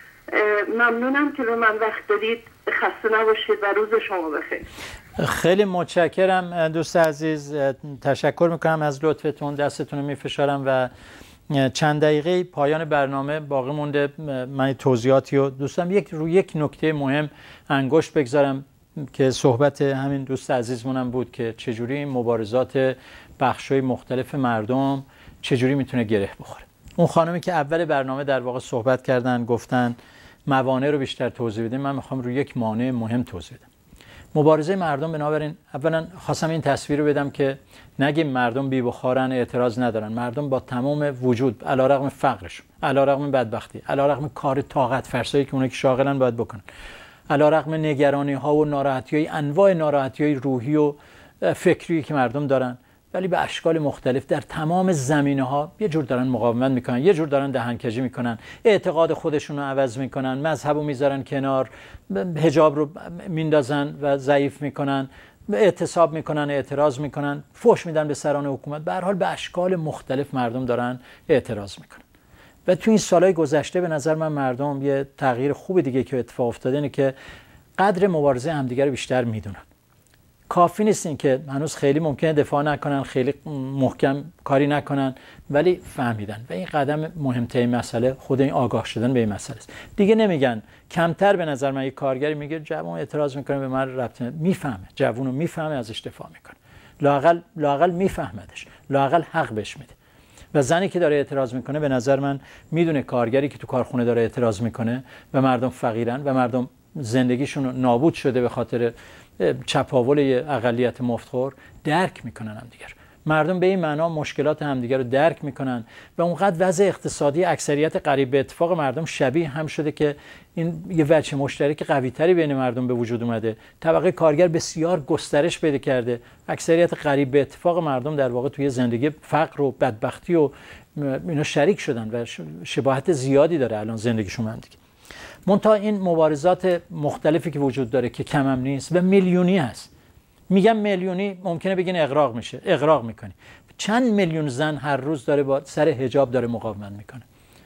ممنونم که به من وقت دادید. خسته نباشید و روز شما بخیر. خیلی متشکرم دوست عزیز، تشکر میکنم از لطفتون، دستتون رو میفشارم و چند دقیقه پایان برنامه باقی مونده. من توضیحاتی رو دوستم یک روی یک نکته مهم انگشت بگذارم که صحبت همین دوست عزیزمونم بود که چجوری این مبارزات بخش‌های مختلف مردم چجوری میتونه گره بخوره. اون خانمی که اول برنامه در واقع صحبت کردن گفتن موانع رو بیشتر توضیح بدیم، من میخوام روی یک مانع مهم توضیح بدم. مبارزه مردم، بنابراین اولا خواستم این تصویر رو بدم که نگیم مردم بی بخارن، اعتراض ندارن. مردم با تمام وجود علیرغم فقرشون، علیرغم بدبختی، علیرغم کار طاقت فرسایی که اونها که شاغلن باید بکنن، علیرغم نگرانی ها و ناراحتی های انواع ناراحتی های روحی و فکری که مردم دارن، ولی به اشکال مختلف در تمام زمینه‌ها یه جور دارن مقاومت میکنن، یه جور دارن دهنکجی میکنن، اعتقاد خودشون رو عوض میکنن، مذهب رو میذارن کنار، حجاب رو میندازن و ضعیف میکنن، اعتصاب میکنن، اعتراض میکنن، فحش میدن به سران حکومت. به هر حال به اشکال مختلف مردم دارن اعتراض میکنن. و تو این سالهای گذشته به نظر من مردم یه تغییر خوب دیگه که اتفاق افتاده اینه که قدر مبارزه همدیگر رو بیشتر میدونن. کافی نیست این که هنوز خیلی ممکنه دفاع نکنن، خیلی محکم کاری نکنن، ولی فهمیدن و این قدم مهمترین مسئله خود این آگاه شدن به این مسئله است. دیگه نمیگن کمتر. به نظر من یک کارگری میگه جوان اعتراض میکنه به من ربط، میفهمه، جوونو میفهمه، ازش دفاع میکنه. لااقل لااقل میفهمدش، لااقل حق بهش میده. و زنی که داره اعتراض میکنه به نظر من میدونه کارگری که تو کارخونه داره اعتراض میکنه و مردم فقیرن و مردم زندگیشون نابود شده به خاطر چپاول اقلیت مفتخور، درک میکنن هم دیگر. مردم به این معنا مشکلات همدیگر رو درک میکنن و اونقدر وضع اقتصادی اکثریت قریب به اتفاق مردم شبیه هم شده که این یه وجه مشترک قوی‌تری بین مردم به وجود اومده. طبقه کارگر بسیار گسترش پیدا کرده. اکثریت قریب به اتفاق مردم در واقع توی زندگی فقر و بدبختی و اینا شریک شدن و شباهت زیادی داره الان زندگیشون هم دیگه. منتها این مبارزات مختلفی که وجود داره که کم هم نیست و میلیونی هست. میگم میلیونی، ممکنه بگین اغراق میشه، اغراق میکنی. چند میلیون زن هر روز داره با سر حجاب داره مقاومت میکنه.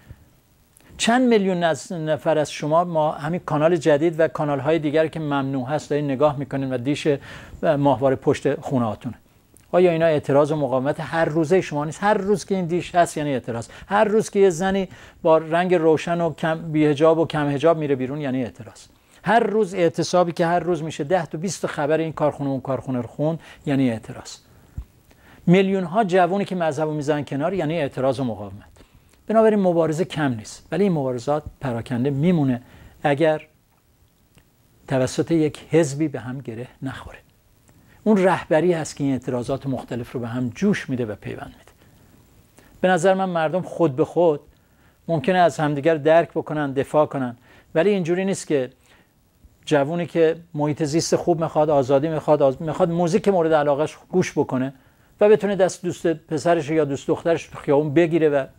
چند میلیون نفر از شما ما همین کانال جدید و کانال های دیگر که ممنوع هست دارین نگاه میکنین و دیش ماهواره پشت خونه هاتونه. آیا اینا اعتراض و مقاومت هر روزه شما نیست؟ هر روز که این دیش هست یعنی اعتراض. هر روز که یه زنی با رنگ روشن و کم بی حجاب و کم حجاب میره بیرون یعنی اعتراض. هر روز اعتصابی که هر روز میشه ده تا بیست تا خبر این کارخونه اون کارخونه رو خون یعنی اعتراض. میلیون ها جوونی که مذهبو میزنن کنار یعنی اعتراض و مقاومت. بنابراین مبارزه کم نیست، ولی این مبارزات پراکنده میمونه اگر توسط یک حزبی به هم گره نخوره. اون رهبری هست که این اعتراضات مختلف رو به هم جوش میده و پیوند میده. به نظر من مردم خود به خود ممکنه از همدیگر درک بکنن، دفاع کنن، ولی اینجوری نیست که جوونی که محیط زیست خوب میخواد، آزادی میخواد، آز... میخواد موزیک مورد علاقهش گوش بکنه و بتونه دست دوست پسرش یا دوست دخترش تو خیابون بگیره و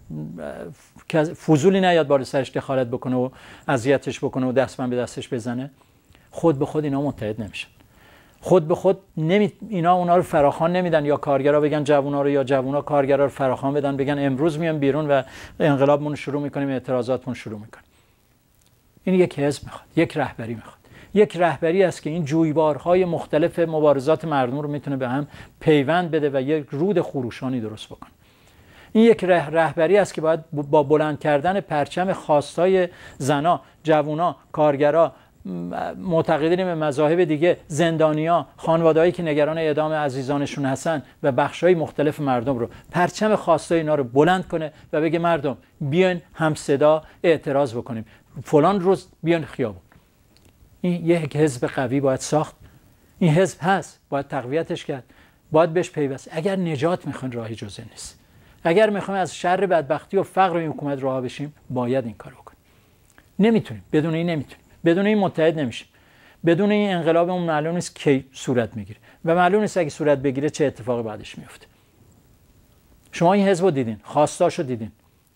فضولی نیاد بالا سرش دخالت بکنه و اذیتش بکنه و دستبند به دستش بزنه. خود به خود اینا متحد نمیشن. خود به خود نمی... اینا اونا رو فراخوان نمیدن، یا کارگرا بگن جوونا رو یا جوونا کارگرا رو فراخوان بدن بگن امروز میام بیرون و انقلابمون شروع میکنیم، اعتراضاتمون شروع میکنیم. این یک حزب میخواد، یک رهبری میخواد. یک رهبری است که این جویبارهای مختلف مبارزات مردم رو میتونه به هم پیوند بده و یک رود خروشانی درست بکنه. این یک رهبری است که باید با بلند کردن پرچم خواستای زنا، جوونا، کارگرا، معتقدین به مذاهب دیگه، زندانیا، خانوادهایی که نگران اعدام عزیزانشون هستن و بخشای مختلف مردم رو، پرچم خواستای اینا رو بلند کنه و بگه مردم بیاین هم صدا اعتراض بکنیم، فلان روز بیاین خیابون. این یک حزب قوی باید ساخت. این حزب هست، باید تقویتش کرد، باید بهش پیوست. اگر نجات میخواین راهی جز نیست. اگر میخوایم از شر بدبختی و فقر این حکومت رها بشیم باید این کارو بکنیم. نمیتونیم، بدون این نمیتونیم. بدون این متحد نمیشیم. بدون این انقلابمون معلوم نیست کی صورت میگیره و معلوم نیست اگه صورت بگیره چه اتفاقی بعدش میفته. شما این حزب رو دیدین، خواستاشو دیدین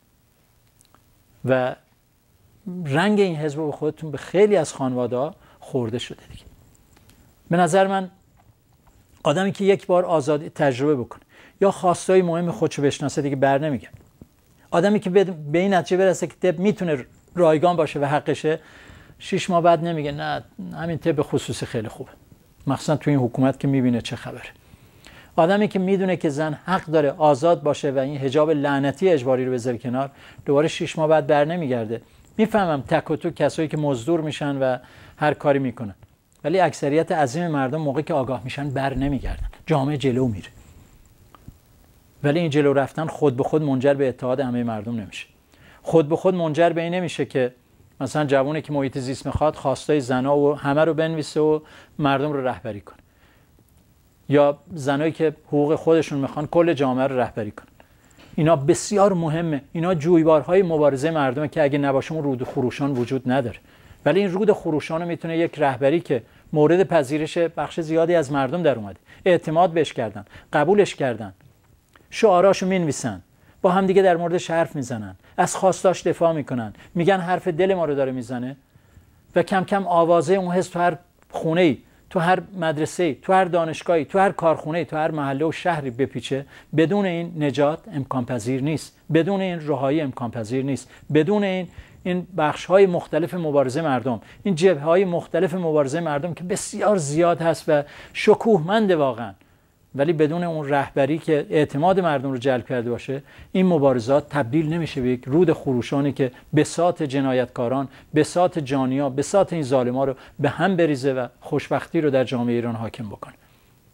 و رنگ این حزب به خودتون به خیلی از خانواده‌ها خورده شده دیگه. به نظر من آدمی که یک بار آزادی تجربه بکنه یا خواستای مهم خودشو بشناسه دیگه بر نمیگرده. آدمی که به این نتیجه برسه که طب میتونه رایگان باشه و حقشه، شش ماه بعد نمیگه نه همین طب خصوصی خیلی خوبه. مخصوصا تو این حکومت که میبینه چه خبره. آدمی که میدونه که زن حق داره آزاد باشه و این حجاب لعنتی اجباری رو بذاره کنار، دوباره شش ماه بعد بر نمیگرده. میفهمم تک و تو کسایی که مزدور میشن و هر کاری میکنن، ولی اکثریت عظیم مردم موقعی که آگاه میشن بر نمیگردن. جامعه جلو میره. ولی این جلو رفتن خود به خود منجر به اتحاد همه مردم نمیشه. خود به خود منجر به این نمیشه که مثلا جوونی که محیط زیست میخواد خواستای زنا و همه رو بنویسه و مردم رو رهبری کنه، یا زنایی که حقوق خودشون میخوان کل جامعه رو رهبری کنه. اینا بسیار مهمه. اینا جویبارهای مبارزه مردمه که اگه نباشه اون رود خروشان وجود نداره. ولی این رود خروشان رو میتونه یک رهبری که مورد پذیرش بخش زیادی از مردم در اومده، اعتماد بهش کردن، قبولش کردن، شعاراشو مینویسن، با هم دیگه در موردش حرف میزنن، از خواستاش دفاع میکنن، میگن حرف دل ما رو داره میزنه و کم کم آوازه اون حزب تو هر خونه‌ای، تو هر مدرسه‌ای، تو هر دانشگاهی، تو هر کارخونه‌ای، تو هر محله و شهری بپیچه. بدون این نجات امکان پذیر نیست. بدون این رهایی امکان پذیر نیست. بدون این این بخش‌های مختلف مبارزه مردم، این جبهه‌های مختلف مبارزه مردم که بسیار زیاد هست و شکوهمند واقعا، ولی بدون اون رهبری که اعتماد مردم رو جلب کرده باشه، این مبارزات تبدیل نمیشه به یک رود خروشانی که بساط جنایتکاران، بساط جانیا، بساط این ظالما رو به هم بریزه و خوشبختی رو در جامعه ایران حاکم بکنه.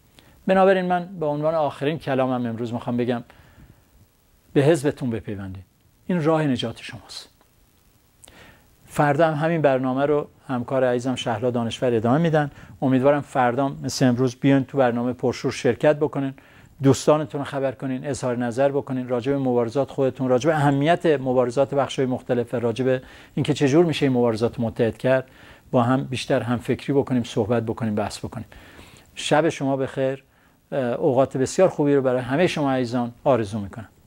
بنابراین من به عنوان آخرین کلامم امروز میخوام بگم به حزبتون بپیوندید. این راه نجات شماست. فردا هم همین برنامه رو همکار عزیزم شهلا دانشور ادامه میدن. امیدوارم فردا مثل امروز بیاین تو برنامه پرشور شرکت بکنین، دوستانتون رو خبر کنین، اظهار نظر بکنین راجع به مبارزات خودتون، راجع به اهمیت مبارزات بخش‌های مختلف، راجع به اینکه چجور میشه این مبارزات متحد کرد، با هم بیشتر هم فکری بکنیم، صحبت بکنیم، بحث بکنیم. شب شما بخیر. اوقات بسیار خوبی رو برای همه شما عزیزان آرزو میکنم.